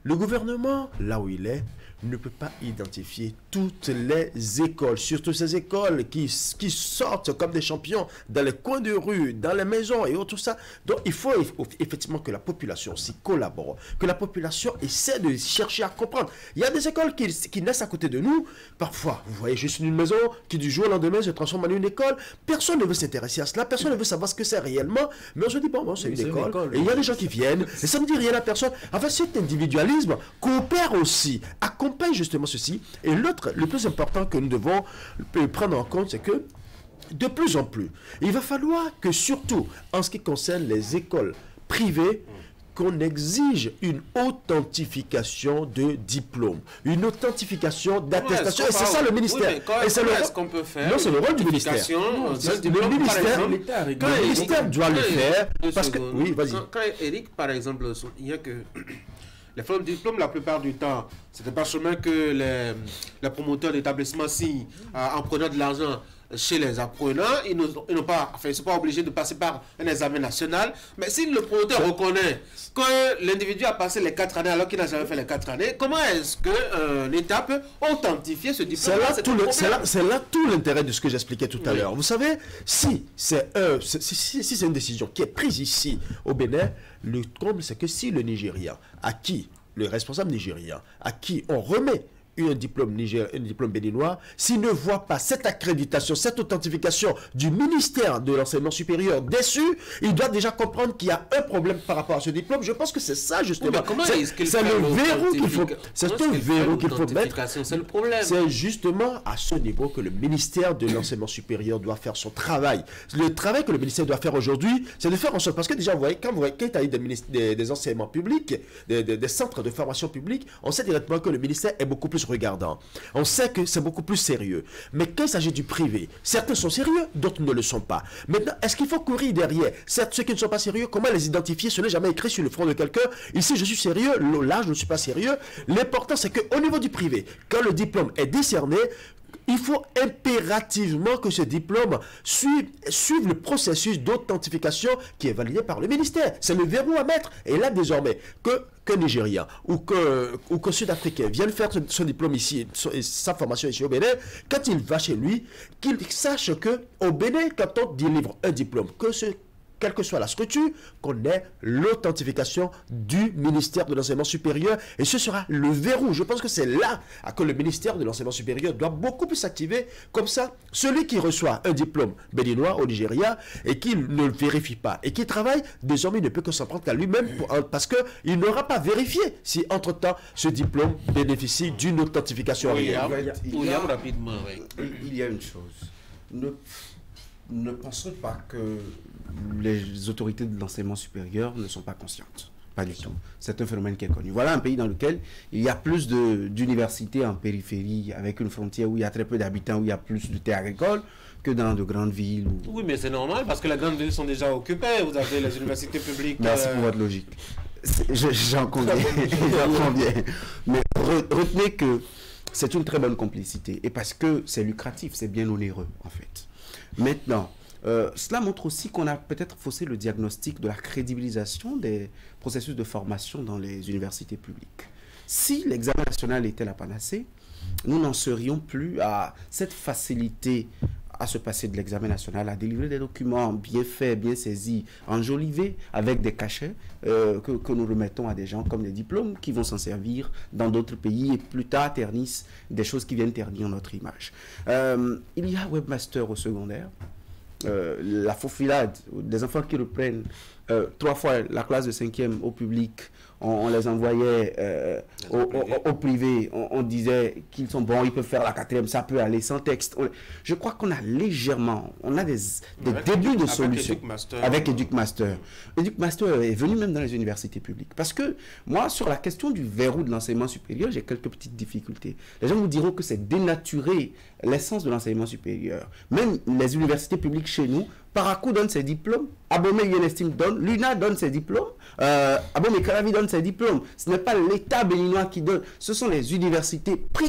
Le gouvernement, là où il est, ne peut pas identifier toutes les écoles, surtout ces écoles qui, qui sortent comme des champions dans les coins de rue, dans les maisons et tout ça. Donc il faut effectivement que la population s'y collabore, que la population essaie de chercher à comprendre. Il y a des écoles qui, qui naissent à côté de nous. Parfois, vous voyez juste une maison qui du jour au lendemain se transforme en une école. Personne ne veut s'intéresser à cela, personne ne veut savoir ce que c'est réellement. Mais on se dit, bon, bon c'est une, une école. école. Et il y a des gens qui viennent, et ça ne dit rien à personne. Enfin, cet individualisme coopère aussi, accompagne justement ceci. Et l'autre, le plus important que nous devons prendre en compte, c'est que de plus en plus, il va falloir que surtout en ce qui concerne les écoles privées, qu'on exige une authentification de diplôme, une authentification d'attestation. Et c'est ça le ministère. Oui, quand, et c'est le est-ce qu'on peut faire non, c'est le rôle du ministère. Non, le ministère, le ministère doit le faire. Parce que, oui, vas-y. Quand, quand Eric, par exemple, il y a que les formes de diplôme, la plupart du temps, c'est pas seulement que les, les promoteurs d'établissements signent en prenant de l'argent chez les apprenants, ils n'ont pas, enfin, ils sont pas obligés de passer par un examen national. Mais si le promoteur reconnaît que l'individu a passé les quatre années alors qu'il n'a jamais fait les quatre années, comment est-ce que euh, l'État peut authentifier ce diplôme? C'est là, tout le, c'est là, c'est là tout l'intérêt de ce que j'expliquais tout à oui. l'heure. Vous savez, si c'est euh, si, si, si c'est une décision qui est prise ici au Bénin, le comble c'est que si le Nigeria, à qui le responsable nigérien, à qui on remet un diplôme Niger, un diplôme béninois, s'il ne voit pas cette accréditation, cette authentification du ministère de l'enseignement supérieur dessus, il doit déjà comprendre qu'il y a un problème par rapport à ce diplôme. Je pense que c'est ça justement. Oui, c'est c'est le verrou qu'il faut. C'est un verrou qu'il faut mettre. C'est le problème. C'est justement à ce niveau que le ministère de l'enseignement supérieur doit faire son travail. Le travail que le ministère doit faire aujourd'hui, c'est de faire en sorte, parce que déjà vous voyez quand vous voyez quand il y a des, des, des enseignements publics, des, des, des centres de formation publique, on sait directement que le ministère est beaucoup plus regardant. On sait que c'est beaucoup plus sérieux. Mais quand il s'agit du privé, certains sont sérieux, d'autres ne le sont pas. Maintenant, est-ce qu'il faut courir derrière certes, ceux qui ne sont pas sérieux, comment les identifier? Ce n'est jamais écrit sur le front de quelqu'un. Ici, je suis sérieux, là, je ne suis pas sérieux. L'important, c'est qu'au niveau du privé, quand le diplôme est décerné, il faut impérativement que ce diplôme suive, suive le processus d'authentification qui est validé par le ministère. C'est le verrou à mettre. Et là, désormais, que qu'un Nigérien ou que, ou que Sud-Africain vienne faire son diplôme ici, sa formation ici au Bénin, quand il va chez lui, qu'il sache qu'au Bénin, quand on délivre un diplôme, que ce quelle que soit la structure, qu'on ait l'authentification du ministère de l'enseignement supérieur. Et ce sera le verrou. Je pense que c'est là que le ministère de l'enseignement supérieur doit beaucoup plus s'activer. Comme ça, celui qui reçoit un diplôme béninois au Nigeria et qui ne le vérifie pas et qui travaille, désormais, il ne peut que s'en prendre qu'à lui-même parce qu'il n'aura pas vérifié si, entre-temps, ce diplôme bénéficie d'une authentification réelle. Il, il, il y a une chose. Ne, ne pensons pas que les autorités de l'enseignement supérieur ne sont pas conscientes. Pas du tout. C'est un phénomène qui est connu. Voilà un pays dans lequel il y a plus d'universités en périphérie, avec une frontière où il y a très peu d'habitants, où il y a plus de terres agricoles, que dans de grandes villes. Où... Oui, mais c'est normal, parce que les grandes villes sont déjà occupées. Vous avez les universités publiques... Merci euh... pour votre logique. J'en conviens. J'en conviens. Mais retenez que c'est une très bonne complicité. Et parce que c'est lucratif, c'est bien onéreux, en fait. Maintenant... Euh, cela montre aussi qu'on a peut-être faussé le diagnostic de la crédibilisation des processus de formation dans les universités publiques. Si l'examen national était la panacée, nous n'en serions plus à cette facilité à se passer de l'examen national, à délivrer des documents bien faits, bien saisis, enjolivés, avec des cachets euh, que, que nous remettons à des gens comme des diplômes qui vont s'en servir dans d'autres pays et plus tard ternissent des choses qui viennent ternir notre image. Euh, il y a webmaster au secondaire. Euh, la faufilade, des enfants qui reprennent euh, trois fois la classe de cinquième au public, on, on les envoyait euh, au, au, au privé, on, on disait qu'ils sont bons, ils peuvent faire la quatrième, ça peut aller sans texte. On, je crois qu'on a légèrement, on a des, des débuts de solutions avec EducMaster. EducMaster est venu même dans les universités publiques. Parce que moi, sur la question du verrou de l'enseignement supérieur, j'ai quelques petites difficultés. Les gens vous diront que c'est dénaturer l'essence de l'enseignement supérieur. Même les universités publiques chez nous, Parakou donne ses diplômes, Abomey Yenestime donne, l'U N A donne ses diplômes, euh, Abomey Karavi donne ses diplômes. Ce n'est pas l'État béninois qui donne, ce sont les universités pris comme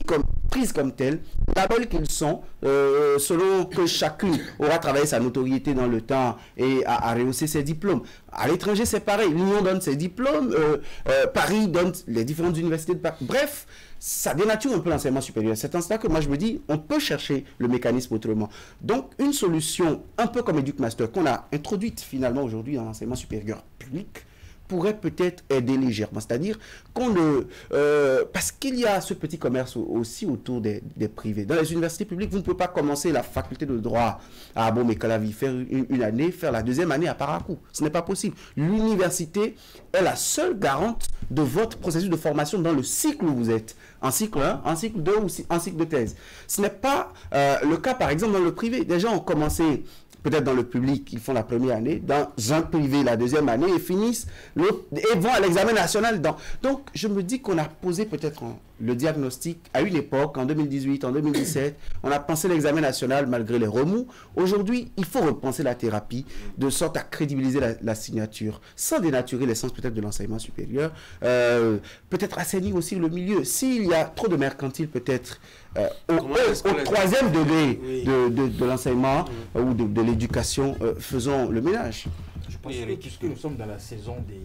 prises comme telles, labels qu'ils sont, euh, selon que chacune aura travaillé sa notoriété dans le temps et a, a rehaussé ses diplômes. À l'étranger, c'est pareil. L'Union donne ses diplômes, euh, euh, Paris donne les différentes universités de Paris. Bref, ça dénature un peu l'enseignement supérieur. C'est en cela que moi je me dis, on peut chercher le mécanisme autrement. Donc, une solution un peu comme EducMaster qu'on a introduite finalement aujourd'hui dans l'enseignement supérieur public, pourrait peut-être aider légèrement. C'est-à-dire qu'on le... Euh, parce qu'il y a ce petit commerce aussi autour des, des privés. Dans les universités publiques, vous ne pouvez pas commencer la faculté de droit à Abomey-Calavi, faire une, une année, faire la deuxième année à Parakou. Ce n'est pas possible. L'université est la seule garante de votre processus de formation dans le cycle où vous êtes. En cycle un, en cycle deux ou en cycle de thèse. Ce n'est pas euh, le cas, par exemple, dans le privé. Des gens ont commencé... peut-être dans le public, ils font la première année, dans un privé, la deuxième année, et finissent l'autre, et vont à l'examen national. Dans. Donc, je me dis qu'on a posé peut-être le diagnostic à une époque, en deux mille dix-huit, en deux mille dix-sept, on a pensé l'examen national malgré les remous. Aujourd'hui, il faut repenser la thérapie de sorte à crédibiliser la, la signature, sans dénaturer l'essence peut-être de l'enseignement supérieur, euh, peut-être assainir aussi le milieu. S'il y a trop de mercantiles, peut-être euh, au, au, au troisième degré oui. de, de, de l'enseignement mmh. euh, ou de, de l'éducation, euh, faisons le ménage. Je pense que puisque nous sommes dans la saison des...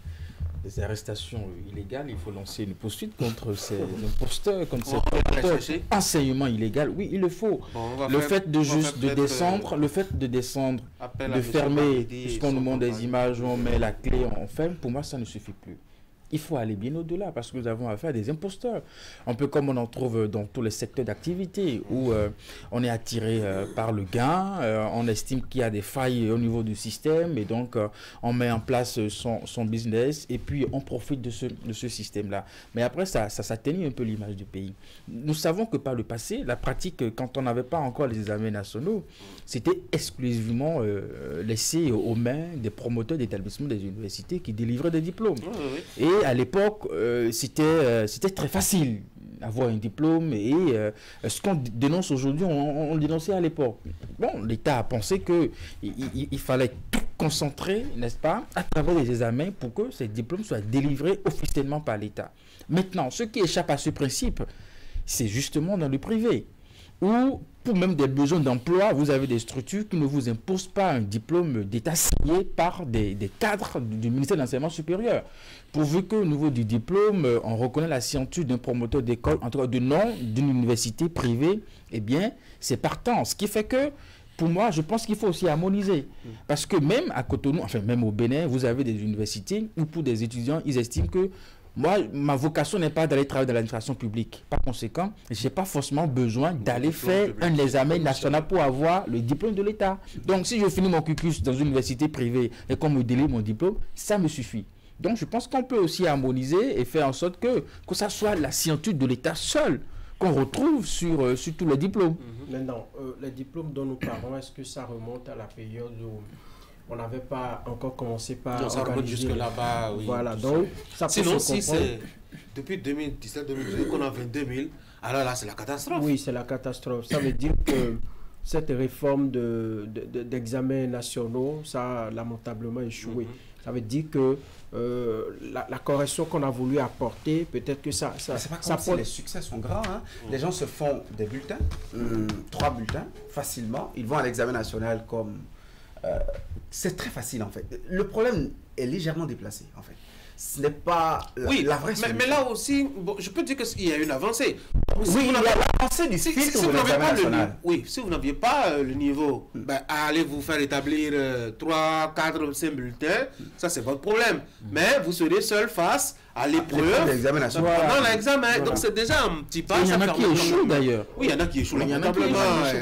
des arrestations illégales, il faut lancer une poursuite contre ces imposteurs, contre ces enseignements illégaux. Oui, il le faut. Bon, le, faire, fait de juste de descendre, euh, le fait de descendre, de fermer, puisqu'on nous montre des images, on met la clé, on ferme, pour moi, ça ne suffit plus. Il faut aller bien au-delà parce que nous avons affaire à des imposteurs. Un peu comme on en trouve dans tous les secteurs d'activité où euh, on est attiré euh, par le gain, euh, on estime qu'il y a des failles au niveau du système et donc euh, on met en place son, son business et puis on profite de ce, de ce système-là. Mais après, ça, ça s'atténue un peu l'image du pays. Nous savons que par le passé, la pratique, quand on n'avait pas encore les examens nationaux, c'était exclusivement euh, laissé aux mains des promoteurs d'établissements des universités qui délivraient des diplômes. Oui, oui. Et à l'époque, euh, c'était euh, c'était très facile d'avoir un diplôme et euh, ce qu'on dénonce aujourd'hui, on, on le dénonçait à l'époque. Bon, l'État a pensé qu'il il, il fallait tout concentrer, n'est-ce pas, à travers les examens pour que ces diplômes soient délivrés officiellement par l'État. Maintenant, ce qui échappe à ce principe, c'est justement dans le privé, où pour même des besoins d'emploi, vous avez des structures qui ne vous imposent pas un diplôme d'État signé par des, des cadres du ministère de l'Enseignement supérieur. Pourvu qu'au niveau du diplôme, on reconnaît la signature d'un promoteur d'école, en tout cas de nom d'une université privée, eh bien, c'est partant. Ce qui fait que, pour moi, je pense qu'il faut aussi harmoniser. Parce que même à Cotonou, enfin même au Bénin, vous avez des universités où pour des étudiants, ils estiment que moi, ma vocation n'est pas d'aller travailler dans l'administration publique. Par conséquent, je n'ai pas forcément besoin d'aller faire un examen national pour avoir le diplôme de l'État. Donc, si je finis mon cursus dans une université privée et qu'on me délivre mon diplôme, ça me suffit. Donc, je pense qu'on peut aussi harmoniser et faire en sorte que, que ça soit la signature de l'État seul qu'on retrouve sur, euh, sur tous les diplômes. Mm-hmm. Maintenant, euh, les diplômes dont nous parlons, est-ce que ça remonte à la période où on n'avait pas encore commencé par non, ça remonte jusque là-bas, oui. Voilà, donc ça peut sinon, se si c'est depuis deux mille dix-sept deux mille dix-huit qu'on a vingt-deux mille, alors là, c'est la catastrophe. Oui, c'est la catastrophe. Ça veut dire que cette réforme de, de, de, d'examens nationaux, ça a lamentablement échoué. Mm-hmm. Ça veut dire que euh, la, la correction qu'on a voulu apporter, peut-être que ça... ça, c'est pas ça comme si les succès sont grands. Hein. Mm. Les gens se font des bulletins, euh, trois bulletins, facilement. Ils vont à l'examen national comme... Euh, c'est très facile en fait. Le problème est légèrement déplacé en fait. Ce n'est pas la, oui, la vraie mais, mais là aussi, bon, je peux dire qu'il y a une avancée. Si oui, il y a l'avancée du filtre si, si, de l'examen national. Oui, si vous n'aviez pas euh, le niveau, mm. ben, allez vous faire établir euh, trois, quatre, cinq bulletins, ça c'est votre problème. Mm. Mais vous serez seul face à l'épreuve pendant l'examen. Voilà. Donc c'est déjà un petit pas. Il y en a qui échouent d'ailleurs. Oui, il y en a qui échouent. Lamentablement,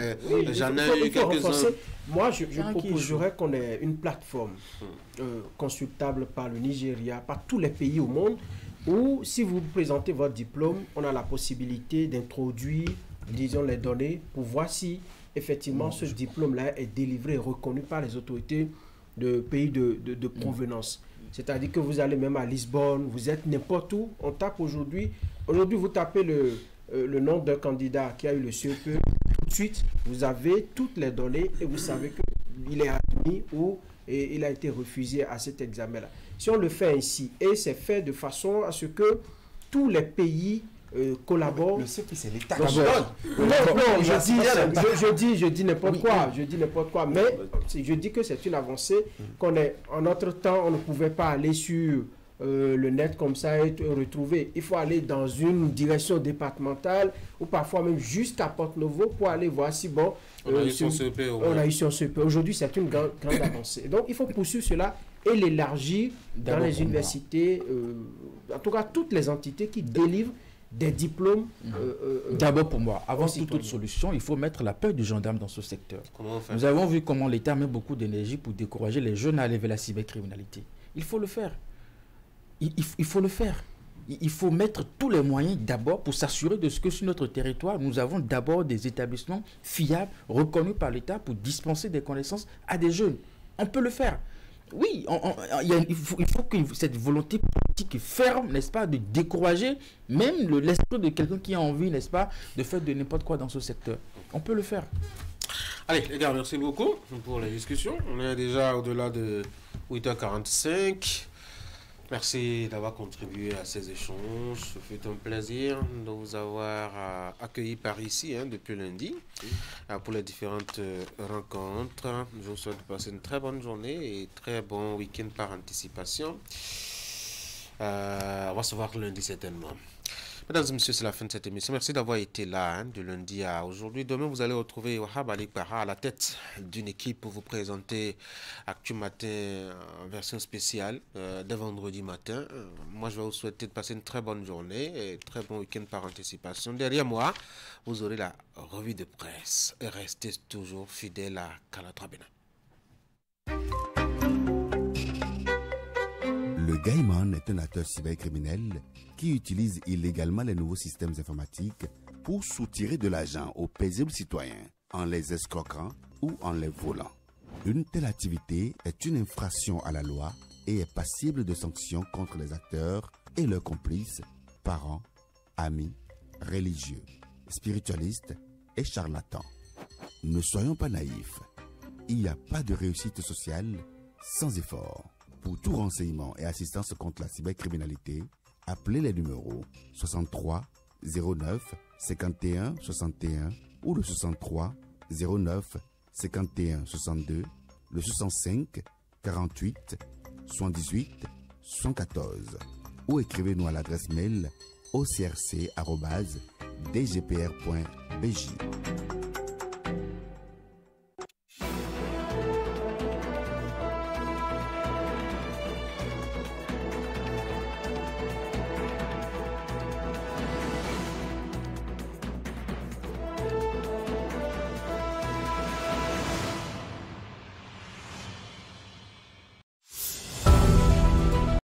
j'en ai eu quelques-uns. Moi, je, je proposerais qu'on ait une plateforme euh, consultable par le Nigeria, par tous les pays au monde, où si vous présentez votre diplôme, on a la possibilité d'introduire, disons, les données pour voir si effectivement ce diplôme-là est délivré et reconnu par les autorités de pays de, de, de provenance. C'est-à-dire que vous allez même à Lisbonne, vous êtes n'importe où, on tape aujourd'hui, aujourd'hui vous tapez le, euh, le nom d'un candidat qui a eu le C E P E, tout de suite, vous avez toutes les données et vous savez qu'il est admis ou et il a été refusé à cet examen-là. Si on le fait ainsi, et c'est fait de façon à ce que tous les pays euh, collaborent. Le C P, c'est l'État. Non, non, non, je dis, je, je dis, je dis n'importe oui, quoi, oui. je dis n'importe quoi, mais je dis que c'est une avancée qu'on est, en notre temps, on ne pouvait pas aller sur euh, le net comme ça et retrouver. Il faut aller dans une direction départementale ou parfois même jusqu'à Porte-Novo pour aller voir si bon. On a eu son C P. On a eu son C P. Aujourd'hui, c'est une grande, grande avancée. Donc, il faut poursuivre cela et l'élargir dans les universités, euh, en tout cas toutes les entités qui délivrent des diplômes. Euh, euh, D'abord pour moi, avant toute autre solution, il faut mettre la peur du gendarme dans ce secteur. Comment on fait? Nous avons vu comment l'État met beaucoup d'énergie pour décourager les jeunes à aller vers la cybercriminalité. Il faut le faire. Il, il, il faut le faire. Il, il faut mettre tous les moyens d'abord pour s'assurer de ce que sur notre territoire, nous avons d'abord des établissements fiables, reconnus par l'État pour dispenser des connaissances à des jeunes. On peut le faire. Oui, on, on, il, y a, il faut, il faut que cette volonté politique ferme, n'est-ce pas, de décourager même le, l'esprit de quelqu'un qui a envie, n'est-ce pas, de faire de n'importe quoi dans ce secteur. On peut le faire. Allez, les gars, merci beaucoup pour la discussion. On est déjà au-delà de huit heures quarante-cinq. Merci d'avoir contribué à ces échanges. Ce fut un plaisir de vous avoir euh, accueilli par ici hein, depuis lundi euh, pour les différentes euh, rencontres. Je vous souhaite de passer une très bonne journée et très bon week-end par anticipation. Euh, on va se voir lundi certainement. Mesdames et messieurs, c'est la fin de cette émission. Merci d'avoir été là hein, de lundi à aujourd'hui. Demain, vous allez retrouver Wahab Ali Bara à la tête d'une équipe pour vous présenter Actu Matin en version spéciale euh, dès vendredi matin. Euh, moi, je vais vous souhaiter de passer une très bonne journée et très bon week-end par anticipation. Derrière moi, vous aurez la revue de presse. Et restez toujours fidèles à Kalatra Bénin. Le Gaiman est un acteur cybercriminel qui utilise illégalement les nouveaux systèmes informatiques pour soutirer de l'argent aux paisibles citoyens en les escroquant ou en les volant. Une telle activité est une infraction à la loi et est passible de sanctions contre les acteurs et leurs complices, parents, amis, religieux, spiritualistes et charlatans. Ne soyons pas naïfs. Il n'y a pas de réussite sociale sans effort. Pour tout renseignement et assistance contre la cybercriminalité, appelez les numéros soixante-trois zéro neuf cinquante et un soixante et un ou le soixante-trois zéro neuf cinquante et un soixante-deux, le soixante-cinq quarante-huit soixante-dix-huit soixante-quatorze ou écrivez-nous à l'adresse mail o c r c arobase d g p r point b j.